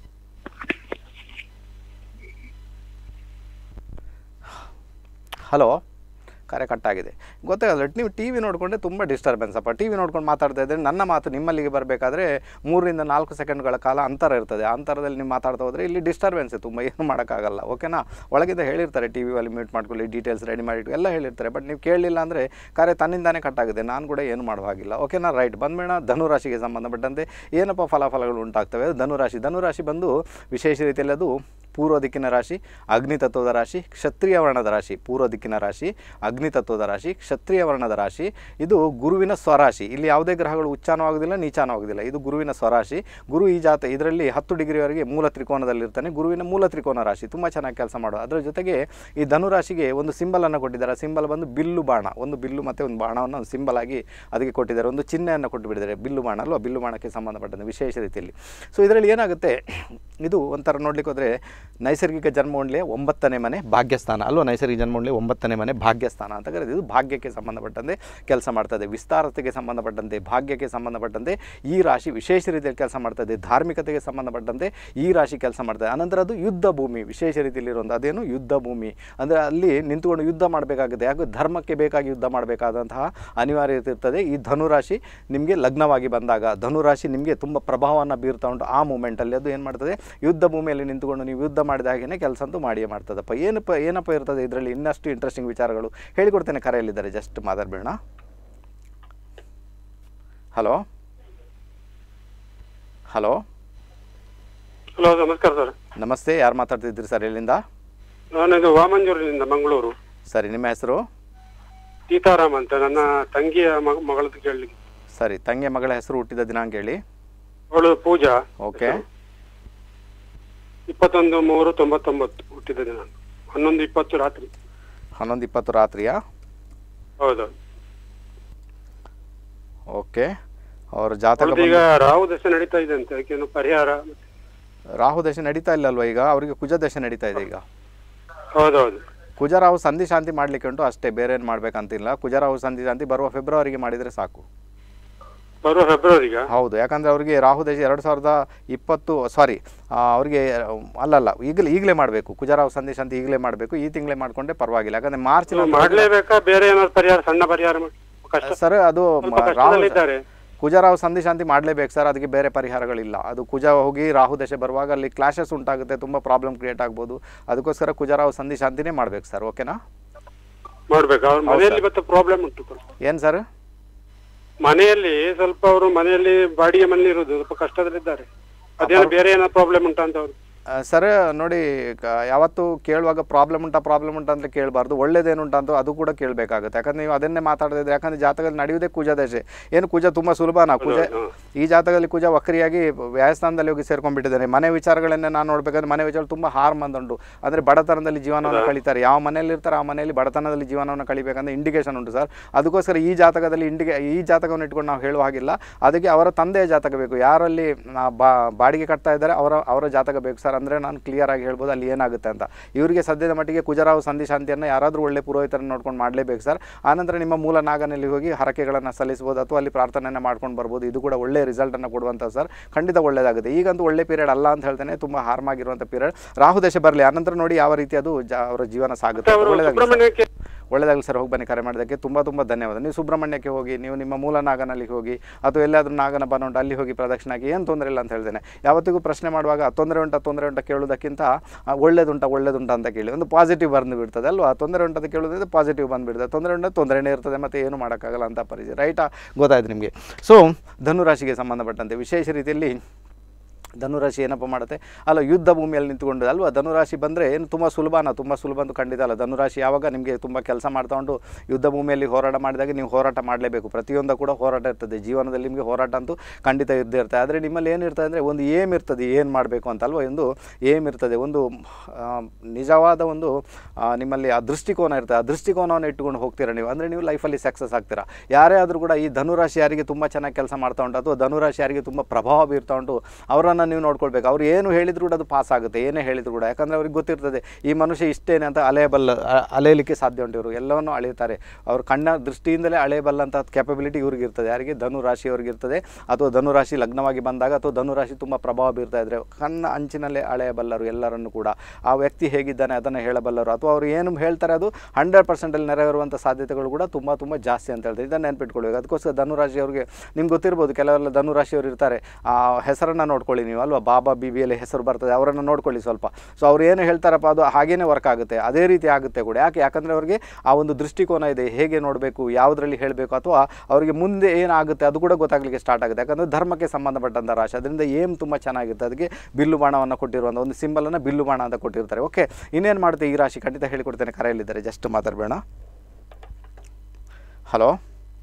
ಹಲೋ, ಕರೆ ಕಟ್ಟಾಗಿದೆ, ಗೊತ್ತಾಗಲ್ಲ. ನೀವು ಟಿ ವಿ ನೋಡಿಕೊಂಡ್ರೆ ತುಂಬ ಡಿಸ್ಟರ್ಬೆನ್ಸ್ ಅಪ್ಪ. ಟಿ ವಿ ನೋಡ್ಕೊಂಡು ಮಾತಾಡ್ತಾ ಇದ್ದರೆ ನನ್ನ ಮಾತು ನಿಮ್ಮಲ್ಲಿಗೆ ಬರಬೇಕಾದ್ರೆ ಮೂರರಿಂದ ನಾಲ್ಕು ಸೆಕೆಂಡ್ಗಳ ಕಾಲ ಅಂತರ ಇರ್ತದೆ. ಆ ಅಂತರದಲ್ಲಿ ನೀವು ಮಾತಾಡ್ತಾ ಹೋದರೆ ಇಲ್ಲಿ ಡಿಸ್ಟರ್ಬೆನ್ಸ್ ತುಂಬ, ಏನು ಮಾಡೋಕ್ಕಾಗಲ್ಲ. ಓಕೆನಾ, ಒಳಗಿಂದ ಹೇಳಿರ್ತಾರೆ ಟಿ ವಿಯಲ್ಲಿ ಮ್ಯೂಟ್ ಮಾಡ್ಕೊಳ್ಳಿ, ಡೀಟೇಲ್ಸ್ ರೆಡಿ ಮಾಡಿಟ್ಟು ಎಲ್ಲ ಹೇಳಿರ್ತಾರೆ. ಬಟ್ ನೀವು ಕೇಳಲಿಲ್ಲ ಅಂದರೆ ಕರೆ ತನ್ನಿಂದಾನೇ ಕಟ್ಟಾಗಿದೆ, ನಾನು ಕೂಡ ಏನು ಮಾಡುವ ಹಾಗಿಲ್ಲ. ಓಕೆನಾ, ರೈಟ್, ಬಂದ್ಬೇಡ. ಧನುರಾಶಿಗೆ ಸಂಬಂಧಪಟ್ಟಂತೆ ಏನಪ್ಪ ಫಲಾಫಲಗಳು ಉಂಟಾಗ್ತವೆ? ಧನುರಾಶಿ ಧನುರಾಶಿ ಬಂದು ವಿಶೇಷ ರೀತಿಯಲ್ಲಿ ಅದು ಪೂರ್ವ ದಿಕ್ಕಿನ ರಾಶಿ, ಅಗ್ನಿ ತತ್ವದ ರಾಶಿ, ಕ್ಷತ್ರಿಯ ವರ್ಣದ ರಾಶಿ. ಪೂರ್ವ ದಿಕ್ಕಿನ ರಾಶಿ, ಅಗ್ನಿ ತತ್ವದ ರಾಶಿ, ಕ್ಷತ್ರಿಯ ವರ್ಣದ ರಾಶಿ. ಇದು ಗುರುವಿನ ಸ್ವರಾಶಿ. ಇಲ್ಲಿ ಯಾವುದೇ ಗ್ರಹಗಳು ಉಚ್ಚಾನೂ ಆಗೋದಿಲ್ಲ, ನೀಚಾನೂ ಆಗೋದಿಲ್ಲ. ಇದು ಗುರುವಿನ ಸ್ವರಾಶಿ. ಗುರು ಈ ಜಾತ ಇದರಲ್ಲಿ ಹತ್ತು ಡಿಗ್ರಿವರೆಗೆ ಮೂಲ ತ್ರಿಕೋನದಲ್ಲಿರ್ತಾನೆ. ಗುರುವಿನ ಮೂಲ ತ್ರಿಕೋನ ರಾಶಿ, ತುಂಬ ಚೆನ್ನಾಗಿ ಕೆಲಸ ಮಾಡೋದು. ಅದರ ಜೊತೆಗೆ ಈ ಧನುರಾಶಿಗೆ ಒಂದು ಸಿಂಬಲನ್ನು ಕೊಟ್ಟಿದ್ದಾರೆ. ಸಿಂಬಲ್ ಬಂದು ಬಿಲ್ಲು ಬಾಣ, ಒಂದು ಬಿಲ್ಲು ಮತ್ತು ಒಂದು ಬಾಣವನ್ನು ಒಂದು ಸಿಂಬಲ್ ಆಗಿ ಅದಕ್ಕೆ ಕೊಟ್ಟಿದ್ದಾರೆ. ಒಂದು ಚಿಹ್ನೆಯನ್ನು ಕೊಟ್ಟು ಬಿಟ್ಟಿದ್ದಾರೆ, ಬಿಲ್ಲು ಬಾಣ ಅಲ್ವಾ, ಬಿಲ್ಲು ಬಾಣಕ್ಕೆ ಸಂಬಂಧಪಟ್ಟಂತೆ ವಿಶೇಷ ರೀತಿಯಲ್ಲಿ. ಸೊ ಇದರಲ್ಲಿ ಏನಾಗುತ್ತೆ, ಇದು ಒಂಥರ ನೋಡ್ಲಿಕ್ಕೆ ಹೋದರೆ ನೈಸರ್ಗಿಕ ಜನ್ಮಕುಂಡಲಿಯ ಒಂಬತ್ತನೇ ಮನೆ ಭಾಗ್ಯಸ್ಥಾನ ಅಲ್ವಾ. ನೈಸರ್ಗಿಕ ಜನ್ಮಕುಂಡಲಿಯ ಒಂಬತ್ತನೇ ಮನೆ ಭಾಗ್ಯಸ್ಥಾನ ಅಂತ ಕರೆದು ಇದು ಭಾಗ್ಯಕ್ಕೆ ಸಂಬಂಧಪಟ್ಟಂತೆ ಕೆಲಸ ಮಾಡ್ತದೆ. ವಿಸ್ತಾರತೆಗೆ ಸಂಬಂಧಪಟ್ಟಂತೆ, ಭಾಗ್ಯಕ್ಕೆ ಸಂಬಂಧಪಟ್ಟಂತೆ ಈ ರಾಶಿ ವಿಶೇಷ ರೀತಿಯಲ್ಲಿ ಕೆಲಸ ಮಾಡ್ತದೆ. ಧಾರ್ಮಿಕತೆಗೆ ಸಂಬಂಧಪಟ್ಟಂತೆ ಈ ರಾಶಿ ಕೆಲಸ ಮಾಡ್ತದೆ. ಅನಂತರ ಅದು ಯುದ್ಧ ಭೂಮಿ, ವಿಶೇಷ ರೀತಿಯಲ್ಲಿರುವಂಥ ಅದೇನು ಯುದ್ಧ ಭೂಮಿ ಅಂದರೆ ಅಲ್ಲಿ ನಿಂತುಕೊಂಡು ಯುದ್ಧ ಮಾಡಬೇಕಾಗುತ್ತೆ. ಯಾಕೆ ಧರ್ಮಕ್ಕೆ ಬೇಕಾಗಿ ಯುದ್ಧ ಮಾಡಬೇಕಾದಂತಹ ಅನಿವಾರ್ಯತೆ ಇರ್ತದೆ. ಈ ಧನುರಾಶಿ ನಿಮಗೆ ಲಗ್ನವಾಗಿ ಬಂದಾಗ, ಧನುರಾಶಿ ನಿಮಗೆ ತುಂಬ ಪ್ರಭಾವವನ್ನು ಬೀರ್ತಾ ಉಂಟು. ಆ ಮೂಮೆಂಟಲ್ಲಿ ಅದು ಏನು ಮಾಡ್ತದೆ, ಯುದ್ಧ ಭೂಮಿಯಲ್ಲಿ ನಿಂತುಕೊಂಡು ನೀವು ಯುದ್ಧ ಮಾಡಿದ ಹಾಗೆಯೇ ಕೆಲಸ ಅಂತೂ ಮಾಡಿಯೇ ಮಾಡ್ತದಪ್ಪ. ಏನಪ್ಪ ಏನಪ್ಪ ಇರ್ತದೆ ಇದರಲ್ಲಿ, ಇನ್ನಷ್ಟು ಇಂಟ್ರೆಸ್ಟಿಂಗ್ ವಿಚಾರಗಳು ಹೇಳಿಕೊಡ್ತೇನೆ. ಕರೆಯಲ್ಲಿದ್ದಾರೆ, ಜಸ್ಟ್ ಮಾತಾಡಬೇಡ. ಹಲೋ ಹಲೋ ಹಲೋ, ನಮಸ್ಕಾರ ಸರ್. ನಮಸ್ತೆ, ಯಾರು ಮಾತಾಡ್ತಿದ್ದೀರಿ ಸರ್? ಎಲ್ಲಿಂದ? ನಾನಿದು ವಾಮಂಜೂರಿನಿಂದ, ಮಂಗಳೂರು. ಸರಿ, ನಿಮ್ಮ ಹೆಸರು? ಸೀತಾರಾಮ್ ಅಂತ, ನನ್ನ ತಂಗಿಯ ಮಗಳದ್ದು ಕೇಳಿ. ಸರಿ, ತಂಗಿಯ ಮಗಳ ಹೆಸರು, ಹುಟ್ಟಿದ ದಿನಾಂಕ ಹೇಳಿ. ಅವಳು ಪೂಜಾ. ಓಕೆ. ಇಪ್ಪತ್ತೊಂದು ಮೂರು ತೊಂಬತ್ತೊಂಬತ್ತು ಹುಟ್ಟಿದ ದಿನ. ಹನ್ನೊಂದು ಇಪ್ಪತ್ತು ರಾತ್ರಿ. ಹನ್ನೊಂದು ಇಪ್ಪತ್ತು ರಾತ್ರಿಯಾ? ಹೌದು. ಓಕೆ. ಅವ್ರ ಜಾತಕ ಈಗ ರಾಹು ದಶೆ ನಡೀತಾ ಇದೆ ಅಂತ, ಅದಕ್ಕೇನು ಪರಿಹಾರ? ರಾಹು ದಶೆ ನಡೀತಾ ಇಲ್ಲ ಅಲ್ವಾ ಈಗ? ಅವರಿಗೆ ಕುಜ ದಶೆ ನಡೀತಾ ಇದೆ ಈಗ. ಹೌದೌದು. ಕುಜರಾಹು ಸಂಧಿ ಶಾಂತಿ ಮಾಡ್ಲಿಕ್ಕೆ ಉಂಟು ಅಷ್ಟೇ, ಬೇರೆ ಏನು ಮಾಡ್ಬೇಕಂತಿಲ್ಲ. ಕುಜರಾಹು ಸಂಧಿ ಶಾಂತಿ ಬರುವ ಫೆಬ್ರವರಿಗೆ ಮಾಡಿದರೆ ಸಾಕು. ಬರುವ ಫೆಬ್ರವರಿಗ? ಹೌದು, ಯಾಕಂದ್ರೆ ಅವರಿಗೆ ರಾಹು ದಶೆ ಎರಡು ಸಾವಿರದ ಇಪ್ಪತ್ತು ಸಾರಿ ಅವರಿಗೆ ಅಲ್ಲಲ್ಲ ಈಗಲೇ ಈಗಲೇ ಮಾಡಬೇಕು. ಕುಜರಾಹು ಸಂಧಿ ಶಾಂತಿ ಈಗಲೇ ಮಾಡಬೇಕು, ಈ ತಿಂಗಳೇ ಮಾಡ್ಕೊಂಡೆ ಪರವಾಗಿಲ್ಲ. ಯಾಕಂದ್ರೆ ಮಾರ್ಚ್ ಮಾಡಲೇಬೇಕಾ? ಬೇರೆ ಏನಾದ್ರು ಪರಿಹಾರ, ಸಣ್ಣ ಪರಿಹಾರ ಸರ್? ಅದು ಕುಜರಾಹು ಸಂಧಿ ಶಾಂತಿ ಮಾಡಲೇಬೇಕು ಸರ್, ಅದಕ್ಕೆ ಬೇರೆ ಪರಿಹಾರಗಳಿಲ್ಲ. ಅದು ಕುಜ ಹೋಗಿ ರಾಹು ದಶೆ ಬರುವಾಗ ಅಲ್ಲಿ ಕ್ಲಾಶಸ್ ಉಂಟಾಗುತ್ತೆ, ತುಂಬ ಪ್ರಾಬ್ಲಮ್ ಕ್ರಿಯೇಟ್ ಆಗ್ಬೋದು. ಅದಕ್ಕೋಸ್ಕರ ಕುಜರಾಹು ಸಂಧಿ ಶಾಂತಿನೇ ಮಾಡ್ಬೇಕು ಸರ್. ಓಕೆನಾ? ಮಾಡ್ಬೇಕು. ಅವ್ರ ಮನೆಯಲ್ಲಿ ಮತ್ತೆ ಪ್ರಾಬ್ಲಮ್ ಉಂಟು. ಏನು ಸರ್? ಮನೆಯಲ್ಲಿ ಸ್ವಲ್ಪ ಅವರು ಮನೆಯಲ್ಲಿ ಬಾಡಿಗೆ ಮನೆ ಇರೋದು, ಸ್ವಲ್ಪ ಕಷ್ಟದಲ್ಲಿದ್ದಾರೆ. ಅದೇನೋ ಬೇರೆ ಏನೋ ಪ್ರಾಬ್ಲಮ್ ಉಂಟಾ ಅಂತ ಅವರು? ಸರ್ ನೋಡಿ, ಯಾವತ್ತು ಕೇಳುವಾಗ ಪ್ರಾಬ್ಲಮ್ ಉಂಟಾ ಪ್ರಾಬ್ಲಮ್ ಉಂಟಾ ಅಂತ ಕೇಳಬಾರ್ದು, ಒಳ್ಳೇದೇನುಂಟು ಅಂತ ಅದು ಕೂಡ ಕೇಳಬೇಕಾಗುತ್ತೆ. ಯಾಕಂದ್ರೆ ನೀವು ಅದನ್ನೇ ಮಾತಾಡ್ತಿದ್ರೆ, ಯಾಕಂದ್ರೆ ಜಾತಕದಲ್ಲಿ ನಡೆಯುವುದೇ ಕುಜ ದಶೆ. ಏನು ಕುಜ ತುಂಬ ಸುಲಭನಾ? ಕುಜ ಈ ಜಾತಕದಲ್ಲಿ ಕುಜ ವಕ್ರಿಯಾಗಿ ವ್ಯಾಯಸ್ಥಾನದಲ್ಲಿ ಹೋಗಿ ಸೇರ್ಕೊಂಡ್ಬಿಟ್ಟಿದ್ದಾನೆ. ಮನೆ ವಿಚಾರಗಳನ್ನೇ ನಾನು ನೋಡ್ಬೇಕಂದ್ರೆ ಮನೆ ವಿಚಾರ ತುಂಬ ಹಾರ್ಮ್ ಅಂದುಂಟು. ಅಂದರೆ ಬಡತನದಲ್ಲಿ ಜೀವನವನ್ನು ಕಳೀತಾರೆ. ಯಾವ ಮನೆಯಲ್ಲಿ ಇರ್ತಾರೆ ಆ ಮನೆಯಲ್ಲಿ ಬಡತನದಲ್ಲಿ ಜೀವನವನ್ನು ಕಳಿಬೇಕಂದ್ರೆ ಇಂಡಿಕೇಶನ್ ಉಂಟು ಸರ್. ಅದಕ್ಕೋಸ್ಕರ ಈ ಜಾತಕದಲ್ಲಿ ಇಂಡಿಕೆ ಈ ಜಾತಕವನ್ನು ಇಟ್ಕೊಂಡು ನಾವು ಹೇಳುವ ಹಾಗಿಲ್ಲ. ಅದಕ್ಕೆ ಅವರ ತಂದೆಯ ಜಾತಕ ಬೇಕು. ಯಾರಲ್ಲಿ ಬಾಡಿಗೆ ಕಟ್ತಾ ಇದ್ದಾರೆ ಅವರ ಅವರ ಜಾತಕ ಬೇಕು ಸರ್. ಅಂದರೆ ನಾನು ಕ್ಲಿಯರ್ ಆಗಿ ಹೇಳ್ಬೋದು ಅಲ್ಲಿ ಏನಾಗುತ್ತೆ ಅಂತ. ಇವರಿಗೆ ಸದ್ಯದ ಮಟ್ಟಿಗೆ ಕುಜರಾಹು ಸಂಧಿ ಶಾಂತಿಯನ್ನು ಯಾರಾದರೂ ಒಳ್ಳೆ ಪುರೋಹಿತರನ್ನು ನೋಡ್ಕೊಂಡು ಮಾಡಲೇಬೇಕು ಸರ್. ಆನಂತರ ನಿಮ್ಮ ಮೂಲ ನಾಗನಲ್ಲಿ ಹೋಗಿ ಹರಕೆಗಳನ್ನು ಸಲ್ಲಿಸ್ಬೋದು ಅಥವಾ ಅಲ್ಲಿ ಪ್ರಾರ್ಥನೆಯನ್ನು ಮಾಡ್ಕೊಂಡು ಬರ್ಬೋದು. ಇದು ಕೂಡ ಒಳ್ಳೆ ರಿಸಲ್ಟನ್ನು ಕೊಡುವಂಥ ಸರ್. ಖಂಡಿತ ಒಳ್ಳೆಯದಾಗುತ್ತೆ. ಈಗಂತೂ ಒಳ್ಳೆ ಪೀರಿಯಡ್ ಅಲ್ಲ ಅಂತ ಹೇಳ್ತೇನೆ, ತುಂಬ ಹಾರ್ಮ್ ಆಗಿರುವಂಥ ಪೀರಿಯಡ್. ರಾಹು ದಶೆ ಬರಲಿ, ಆನಂತರ ನೋಡಿ ಯಾವ ರೀತಿ ಅದು ಅವರ ಜೀವನ ಸಾಗುತ್ತೆ. ಒಳ್ಳೆಯದಾಗಲಿ ಒಳ್ಳೆಯದಾಗಲಿ ಸರ್. ಹೋಗಿ ಬನ್ನಿ. ಕರೆ ಮಾಡೋದಕ್ಕೆ ತುಂಬ ತುಂಬ ಧನ್ಯವಾದ. ನೀವು ಸುಬ್ರಹ್ಮಣ್ಯಕ್ಕೆ ಹೋಗಿ, ನೀವು ನಿಮ್ಮ ಮೂಲ ನಾಗನಲ್ಲಿ ಹೋಗಿ ಅಥವಾ ಎಲ್ಲಾದರೂ ನಾಗನ ಬನ ಉಂಟು ಅಲ್ಲಿ ಹೋಗಿ ಪ್ರದಕ್ಷಿಣೆ ಆಗಿ, ಏನು ತೊಂದರೆ ಇಲ್ಲ ಅಂತ ಹೇಳ್ತೇನೆ. ಯಾವತ್ತಿಗೂ ಪ್ರಶ್ನೆ ಮಾಡುವಾಗ ತೊಂದರೆ ಉಂಟಾ ತೊಂದರೆ ಉಂಟಾ ಕೇಳೋದಕ್ಕಿಂತ ಒಳ್ಳೇದುಂಟ ಒಳ್ಳೇದುಂಟ ಅಂತ ಕೇಳಿ ಒಂದು ಪಾಸಿಟಿವ್ ಬಂದು ಬಿಡ್ತದೆ ಅಲ್ವಾ? ತೊಂದರೆ ಉಂಟು ಅಂತ ಕೇಳೋದ್ರೆ ಪಾಸಿಟಿವ್ ಬಂದುಬಿಡ್ತದೆ. ತೊಂದರೆ ಉಂಟು ತೊಂದರೆನೇ ಇರ್ತದೆ, ಮತ್ತು ಏನು ಮಾಡೋಕ್ಕಾಗಲ್ಲ ಅಂತ ಪರಿಚಯ. ರೈಟಾ? ಗೊತ್ತಾಯ್ತು ನಿಮಗೆ. ಸೊ ಧನುರಾಶಿಗೆ ಸಂಬಂಧಪಟ್ಟಂತೆ ವಿಶೇಷ ರೀತಿಯಲ್ಲಿ ಧನುರಾಶಿ ಏನಪ್ಪ ಮಾಡುತ್ತೆ ಅಲ್ಲ, ಯುದ್ಧ ಭೂಮಿಯಲ್ಲಿ ನಿಂತುಕೊಂಡು ಅಲ್ವಾ? ಧನುರಾಶಿ ಬಂದರೆ ಏನು ತುಂಬ ಸುಲಭನ? ತುಂಬ ಸುಲಭ ಅಂತೂ ಖಂಡಿತ ಅಲ್ಲ. ಧನುರಾಶಿ ಯಾವಾಗ ನಿಮಗೆ ತುಂಬ ಕೆಲಸ ಮಾಡ್ತಾ ಉಂಟು, ಯುದ್ಧ ಭೂಮಿಯಲ್ಲಿ ಹೋರಾಟ ಮಾಡಿದಾಗ ನೀವು ಹೋರಾಟ ಮಾಡಲೇಬೇಕು. ಪ್ರತಿಯೊಂದು ಕೂಡ ಹೋರಾಟ ಇರ್ತದೆ ಜೀವನದಲ್ಲಿ. ನಿಮಗೆ ಹೋರಾಟ ಅಂತೂ ಖಂಡಿತ ಇದ್ದೇ ಇರ್ತದೆ. ಆದರೆ ನಿಮ್ಮಲ್ಲಿ ಏನಿರ್ತದೆ ಅಂದರೆ ಒಂದು ಏಮ್ ಇರ್ತದೆ, ಏನು ಮಾಡಬೇಕು ಅಂತ ಅಲ್ವಾ? ಒಂದು ಏಮ್ ಇರ್ತದೆ, ಒಂದು ನಿಜವಾದ ಒಂದು ನಿಮ್ಮಲ್ಲಿ ಆ ದೃಷ್ಟಿಕೋನ ಇರ್ತದೆ. ಆ ದೃಷ್ಟಿಕೋನವನ್ನು ಇಟ್ಟುಕೊಂಡು ಹೋಗ್ತೀರಾ ನೀವು, ಅಂದರೆ ನೀವು ಲೈಫಲ್ಲಿ ಸಕ್ಸಸ್ ಆಗ್ತೀರಾ. ಯಾರೇ ಆದರೂ ಕೂಡ ಈ ಧನುರಾಶಿ ಯಾರಿಗೆ ತುಂಬ ಚೆನ್ನಾಗಿ ಕೆಲಸ ಮಾಡ್ತಾ ಉಂಟು ಅಥವಾ ಧನುರಾಶಿ ಯಾರಿಗೆ ತುಂಬ ಪ್ರಭಾವ ಬೀರ್ತಾ ಉಂಟು ಅವರನ್ನು ನೀವು ನೋಡ್ಕೊಳ್ಬೇಕು. ಅವ್ರು ಏನು ಹೇಳಿದ್ರು ಕೂಡ ಅದು ಪಾಸ್ ಆಗುತ್ತೆ, ಏನೇ ಹೇಳಿದ್ರು ಕೂಡ. ಯಾಕಂದರೆ ಅವ್ರಿಗೆ ಗೊತ್ತಿರ್ತದೆ ಈ ಮನುಷ್ಯ ಇಷ್ಟೇನೆ ಅಂತ ಅಳೆಯಬಲ್ಲ, ಅಳೆಯಲಿಕ್ಕೆ ಸಾಧ್ಯ ಉಂಟು. ಇವರು ಎಲ್ಲವನ್ನು ಅಳೆಯುತ್ತಾರೆ. ಅವ್ರ ಕಣ್ಣ ದೃಷ್ಟಿಯಿಂದಲೇ ಅಳೆಯಬಲ್ಲಂಥ ಕೆಪಬಿಲಿಟಿ ಇವ್ರಿಗೆ ಇರ್ತದೆ. ಯಾರಿಗೆ? ಧನುರಾಶಿಯವ್ರಿಗೆ ಇರ್ತದೆ. ಅಥವಾ ಧನುರಾಶಿ ಲಗ್ನವಾಗಿ ಬಂದಾಗ ಅಥವಾ ಧನುರಾಶಿ ತುಂಬ ಪ್ರಭಾವ ಬೀರ್ತಾ ಇದ್ದರೆ ಕಣ್ಣ ಅಂಚಿನಲ್ಲೇ ಅಳೆಯಬಲ್ಲರು ಎಲ್ಲರನ್ನು ಕೂಡ. ಆ ವ್ಯಕ್ತಿ ಹೇಗಿದ್ದಾನೆ ಅದನ್ನು ಹೇಳಬಲ್ಲರು. ಅಥವಾ ಅವರು ಏನು ಹೇಳ್ತಾರೆ ಅದು ಹಂಡ್ರೆಡ್ ಪರ್ಸೆಂಟಲ್ಲಿ ನೆರವೇರುವಂಥ ಸಾಧ್ಯತೆಗಳು ಕೂಡ ತುಂಬ ತುಂಬ ಜಾಸ್ತಿ ಅಂತ ಹೇಳ್ತಾರೆ. ಇದನ್ನು ನೆನ್ಪಿಟ್ಕೊಳ್ಬೇಕು. ಅದಕ್ಕೋಸ್ಕರ ಧನುರಾಶಿಯವ್ರಿಗೆ ನಿಮ್ಗೆ ಗೊತ್ತಿರ್ಬೋದು, ಕೆಲವೆಲ್ಲ ಧನುರಾಶಿಯವರು ಇರ್ತಾರೆ, ಆ ಹೆಸರನ್ನು ನೋಡ್ಕೊಳ್ಳಿ ನೀವು ಅಲ್ವಾ? ಬಾಬಾ ಬಿಬಿಯಲ್ಲಿ ಹೆಸರು ಬರ್ತದೆ, ಅವರನ್ನು ನೋಡ್ಕೊಳ್ಳಿ ಸ್ವಲ್ಪ. ಸೊ ಅವ್ರು ಏನು ಹೇಳ್ತಾರಪ್ಪ ಅದು ಹಾಗೇ ವರ್ಕ್ ಆಗುತ್ತೆ, ಅದೇ ರೀತಿ ಆಗುತ್ತೆ ಕೂಡ. ಯಾಕೆ? ಯಾಕಂದರೆ ಅವ್ರಿಗೆ ಆ ಒಂದು ದೃಷ್ಟಿಕೋನ ಇದೆ, ಹೇಗೆ ನೋಡಬೇಕು, ಯಾವುದರಲ್ಲಿ ಹೇಳಬೇಕು, ಅಥವಾ ಅವರಿಗೆ ಮುಂದೆ ಏನಾಗುತ್ತೆ ಅದು ಕೂಡ ಗೊತ್ತಾಗಲಿಕ್ಕೆ ಸ್ಟಾರ್ಟ್ ಆಗುತ್ತೆ. ಯಾಕಂದರೆ ಧರ್ಮಕ್ಕೆ ಸಂಬಂಧಪಟ್ಟಂಥ ರಾಶಿ, ಅದರಿಂದ ಏಮ್ ತುಂಬ ಚೆನ್ನಾಗಿರುತ್ತೆ. ಅದಕ್ಕೆ ಬಿಲ್ಲು ಬಾಣವನ್ನು ಕೊಟ್ಟಿರುವಂಥ ಒಂದು ಸಿಂಬಲನ್ನು ಬಿಲ್ಲು ಬಾಣ ಅಂತ ಕೊಟ್ಟಿರ್ತಾರೆ. ಓಕೆ, ಇನ್ನೇನು ಮಾಡುತ್ತೆ ಈ ರಾಶಿ ಖಂಡಿತ ಹೇಳಿಕೊಡ್ತೇನೆ. ಕರೆಯಲ್ಲಿದ್ದಾರೆ, ಜಸ್ಟ್ ಮಾತಾಡಬೇಡ. ಹಲೋ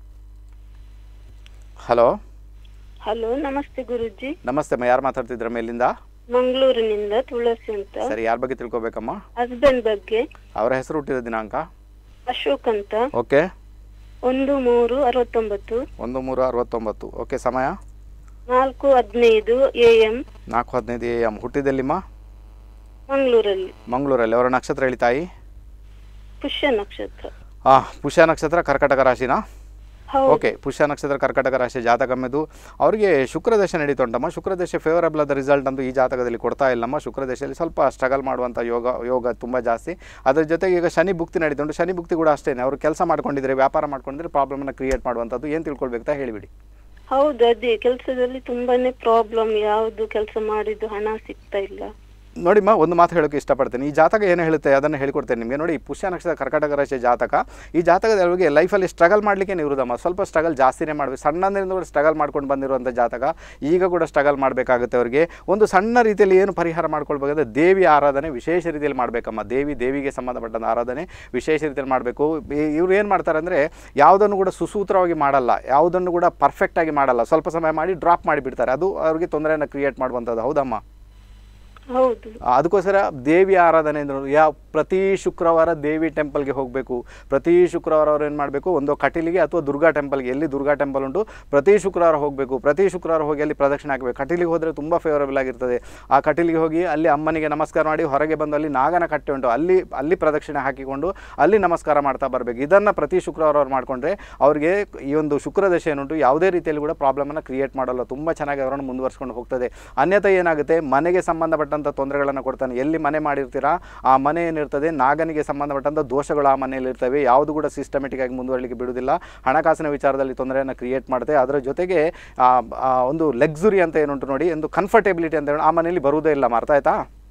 ಹಲೋ ಹಲೋ, ನಮಸ್ತೆ ಗುರುಜಿ. ನಮಸ್ತೆ ಅಮ್ಮ, ಯಾರು ಮಾತಾಡ್ತಿದ್ರ ಮೇಲಿಂದ? ಮಂಗಳೂರಿನಿಂದ ತುಳಸಿ ಅಂತ. ಸರಿ, ಯಾರ ಬಗ್ಗೆ ತಿಳ್ಕೊಬೇಕಮ್ಮ? ಹಸ್ಬೆಂಡ್ ಬಗ್ಗೆ. ಅವರ ಹೆಸರು, ಹುಟ್ಟಿದ ದಿನಾಂಕ? ಅಶೋಕ್ ಅಂತ. ಓಕೆ. ಒಂದು ಮೂರು ಅರವತ್ತೊಂಬತ್ತು. ಒಂದು ಮೂರು ಅರವತ್ತೊಂಬತ್ತು. ಓಕೆ, ಸಮಯ? ನಾಲ್ಕು ಹದಿನೈದು ಎ ಎಂ. ನಾಲ್ಕು ಹದಿನೈದು ಎ ಎಂ. ಹುಟ್ಟಿದೆಲ್ಲಿಮ್ಮ? ಮಂಗಳೂರಲ್ಲಿ. ಮಂಗಳೂರಲ್ಲಿ. ಅವರ ನಕ್ಷತ್ರ ಹೇಳಿ ತಾಯಿ? ಪುಷ್ಯ ನಕ್ಷತ್ರ. ಹಾಂ, ಪುಷ್ಯ ನಕ್ಷತ್ರ ಕರ್ಕಟಕ ರಾಶಿನಾ? ಹೌದು. ಓಕೆ, ಪುಷ್ಯ ನಕ್ಷತ್ರ ಕರ್ಕಟಕ ರಾಶಿ ಜಾತಕಮ್ಮೆದು. ಅವರಿಗೆ ಶುಕ್ರದಶ ನಡೀತಾ ಉಂಟಮ್ಮ. ಶುಕ್ರದಶ ಫೇವರಬಲ್ ಆದ ರಿಸಲ್ಟ್ ಅಂತೂ ಈ ಜಾತಕದಲ್ಲಿ ಕೊಡ್ತಾ ಇಲ್ಲಮ್ಮ. ಶುಕ್ರದಶದಲ್ಲಿ ಸ್ವಲ್ಪ ಸ್ಟ್ರಗಲ್ ಮಾಡುವಂಥ ಯೋಗ ಯೋಗ ತುಂಬ ಜಾಸ್ತಿ. ಅದರ ಜೊತೆಗೆ ಈಗ ಶನಿ ಭುಕ್ತಿ ನಡೀತಾ ಉಂಟು. ಶನಿ ಭುಕ್ತಿ ಕೂಡ ಅಷ್ಟೇ, ಅವರು ಕೆಲಸ ಮಾಡ್ಕೊಂಡಿದ್ರೆ, ವ್ಯಾಪಾರ ಮಾಡ್ಕೊಂಡಿದ್ರೆ ಪ್ರಾಬ್ಲಮನ್ನು ಕ್ರಿಯೇಟ್ ಮಾಡುವಂಥದ್ದು. ಏನು ತಿಳ್ಕೊಳ್ಬೇಕಾ ಹೇಳಿಬಿಡಿ. ಹೌದು, ಅದೇ ಕೆಲಸದಲ್ಲಿ ತುಂಬಾನೇ ಪ್ರಾಬ್ಲಮ್. ಯಾವುದು ಕೆಲಸ ಮಾಡಿದ್ದು ಹಣ ಸಿಗ್ತಾ ಇಲ್ಲ. ನೋಡಿಮ್ಮ ಒಂದು ಮಾತು ಹೇಳೋಕ್ಕೆ ಇಷ್ಟಪಡ್ತೀನಿ. ಈ ಜಾತಕ ಏನು ಹೇಳುತ್ತೆ ಅದನ್ನು ಹೇಳ್ಕೊಡ್ತೇನೆ ನಿಮಗೆ. ನೋಡಿ, ಪುಷ್ಯ ನಕ್ಷತ್ರ ಕರ್ಕಾಟಕ ರಾಶಿಯ ಜಾತಕ, ಈ ಜಾತಕದವರಿಗೆ ಲೈಫಲ್ಲಿ ಸ್ಟ್ರಗಲ್ ಮಾಡಲಿಕ್ಕೆ ನಿವೃತ್ತಮ್ಮ. ಸ್ವಲ್ಪ ಸ್ಟ್ರಗಲ್ ಜಾಸ್ತಿನೇ ಮಾಡಬೇಕು. ಸಣ್ಣದಿಂದ ಕೂಡ ಸ್ಟ್ರಗಲ್ ಮಾಡ್ಕೊಂಡು ಬಂದಿರುವಂಥ ಜಾತಕ, ಈಗ ಕೂಡ ಸ್ಟ್ರಗಲ್ ಮಾಡಬೇಕಾಗುತ್ತೆ ಅವರಿಗೆ. ಒಂದು ಸಣ್ಣ ರೀತಿಯಲ್ಲಿ ಏನು ಪರಿಹಾರ ಮಾಡ್ಕೊಳ್ಬೇಕಾದ್ರೆ ದೇವಿ ಆರಾಧನೆ ವಿಶೇಷ ರೀತಿಯಲ್ಲಿ ಮಾಡಬೇಕಮ್ಮ. ದೇವಿ ದೇವಿಗೆ ಸಂಬಂಧಪಟ್ಟಂಥ ಆರಾಧನೆ ವಿಶೇಷ ರೀತಿಯಲ್ಲಿ ಮಾಡಬೇಕು. ಇವ್ರು ಏನು ಮಾಡ್ತಾರೆ ಅಂದರೆ ಯಾವುದನ್ನು ಕೂಡ ಸುಸೂತ್ರವಾಗಿ ಮಾಡಲ್ಲ, ಯಾವುದನ್ನು ಕೂಡ ಪರ್ಫೆಕ್ಟಾಗಿ ಮಾಡಲ್ಲ. ಸ್ವಲ್ಪ ಸಮಯ ಮಾಡಿ ಡ್ರಾಪ್ ಮಾಡಿಬಿಡ್ತಾರೆ. ಅದು ಅವ್ರಿಗೆ ತೊಂದರೆಯನ್ನು ಕ್ರಿಯೇಟ್ ಮಾಡುವಂಥದ್ದು. ಹೌದಮ್ಮ? ಹೌದು. ಅದಕ್ಕೋಸ್ಕರ ದೇವಿ ಆರಾಧನೆ ಅಂದರು ಯಾವ ಪ್ರತಿ ಶುಕ್ರವಾರ ದೇವಿ ಟೆಂಪಲ್ಗೆ ಹೋಗಬೇಕು. ಪ್ರತಿ ಶುಕ್ರವಾರ ಅವ್ರು ಏನು ಮಾಡಬೇಕು, ಒಂದು ಕಟೀಲಿಗೆ ಅಥವಾ ದುರ್ಗಾ ಟೆಂಪಲ್ಗೆ, ಎಲ್ಲಿ ದುರ್ಗಾ ಟೆಂಪಲ್ ಉಂಟು ಪ್ರತಿ ಶುಕ್ರವಾರ ಹೋಗಬೇಕು. ಪ್ರತಿ ಶುಕ್ರವಾರ ಹೋಗಿ ಅಲ್ಲಿ ಪ್ರದಕ್ಷಿಣೆ ಹಾಕಬೇಕು. ಕಟೀಲಿಗೆ ಹೋದರೆ ತುಂಬ ಫೇವರಬಲ್ ಆಗಿರ್ತದೆ. ಆ ಕಟೀಲಿಗೆ ಹೋಗಿ ಅಲ್ಲಿ ಅಮ್ಮನಿಗೆ ನಮಸ್ಕಾರ ಮಾಡಿ ಹೊರಗೆ ಬಂದು ಅಲ್ಲಿ ನಾಗನ ಕಟ್ಟೆ ಉಂಟು, ಅಲ್ಲಿ ಅಲ್ಲಿ ಪ್ರದಕ್ಷಿಣೆ ಹಾಕಿಕೊಂಡು ಅಲ್ಲಿ ನಮಸ್ಕಾರ ಮಾಡ್ತಾ ಬರಬೇಕು. ಇದನ್ನು ಪ್ರತಿ ಶುಕ್ರವಾರ ಅವ್ರು ಮಾಡಿಕೊಂಡ್ರೆ ಅವ್ರಿಗೆ ಈ ಒಂದು ಶುಕ್ರದಶೆ ಏನುಂಟು ಯಾವುದೇ ರೀತಿಯಲ್ಲಿ ಕೂಡ ಪ್ರಾಬ್ಲಮನ್ನು ಕ್ರಿಯೇಟ್ ಮಾಡಲ್ಲ. ತುಂಬ ಚೆನ್ನಾಗಿ ಅವರನ್ನು ಮುಂದುವರ್ಸ್ಕೊಂಡು ಹೋಗ್ತದೆ. ಅನ್ಯತೆ ಏನಾಗುತ್ತೆ, ಮನೆಗೆ ಸಂಬಂಧಪಟ್ಟ ತೊಂದರೆಗಳನ್ನು ಕೊಡ್ತಾನೆ. ಎಲ್ಲಿ ಮನೆ ಮಾಡಿರ್ತೀರಾ ಆ ಮನೆ ಏನಿರ್ತದೆ, ನಾಗನಿಗೆ ಸಂಬಂಧಪಟ್ಟಂಥ ದೋಷಗಳು ಆ ಮನೆಯಲ್ಲಿ ಇರ್ತವೆ. ಯಾವುದು ಕೂಡ ಸಿಸ್ಟಮೆಟಿಕ್ ಆಗಿ ಮುಂದುವರಲಿಕ್ಕೆ ಬಿಡುವುದಿಲ್ಲ. ಹಣಕಾಸಿನ ವಿಚಾರದಲ್ಲಿ ತೊಂದರೆಯನ್ನು ಕ್ರಿಯೇಟ್ ಮಾಡುತ್ತೆ. ಅದರ ಜೊತೆಗೆ ಒಂದು ಲಕ್ಸುರಿ ಅಂತ ಏನುಂಟು ನೋಡಿ, ಒಂದು ಕಂಫರ್ಟೇಬಿಲಿಟಿ ಅಂತ ಹೇಳಿ ಆ ಮನೆಯಲ್ಲಿ ಬರುವುದೇ ಇಲ್ಲ. ಅರ್ಥ ಆಯ್ತಾ?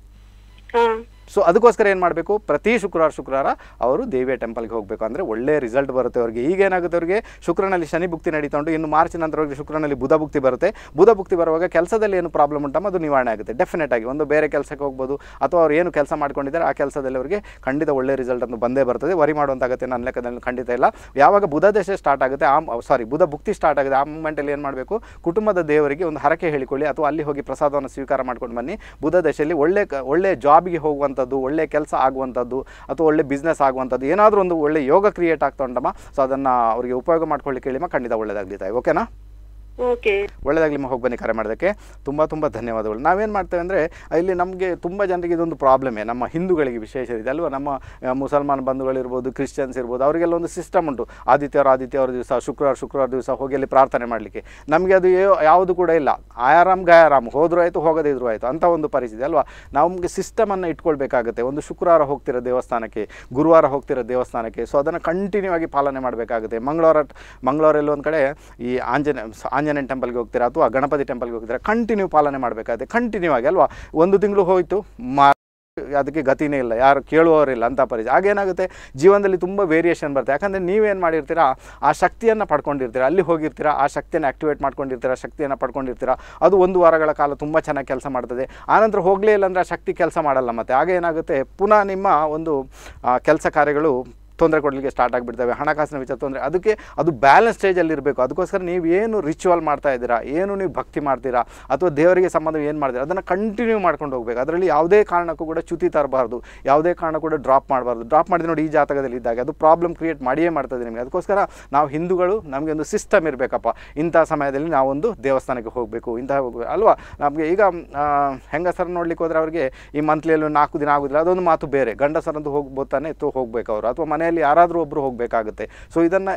ಸೊ ಅದಕ್ಕೋಸ್ಕರ ಏನು ಮಾಡಬೇಕು, ಪ್ರತಿ ಶುಕ್ರವಾರ ಶುಕ್ರವಾರ ಅವರು ದೇವಿಯ ಟೆಂಪಲ್ಗೆ ಹೋಗಬೇಕು. ಅಂದರೆ ಒಳ್ಳೆ ರಿಸಲ್ಟ್ ಬರುತ್ತೆ ಅವರಿಗೆ. ಈಗೇನಾಗುತ್ತೆ, ಅವರಿಗೆ ಶುಕ್ರನಲ್ಲಿ ಶನಿ ಭುಕ್ತಿ ನಡೀತಾ ಉಂಟು. ಇನ್ನು ಮಾರ್ಚ್ ನಂತರ ಅವರಿಗೆ ಶುಕ್ರನಲ್ಲಿ ಬುಧ ಭುಕ್ತಿ ಬರುತ್ತೆ. ಬುಧ ಭುಕ್ತಿ ಬರುವಾಗ ಕೆಲಸದಲ್ಲಿ ಏನು ಪ್ರಾಬ್ಲಮ್ ಉಂಟಮ್ಮ ಅದು ನಿವಾರಣೆ ಆಗುತ್ತೆ ಡೆಫಿನೆಟ್ ಆಗಿ. ಒಂದು ಬೇರೆ ಕೆಲಸಕ್ಕೆ ಹೋಗ್ಬೋದು, ಅಥವಾ ಅವ್ರು ಏನು ಕೆಲಸ ಮಾಡ್ಕೊಂಡಿದ್ದಾರೆ ಆ ಕೆಲಸದಲ್ಲಿ ಅವರಿಗೆ ಖಂಡಿತ ಒಳ್ಳೆ ರಿಸಲ್ಟ್ ಅಂತ ಬಂದೇ ಬರ್ತದೆ. ವರಿ ಮಾಡುವಂಥ ಅಗತ್ಯ ನನ್ನ ಲೆಕ್ಕದಲ್ಲಿ ಖಂಡಿತ ಇಲ್ಲ. ಯಾವಾಗ ಬುಧ ದಶೆ ಸ್ಟಾರ್ಟ್ ಆಗುತ್ತೆ, ಆ ಸಾರಿ ಬುಧ ಭುಕ್ತಿ ಸ್ಟಾರ್ಟ್ ಆಗುತ್ತೆ, ಆ ಮೂಮೆಂಟಲ್ಲಿ ಏನು ಮಾಡಬೇಕು, ಕುಟುಂಬದ ದೇವರಿಗೆ ಒಂದು ಹರಕೆ ಹೇಳಿಕೊಳ್ಳಿ, ಅಥವಾ ಅಲ್ಲಿ ಹೋಗಿ ಪ್ರಸಾದವನ್ನು ಸ್ವೀಕಾರ ಮಾಡ್ಕೊಂಡು ಬನ್ನಿ. ಬುಧ ದಶೆಯಲ್ಲಿ ಒಳ್ಳೆ ಒಳ್ಳೆ ಜಾಬಿಗೆ ಹೋಗುವಂಥದ್ದು, ಒಳ್ಳೆ ಕೆಲಸ ಆಗುವಂಥದ್ದು, ಅಥವಾ ಒಳ್ಳೆ ಬಿಸ್ನೆಸ್ ಆಗುವಂಥದ್ದು, ಏನಾದರೂ ಒಂದು ಒಳ್ಳೆ ಯೋಗ ಕ್ರಿಯೇಟ್ ಆಗ್ತಾ ಉಂಟಮ್ಮ. ಸೊ ಅದನ್ನು ಅವರಿಗೆ ಉಪಯೋಗ ಮಾಡ್ಕೊಳ್ಳಿಕ್ಕೆ ಹೇಳಿಮ್ಮ. ಖಂಡಿತ ಒಳ್ಳೆಯದಾಗಲಿ ತಾಯಿ. ಓಕೆನಾ? ಓಕೆ, ಒಳ್ಳೆಯದಾಗಲಿ. ಹೋಗಿ ಬನ್ನಿ. ಕರೆ ಮಾಡೋದಕ್ಕೆ ತುಂಬ ತುಂಬ ಧನ್ಯವಾದಗಳು. ನಾವೇನು ಮಾಡ್ತೇವೆ ಅಂದರೆ, ಇಲ್ಲಿ ನಮಗೆ ತುಂಬ ಜನರಿಗೆ ಇದೊಂದು ಪ್ರಾಬ್ಲಮೇ, ನಮ್ಮ ಹಿಂದೂಗಳಿಗೆ ವಿಶೇಷ ಇದೆ ಅಲ್ವಾ. ನಮ್ಮ ಮುಸಲ್ಮಾನ್ ಬಂಧುಗಳಿರ್ಬೋದು, ಕ್ರಿಶ್ಚಿಯನ್ಸ್ ಇರ್ಬೋದು, ಅವರಿಗೆಲ್ಲ ಒಂದು ಸಿಸ್ಟಮ್ ಉಂಟು. ಆದಿತ್ಯವಾರ ಆದಿತ್ಯವಾರ ದಿವಸ, ಶುಕ್ರವಾರ ಶುಕ್ರವಾರ ದಿವಸ ಹೋಗಿ ಅಲ್ಲಿ ಪ್ರಾರ್ಥನೆ ಮಾಡಲಿಕ್ಕೆ. ನಮಗೆ ಅದು ಯಾವುದು ಕೂಡ ಇಲ್ಲ. ಆಯಾರಾಮ್ ಗಯಾರಾಮ್, ಹೋದರೂ ಆಯಿತು ಹೋಗದೇ ಇದ್ರೂ ಆಯಿತು ಅಂತ ಒಂದು ಪರಿಸ್ಥಿತಿ ಅಲ್ವಾ. ನಮಗೆ ಸಿಸ್ಟಮನ್ನು ಇಟ್ಕೊಳ್ಬೇಕಾಗುತ್ತೆ. ಒಂದು ಶುಕ್ರವಾರ ಹೋಗ್ತಿರೋ ದೇವಸ್ಥಾನಕ್ಕೆ, ಗುರುವಾರ ಹೋಗ್ತಿರೋ ದೇವಸ್ಥಾನಕ್ಕೆ, ಸೊ ಅದನ್ನು ಕಂಟಿನ್ಯೂ ಆಗಿ ಪಾಲನೆ ಮಾಡಬೇಕಾಗುತ್ತೆ. ಮಂಗಳವಾರ ಮಂಗಳವಾರಲ್ಲಿ ಒಂದು ಕಡೆ ಈ ಆಂಜನೇಯ ಆಂಜನೇಯ ಟೆಂಪಲ್ಗೆ ಹೋಗ್ತೀರಾ ಅಥವಾ ಗಣಪತಿ ಟೆಂಪಲ್ಗೆ ಹೋಗ್ತೀರಾ, ಕಂಟಿನ್ಯೂ ಪಾಲನೆ ಮಾಡಬೇಕಾಗುತ್ತೆ ಕಂಟಿನ್ಯೂ ಆಗಿ ಅಲ್ವಾ. ಒಂದು ತಿಂಗಳು ಹೋಯಿತು, ಮಾ ಅದಕ್ಕೆ ಗತಿನೇ ಇಲ್ಲ, ಯಾರು ಕೇಳುವವರಿಲ್ಲ ಅಂತ ಪರಿಸ್ಥಿತಿ. ಆಗೇನಾಗುತ್ತೆ, ಜೀವನದಲ್ಲಿ ತುಂಬ ವೇರಿಯೇಷನ್ ಬರುತ್ತೆ. ಯಾಕಂದರೆ ನೀವೇನು ಮಾಡಿರ್ತೀರಾ, ಆ ಶಕ್ತಿಯನ್ನು ಪಡ್ಕೊಂಡಿರ್ತೀರಾ, ಅಲ್ಲಿ ಹೋಗಿರ್ತೀರಾ, ಆ ಶಕ್ತಿಯನ್ನು ಆ್ಯಕ್ಟಿವೇಟ್ ಮಾಡ್ಕೊಂಡಿರ್ತೀರಾ, ಶಕ್ತಿಯನ್ನು ಪಡ್ಕೊಂಡಿರ್ತೀರಾ. ಅದು ಒಂದು ವಾರಗಳ ಕಾಲ ತುಂಬ ಚೆನ್ನಾಗಿ ಕೆಲಸ ಮಾಡ್ತದೆ. ಆನಂತರ ಹೋಗಲೇ ಇಲ್ಲ ಅಂದರೆ ಆ ಶಕ್ತಿ ಕೆಲಸ ಮಾಡಲ್ಲ. ಮತ್ತು ಆಗ ಏನಾಗುತ್ತೆ, ಪುನಃ ನಿಮ್ಮ ಒಂದು ಕೆಲಸ ಕಾರ್ಯಗಳು ತೊಂದರೆ ಕೊಡಲಿಕ್ಕೆ ಸ್ಟಾರ್ಟ್ ಆಗಿಬಿಡ್ತವೆ. ಹಣಕಾಸಿನ ವಿಚಾರ ತೊಂದರೆ. ಅದಕ್ಕೆ ಅದು ಬ್ಯಾಲೆನ್ಸ್ ಸ್ಟೇಜಲ್ಲಿ ಇರಬೇಕು. ಅದಕ್ಕೋಸ್ಕರ ನೀವು ಏನು ರಿಚುವಲ್ ಮಾಡ್ತಾ ಇದ್ದೀರಾ, ಏನು ನೀವು ಭಕ್ತಿ ಮಾಡ್ತೀರಾ, ಅಥವಾ ದೇವರಿಗೆ ಸಂಬಂಧ ಏನು ಮಾಡ್ತೀರಾ, ಅದನ್ನು ಕಂಟಿನ್ಯೂ ಮಾಡ್ಕೊಂಡು ಹೋಗಬೇಕು. ಅದರಲ್ಲಿ ಯಾವುದೇ ಕಾರಣಕ್ಕೂ ಕೂಡ ಚ್ಯುತಿ ತರಬಾರ್ದು, ಯಾವುದೇ ಕಾರಣ ಕೂಡ ಡ್ರಾಪ್ ಮಾಡಬಾರ್ದು. ಡ್ರಾಪ್ ಮಾಡಿದ್ರೆ ನೋಡಿ, ಈ ಜಾತಕದಲ್ಲಿ ಇದ್ದಾಗ ಅದು ಪ್ರಾಬ್ಲಮ್ ಕ್ರಿಯೇಟ್ ಮಾಡಿಯೇ ಮಾಡ್ತದೆ ನಿಮಗೆ. ಅದಕ್ಕೋಸ್ಕರ ನಾವು ಹಿಂದೂಗಳು, ನಮಗೆ ಒಂದು ಸಿಸ್ಟಮ್ ಇರಬೇಕಪ್ಪ. ಇಂಥ ಸಮಯದಲ್ಲಿ ನಾವೊಂದು ದೇವಸ್ಥಾನಕ್ಕೆ ಹೋಗಬೇಕು, ಇಂಥ ಹೋಗಬೇಕು ಅಲ್ವಾ. ನಮಗೆ ಈಗ ಹೆಂಗಸರು ನೋಡ್ಲಿಕ್ಕೆ ಹೋದರೆ ಅವರಿಗೆ ಈ ಮಂತ್ಲಿಯಲ್ಲಿ ನಾಲ್ಕು ದಿನ ಆಗೋದಿಲ್ಲ, ಅದೊಂದು ಮಾತು ಬೇರೆ. ಗಂಡಸರಂತೂ ಹೋಗ್ಬೋದು ತಾನೆ, ಎತ್ತು ಹೋಗಬೇಕು ಅವರು, ಅಥವಾ ಮನೆ ಯಾರಾದರೂ ಒಬ್ಬರು ಹೋಗಬೇಕಾಗುತ್ತೆ. ಸೊ ಇದನ್ನು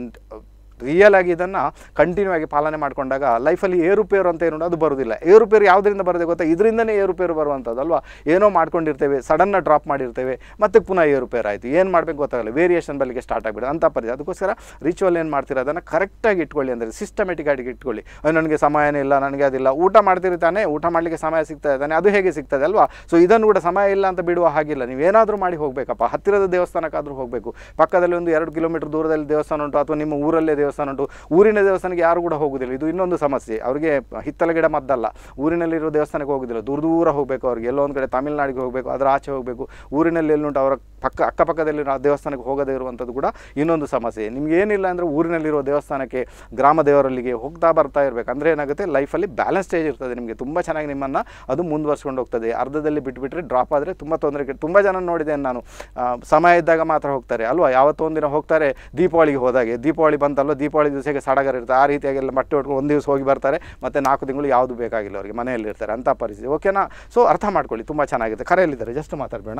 ರಿಯಲ್ ಆಗಿ ಇದನ್ನು ಕಂಟಿನ್ಯೂ ಆಗಿ ಪಾಲನೆ ಮಾಡಿಕೊಂಡಾಗ ಲೈಫಲ್ಲಿ ಏರುಪೇರು ಅಂತ ಏನು ಅದು ಬರೋದಿಲ್ಲ. ಏರುಪೇರು ಯಾವುದರಿಂದ ಬರೋದೇ ಗೊತ್ತಾ, ಇದರಿಂದನೇ ಏರುಪೇರು ಬರುವಂಥದ್ದು ಅಲ್ವಾ. ಏನೋ ಮಾಡ್ಕೊಂಡಿರ್ತೇವೆ, ಸಡನ್ನ ಡ್ರಾಪ್ ಮಾಡಿರ್ತೇವೆ, ಮತ್ತು ಪುನಃ ಏರುಪೇರು ಆಯಿತು. ಏನು ಮಾಡಬೇಕು ಗೊತ್ತಾಗಲ್ಲ, ವೇರಿಯೇಷನ್ ಬರಲಿಕ್ಕೆ ಸ್ಟಾರ್ಟ್ ಆಗಿಬಿಡುತ್ತೆ ಅಂತ ಪರಿಸ್ಥಿತಿ. ಅದಕ್ಕೋಸ್ಕರ ರಿಚುವಲ್ ಏನು ಮಾಡ್ತೀರಾ ಅದನ್ನು ಕರೆಕ್ಟಾಗಿ ಇಟ್ಕೊಳ್ಳಿ, ಅಂದರೆ ಸಿಸ್ಟಮೆಟಿಕ್ ಆಗಿ ಇಟ್ಕೊಳ್ಳಿ. ನನಗೆ ಸಮಯನೇ ಇಲ್ಲ, ನನಗೆ ಅದಿಲ್ಲ. ಊಟ ಮಾಡ್ತಿರ್ತಾನೆ, ಊಟ ಮಾಡಲಿಕ್ಕೆ ಸಮಯ ಸಿಗ್ತಾ ಇದ್ದಾನೆ, ಅದು ಹೇಗೆ ಸಿಗ್ತದೆ ಅಲ್ವಾ. ಸೊ ಇದನ್ನು ಕೂಡ ಸಮಯ ಇಲ್ಲ ಅಂತ ಬಿಡುವ ಹಾಗಿಲ್ಲ. ನೀವೇನಾದರೂ ಮಾಡಿ ಹೋಗಬೇಕಪ್ಪ. ಹತ್ತಿರದ ದೇವಸ್ಥಾನಕ್ಕಾದರೂ ಹೋಗಬೇಕು. ಪಕ್ಕದಲ್ಲಿ ಒಂದು ಎರಡು ಕಿಲೋಮೀಟರ್ ದೂರದಲ್ಲಿ ದೇವಸ್ಥಾನ ಉಂಟು, ಅಥವಾ ನಿಮ್ಮ ಊರಲ್ಲೇ ದೇವಸ್ಥಾನ ಉಂಟು. ಊರಿನ ದೇವಸ್ಥಾನಕ್ಕೆ ಯಾರು ಕೂಡ ಹೋಗುದಿಲ್ಲ. ಇದು ಇನ್ನೊಂದು ಸಮಸ್ಯೆ. ಅವರಿಗೆ ಹಿತ್ತಲ ಗಿಡ ಮದ್ದಲ್ಲ. ಊರಿನಲ್ಲಿರೋ ದೇವಸ್ಥಾನಕ್ಕೆ ಹೋಗುದಿಲ್ಲ, ದೂರ ದೂರ ಹೋಗಬೇಕು. ಅವ್ರಿಗೆ ಎಲ್ಲೋ ಒಂದು ಕಡೆ ತಮಿಳ್ನಾಡಿಗೆ ಹೋಗಬೇಕು, ಅದರ ಆಚೆ ಹೋಗಬೇಕು. ಊರಿನಲ್ಲಿ ಎಲ್ಲುಂಟು ಅವರ ಪಕ್ಕ ಅಕ್ಕಪಕ್ಕದಲ್ಲಿ ದೇವಸ್ಥಾನಕ್ಕೆ ಹೋಗದೇ ಇರುವಂಥದ್ದು ಕೂಡ ಇನ್ನೊಂದು ಸಮಸ್ಯೆ. ನಿಮ್ಗೆ ಏನಿಲ್ಲ ಅಂದರೆ ಊರಿನಲ್ಲಿರೋ ದೇವಸ್ಥಾನಕ್ಕೆ, ಗ್ರಾಮ ದೇವರಲ್ಲಿಗೆ ಹೋಗ್ತಾ ಬರ್ತಾ ಇರಬೇಕು. ಅಂದರೆ ಏನಾಗುತ್ತೆ, ಲೈಫಲ್ಲಿ ಬ್ಯಾಲೆನ್ಸ್ ಸ್ಟೇಜ್ ಇರ್ತದೆ ನಿಮಗೆ. ತುಂಬ ಚೆನ್ನಾಗಿ ನಿಮ್ಮನ್ನು ಅದು ಮುಂದುವರ್ಸ್ಕೊಂಡು ಹೋಗ್ತದೆ. ಅರ್ಧದಲ್ಲಿ ಬಿಟ್ಟುಬಿಟ್ರೆ ಡ್ರಾಪ್ ಆದರೆ ತುಂಬ ತೊಂದರೆ. ತುಂಬ ಜನ ನೋಡಿದ್ದೇನೆ ನಾನು, ಸಮಯ ಇದ್ದಾಗ ಮಾತ್ರ ಹೋಗ್ತಾರೆ ಅಲ್ವಾ. ಯಾವತ್ತೋ ಒಂದಿನ ಹೋಗ್ತಾರೆ, ದೀಪಾವಳಿಗೆ ಹೋದಾಗೆ, ದೀಪಾವಳಿ ಬಂತಲ್ವ, ದೀಪಾವಳಿ ದಿವಸಕ್ಕೆ ಸಡಗರ ಇರ್ತಾರೆ. ಆ ರೀತಿಯಾಗೆಲ್ಲ ಬಟ್ಟೆ ಹೊಟ್ಕೊಂಡು ಒಂದು ದಿವಸ ಹೋಗಿ ಬರ್ತಾರೆ, ಮತ್ತು ನಾಲ್ಕು ತಿಂಗಳು ಯಾವುದು ಬೇಕಾಗಿಲ್ಲ ಅವರಿಗೆ, ಮನೆಯಲ್ಲಿ ಇರ್ತಾರೆ ಅಂಥ ಪರಿಸ್ಥಿತಿ. ಓಕೆನಾ. ಸೊ ಅರ್ಥ ಮಾಡ್ಕೊಳ್ಳಿ, ತುಂಬ ಚೆನ್ನಾಗಿದೆ. ಕರೆಯಲ್ಲಿದ್ದಾರೆ, ಜಸ್ಟ್ ಮಾತಾಡಬೇಡ.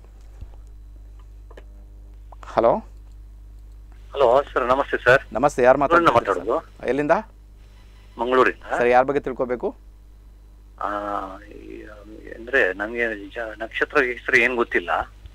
ಹಲೋ ಹಲೋ ಸರ್, ನಮಸ್ತೆ ಸರ್. ನಮಸ್ತೆ, ಯಾರು ಮಾತಾಡೋದು? ಎಲ್ಲಿಂದ? ಮಂಗಳೂರಿಂದ. ಸರ್, ಯಾರ ಬಗ್ಗೆ ತಿಳ್ಕೊಬೇಕು? ಅಂದ್ರೆ ನಂಗೆ ನಕ್ಷತ್ರ ಹೆಸರು ಏನ್ ಗೊತ್ತಿಲ್ಲ,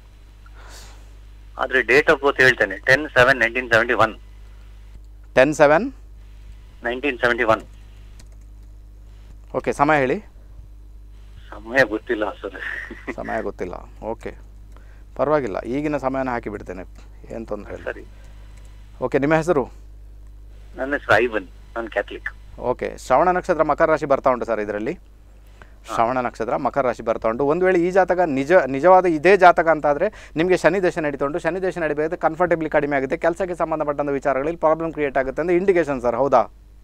ಆದ್ರೆ ಡೇಟ್ ಆಫ್ ಬರ್ತ್ ಹೇಳ್ತೇನೆ. Ten seven nineteen seventy one. Ten seven nineteen seventy one. Okay, ಸಮಯ ಹೇಳಿ. ಸಮಯ ಗೊತ್ತಿಲ್ಲ ಸರ್. ಸಮಯ ಗೊತ್ತಿಲ್ಲ. ಓಕೆ, ಪರವಾಗಿಲ್ಲ, ಈಗಿನ ಸಮಯನ ಹಾಕಿಬಿಡ್ತೇನೆ, ಏನು ತೊಂದರೆ ಇಲ್ಲ. ಸರಿ. ಓಕೆ, ನಿಮ್ಮ ಹೆಸರು? ನನ್ನ ಹೆಸರು ಐವನ್, ನಾನು ಕ್ಯಾಥಲಿಕ್. ಓಕೆ, ಶ್ರವಣ ನಕ್ಷತ್ರ ಮಕರ ರಾಶಿ ಬರ್ತಾ ಉಂಟು ಸರ್ ಇದರಲ್ಲಿ. ಶ್ರವಣ ನಕ್ಷತ್ರ ಮಕರ ರಾಶಿ ಬರ್ತಾ ಉಂಟು. ಒಂದು ವೇಳೆ ಈ ಜಾತಕ ನಿಜ ನಿಜವಾದ ಇದೇ ಜಾತಕ ಅಂತಾದರೆ ನಿಮಗೆ ಶನಿ ದಶೆ ನಡೀತಾ ಉಂಟು. ಶನಿ ದಶೆ ನಡಿಬೇಕಾದ್ರೆ ಕಂಫರ್ಟೇಬ್ಲಿ ಕಡಿಮೆ ಆಗುತ್ತೆ, ಕೆಲಸಕ್ಕೆ ಸಂಬಂಧಪಟ್ಟಂಥ ವಿಚಾರಗಳಲ್ಲಿ ಪ್ರಾಬ್ಲಮ್ ಕ್ರಿಯೇಟ್ ಆಗುತ್ತೆ ಅಂತ ಇಂಡಿಕೇಶನ್ ಸರ್, ಹೌದಾ?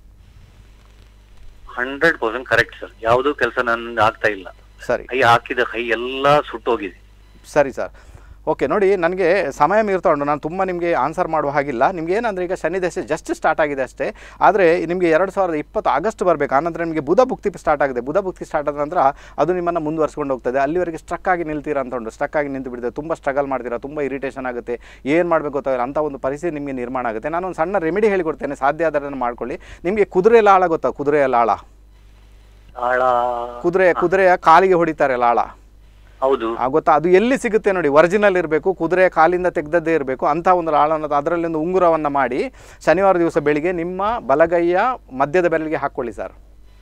Hundred percent correct sir. ಯಾವುದೂ ಕೆಲಸ ನನ್ನ ಆಗ್ತಾ ಇಲ್ಲ. ಸರಿ, ಕೈ ಹಾಕಿದ ಕೈ ಎಲ್ಲ ಸುಟ್ಟೋಗಿದೆ. ಸರಿ ಸರ್. ಓಕೆ, ನೋಡಿ, ನನಗೆ ಸಮಯ ಮೀರ್ತಾ ಉಂಟು, ನಾನು ತುಂಬ ನಿಮಗೆ ಆನ್ಸರ್ ಮಾಡುವ ಹಾಗಿಲ್ಲ. ನಿಮ್ಗೆ ಏನಂದರೆ ಈಗ ಶನಿ ದಶೆ ಜಸ್ಟ್ ಸ್ಟಾರ್ಟ್ ಆಗಿದೆ ಅಷ್ಟೇ. ಆದರೆ ನಿಮಗೆ ಎರಡು ಸಾವಿರದ ಇಪ್ಪತ್ತು ಆಗಸ್ಟ್ ಬರಬೇಕು, ಆನಂತರ ನಿಮಗೆ ಬುಧ ಭುಕ್ತಿ ಸ್ಟಾರ್ಟ್ ಆಗಿದೆ. ಬುಧ ಭುಕ್ತಿ ಸ್ಟಾರ್ಟ್ ಆದ ನಂತರ ಅದು ನಿಮ್ಮನ್ನು ಮುಂದುವರ್ಸ್ಕೊಂಡು ಹೋಗ್ತದೆ. ಅಲ್ಲಿವರೆಗೆ ಸ್ಟ್ರಕ್ ಆಗಿ ನಿಲ್ತೀರಾ ಅಂತ ಉಂಟು. ಸ್ಟ್ರಕ್ ಆಗಿ ನಿಂತು ಬಿಡ್ತದೆ, ತುಂಬ ಸ್ಟ್ರಗಲ್ ಮಾಡ್ತೀರಾ, ತುಂಬ ಇರಿಟೇಷನ್ ಆಗುತ್ತೆ, ಏನು ಮಾಡಬೇಕು ಗೊತ್ತಾಗಲ್ಲ ಅಂಥ ಒಂದು ಪರಿಸ್ಥಿತಿ ನಿಮಗೆ ನಿರ್ಮಾಣ ಆಗುತ್ತೆ. ನಾನು ಒಂದು ಸಣ್ಣ ರೆಮಿಡಿ ಹೇಳಿಕೊಡ್ತೇನೆ, ಸಾಧ್ಯ ಆದನ್ನು ಮಾಡ್ಕೊಳ್ಳಿ. ನಿಮಗೆ ಕುದುರೆ ಲಾಳ ಗೊತ್ತಾ? ಕುದುರೆಯ ಲಾಳ, ಆಳ ಕುದುರೆ ಕುದುರೆಯ ಕಾಲಿಗೆ ಹೊಡಿತಾರೆ ಲಾಳ, ಹೌದು ಗೊತ್ತಾ? ಅದು ಎಲ್ಲಿ ಸಿಗುತ್ತೆ ನೋಡಿ, ಒರಿಜಿನಲ್ ಇರಬೇಕು, ಕುದುರೆ ಕಾಲಿಂದ ತೆಗೆದದ್ದೇ ಇರಬೇಕು ಅಂತ ಒಂದು ಲಾಳನ ಅದರಲ್ಲಿ ಒಂದು ಉಂಗುರವನ್ನು ಮಾಡಿ ಶನಿವಾರ ದಿವಸ ಬೆಳಿಗ್ಗೆ ನಿಮ್ಮ ಬಲಗೈಯ ಮಧ್ಯದ ಬೆರಳಿಗೆ ಹಾಕ್ಕೊಳ್ಳಿ ಸರ್.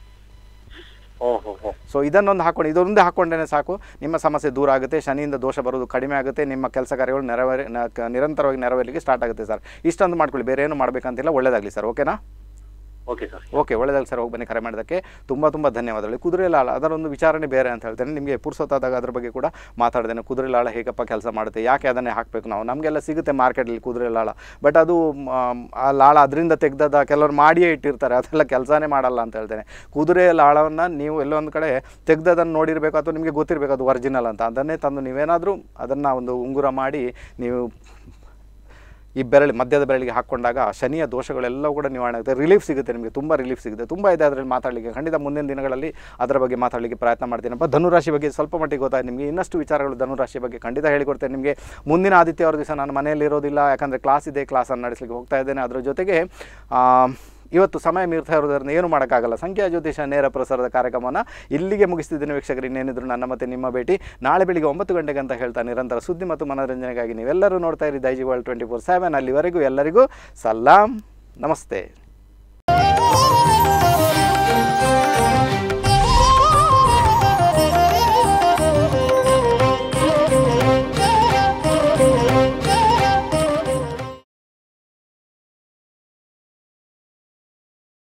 ಓಹೋ. ಸೊ ಇದನ್ನೊಂದು ಹಾಕ್ಕೊಂಡು, ಇದೊಂದೇ ಹಾಕ್ಕೊಂಡೇ ಸಾಕು, ನಿಮ್ಮ ಸಮಸ್ಯೆ ದೂರ ಆಗುತ್ತೆ, ಶನಿಯಿಂದ ದೋಷ ಬರೋದು ಕಡಿಮೆ ಆಗುತ್ತೆ, ನಿಮ್ಮ ಕೆಲಸ ಕಾರ್ಯಗಳು ನೆರವೇರಿ ನಿರಂತರವಾಗಿ ನೆರವೇರಲಿಕ್ಕೆ ಸ್ಟಾರ್ಟ್ ಆಗುತ್ತೆ ಸರ್. ಇಷ್ಟೊಂದು ಮಾಡ್ಕೊಳ್ಳಿ, ಬೇರೆ ಏನು ಮಾಡಬೇಕಂತಿಲ್ಲ. ಒಳ್ಳೆಯದಾಗಲಿ ಸರ್. ಓಕೆನಾ? Okay sir. ಓಕೆ, ಒಳ್ಳೆಯದಾಗಲಿ ಸರ್. ಹೋಗಿ ಬನ್ನಿ, ಕರೆ ಮಾಡೋದಕ್ಕೆ ತುಂಬ ತುಂಬ ಧನ್ಯವಾದಗಳು. ಕುದುರೆ ಲಾಳ ಅದರೊಂದು ವಿಚಾರಣೆ ಬೇರೆ ಅಂತ ಹೇಳ್ತೇನೆ. ನಿಮಗೆ ಪುರ್ಸೊತ್ತಾದಾಗ ಅದ್ರ ಬಗ್ಗೆ ಕೂಡ ಮಾತಾಡ್ತೇನೆ. ಕುದುರೆ ಲಾಳ ಹೇಗಪ್ಪ ಕೆಲಸ ಮಾಡುತ್ತೆ, ಯಾಕೆ ಅದನ್ನೇ ಹಾಕಬೇಕು ನಾವು, ನಮಗೆಲ್ಲ ಸಿಗುತ್ತೆ ಮಾರ್ಕೆಟಲ್ಲಿ ಕುದುರೆ ಲಾಳ, ಬಟ್ ಅದು ಆ ಲಾಳ ಅದರಿಂದ ತೆಗ್ದದ ಕೆಲವರು ಮಾಡಿಯೇ ಇಟ್ಟಿರ್ತಾರೆ, ಅದೆಲ್ಲ ಕೆಲಸನೇ ಮಾಡಲ್ಲ ಅಂತ ಹೇಳ್ತೇನೆ. ಕುದುರೆ ಲಾಳವನ್ನು ನೀವು ಎಲ್ಲೊಂದು ಕಡೆ ತೆಗ್ದದನ್ನು ನೋಡಿರಬೇಕು ಅಥವಾ ನಿಮಗೆ ಗೊತ್ತಿರಬೇಕು ಅದು ಒರಿಜಿನಲ್ ಅಂತ. ಅದನ್ನೇ ತಂದು ನೀವೇನಾದರೂ ಅದನ್ನು ಒಂದು ಉಂಗುರ ಮಾಡಿ ನೀವು ಈ ಬೆರಳು ಮಧ್ಯದ ಬೆರಳಿಗೆ ಹಾಕ್ಕೊಂಡಾಗ ಶನಿಯ ದೋಷಗಳೆಲ್ಲವೂ ಕೂಡ ನಿವಾರಣೆ ಆಗುತ್ತೆ, ರಿಲೀಫ್ ಸಿಗುತ್ತೆ, ನಿಮಗೆ ತುಂಬ ರಿಲೀಫ್ ಸಿಗುತ್ತೆ. ತುಂಬ ಇದೆ ಅದರಲ್ಲಿ ಮಾತಾಡಲಿಕ್ಕೆ. ಖಂಡಿತ ಮುಂದಿನ ದಿನಗಳಲ್ಲಿ ಅದರ ಬಗ್ಗೆ ಮಾತಾಡಲಿಕ್ಕೆ ಪ್ರಯತ್ನ ಮಾಡ್ತೀನಪ್ಪ. ಧನುರಾಶಿ ಬಗ್ಗೆ ಸ್ವಲ್ಪ ಮಟ್ಟಿಗೆ ಗೊತ್ತಾಯ್ತು ನಿಮಗೆ. ಇನ್ನಷ್ಟು ವಿಚಾರಗಳು ಧನುರಾಶಿ ಬಗ್ಗೆ ಖಂಡಿತ ಹೇಳಿಕೊಡ್ತೇನೆ ನಿಮಗೆ. ಮುಂದಿನ ಆದಿತ್ಯವಾರ ದಿವಸ ನಾನು ಮನೆಯಲ್ಲಿ ಇರೋದಿಲ್ಲ, ಯಾಕಂದರೆ ಕ್ಲಾಸ್ ಇದೆ, ಕ್ಲಾಸನ್ನು ನಡೆಸಲಿಕ್ಕೆ ಹೋಗ್ತಾ ಇದ್ದೇನೆ. ಅದರ ಜೊತೆಗೆ ಇವತ್ತು ಸಮಯ ಮೀರ್ತಾ ಇರೋದರಿಂದ ಏನು ಮಾಡೋಕ್ಕಾಗಲ್ಲ. ಸಂಖ್ಯಾ ಜ್ಯೋತಿಷ ನೇರ ಪ್ರಸಾರದ ಕಾರ್ಯಕ್ರಮವನ್ನು ಇಲ್ಲಿಗೆ ಮುಗಿಸ್ತಿದ್ದೇನೆ ವೀಕ್ಷಕರು. ಇನ್ನೇನಿದ್ರು ನನ್ನ ಮತ್ತೆ ನಿಮ್ಮ ಭೇಟಿ ನಾಳೆ ಬೆಳಿಗ್ಗೆ ಒಂಬತ್ತು ಗಂಟೆಗೆ ಅಂತ ಹೇಳ್ತಾ ನಿರಂತರ ಸುದ್ದಿ ಮತ್ತು ಮನೋರಂಜನೆಗಾಗಿ ನೀವೆಲ್ಲರೂ ನೋಡ್ತಾ ಇರಿ ದೈಜಿವರ್ಲ್ಡ್ ಟ್ವೆಂಟಿ ಫೋರ್ ಸೆವೆನ್. ಅಲ್ಲಿವರೆಗೂ ಎಲ್ಲರಿಗೂ ಸಲಾಂ, ನಮಸ್ತೆ.